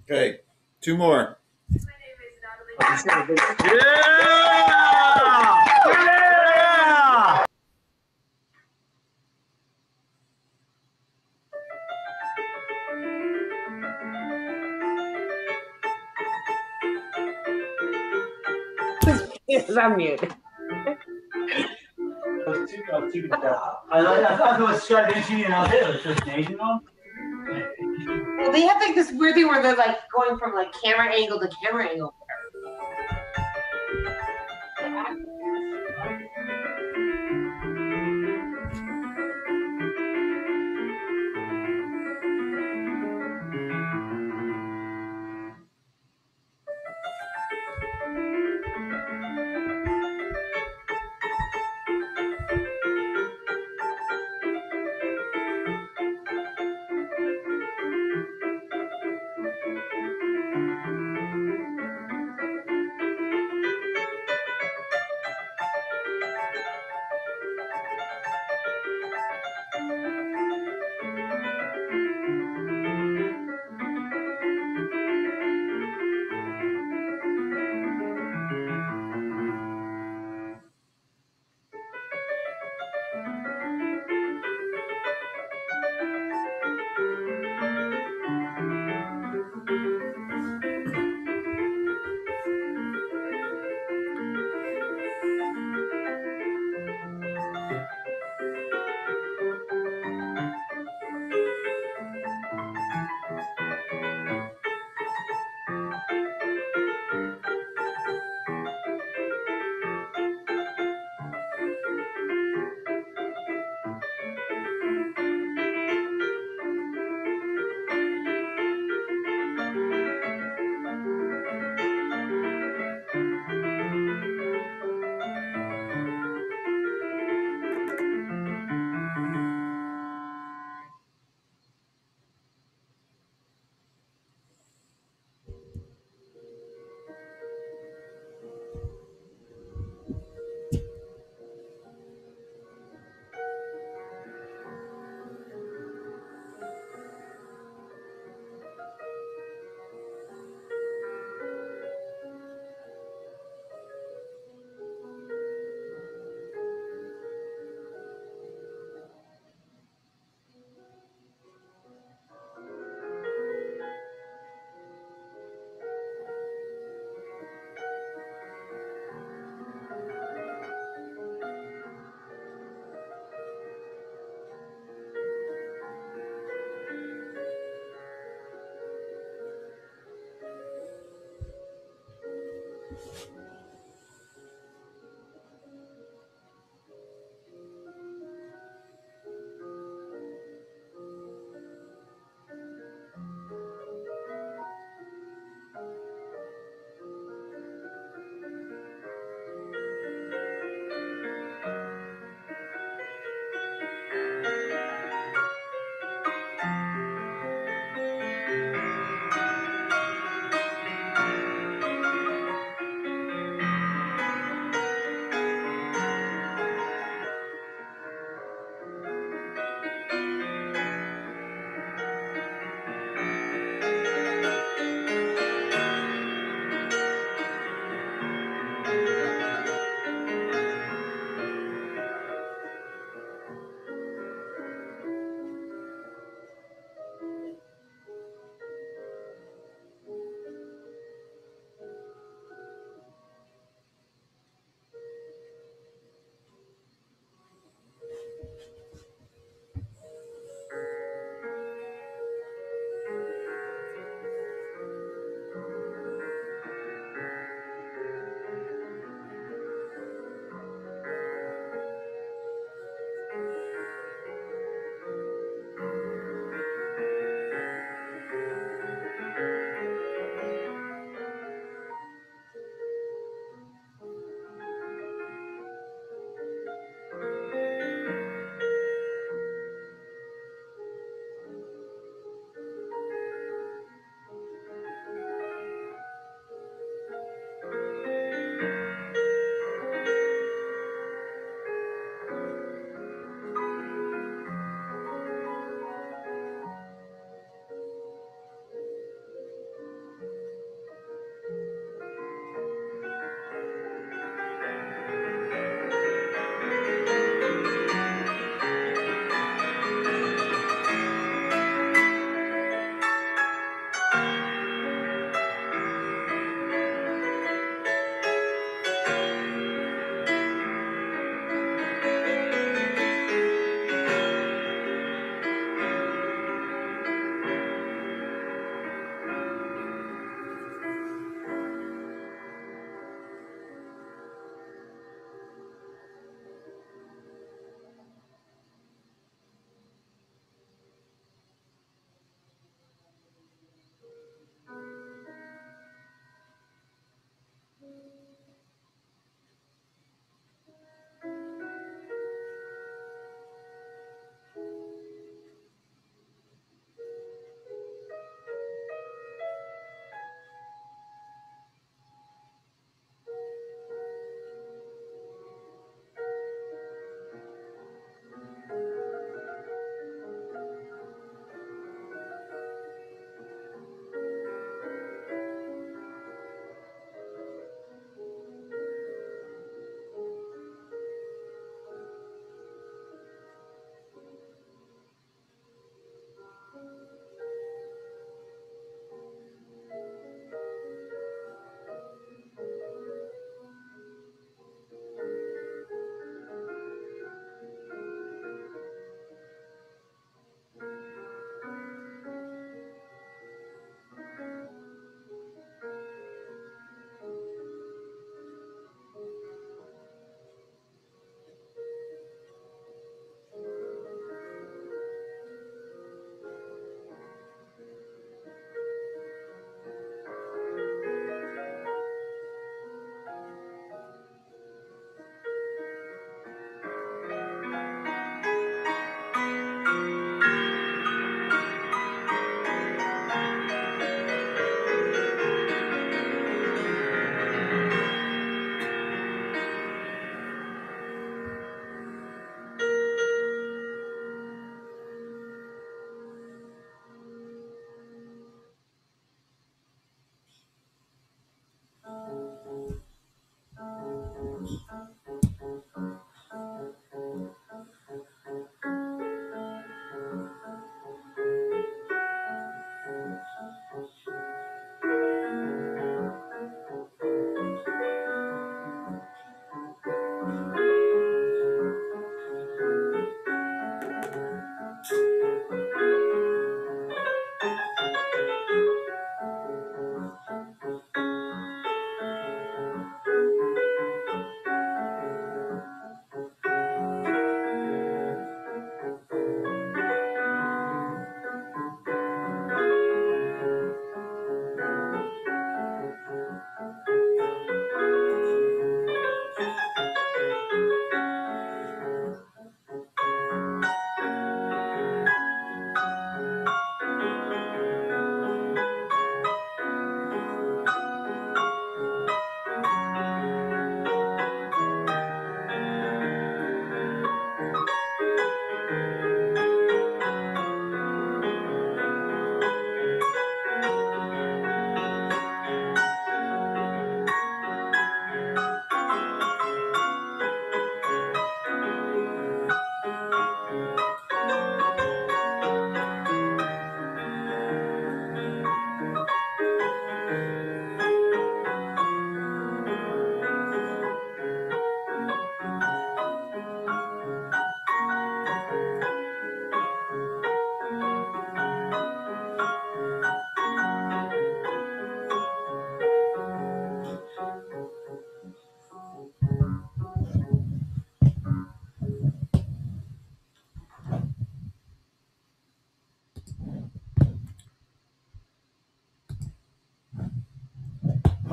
Okay, two more. Yeah! Yeah! Yes, I'm mute. I thought it was strategy and all this. Just Asian one. Well, they have like this weird thing where they're like going from like camera angle to camera angle.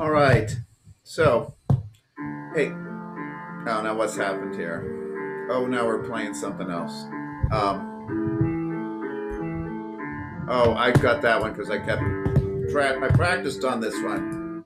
All right. So, hey. Oh, now what's happened here? Oh, now we're playing something else. Um, oh, I got that one because I kept track. I practiced on this one.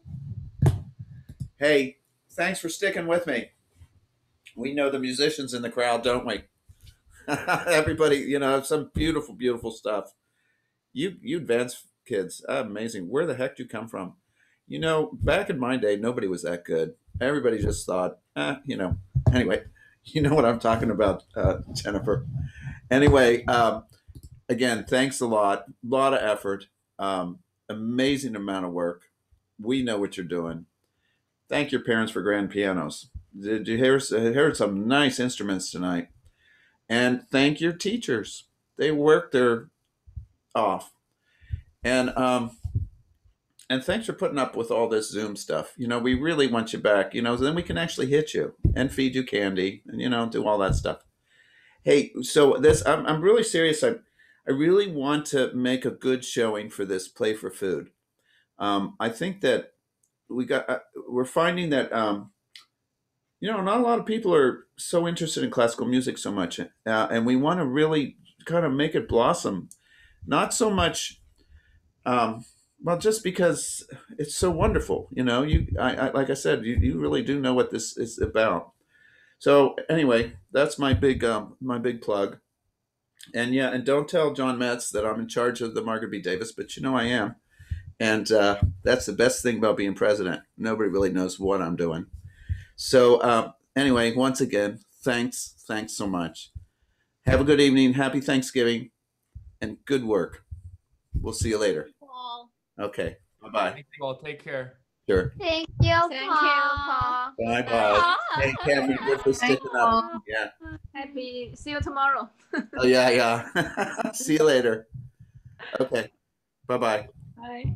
Hey, thanks for sticking with me. We know the musicians in the crowd, don't we? Everybody, you know, some beautiful, beautiful stuff. You, you advanced kids, amazing. Where the heck do you come from? You know, back in my day, nobody was that good. Everybody just thought, eh, you know. Anyway, you know what I'm talking about, uh, Jennifer. Anyway, um, again, thanks a lot. A lot of effort. Um, amazing amount of work. We know what you're doing. Thank your parents for grand pianos. Did you hear, heard some nice instruments tonight? And thank your teachers. They worked their off. And um, and thanks for putting up with all this Zoom stuff. You know, we really want you back. You know, then we can actually hit you and feed you candy and, you know, do all that stuff. Hey, so this, I'm, I'm really serious. I, I really want to make a good showing for this Play for Food. Um, I think that we got, uh, we're finding that, um, you know, not a lot of people are so interested in classical music so much. Uh, and we want to really kind of make it blossom. Not so much, um, well, just because it's so wonderful. You know, you, I, I like I said, you, you really do know what this is about. So anyway, that's my big um, my big plug. And yeah, and don't tell John Metz that I'm in charge of the Margaret B. Davis, but you know I am. And uh, that's the best thing about being president. Nobody really knows what I'm doing. So uh, anyway, once again, thanks, thanks so much. Have a good evening. Happy Thanksgiving, and good work. We'll see you later. Paul. Okay. Bye-bye. Thank you all. Take care. Sure. Thank you, Thank Paul. Bye bye. Hey, Catherine, good for Thank sticking you. up. Yeah. Happy. See you tomorrow. Oh, yeah, yeah. See you later. Okay. Bye bye. Bye.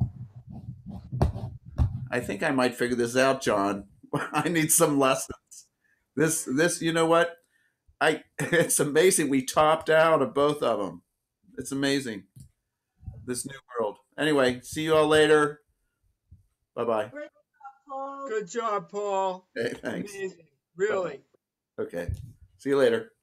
I think I might figure this out, John. I need some lessons. This, this, you know what? I. It's amazing. We topped out of both of them. It's amazing. This new world. Anyway, see you all later. Bye bye. Good job, Paul. Hey, thanks. Amazing. Really. Bye-bye. Okay. See you later.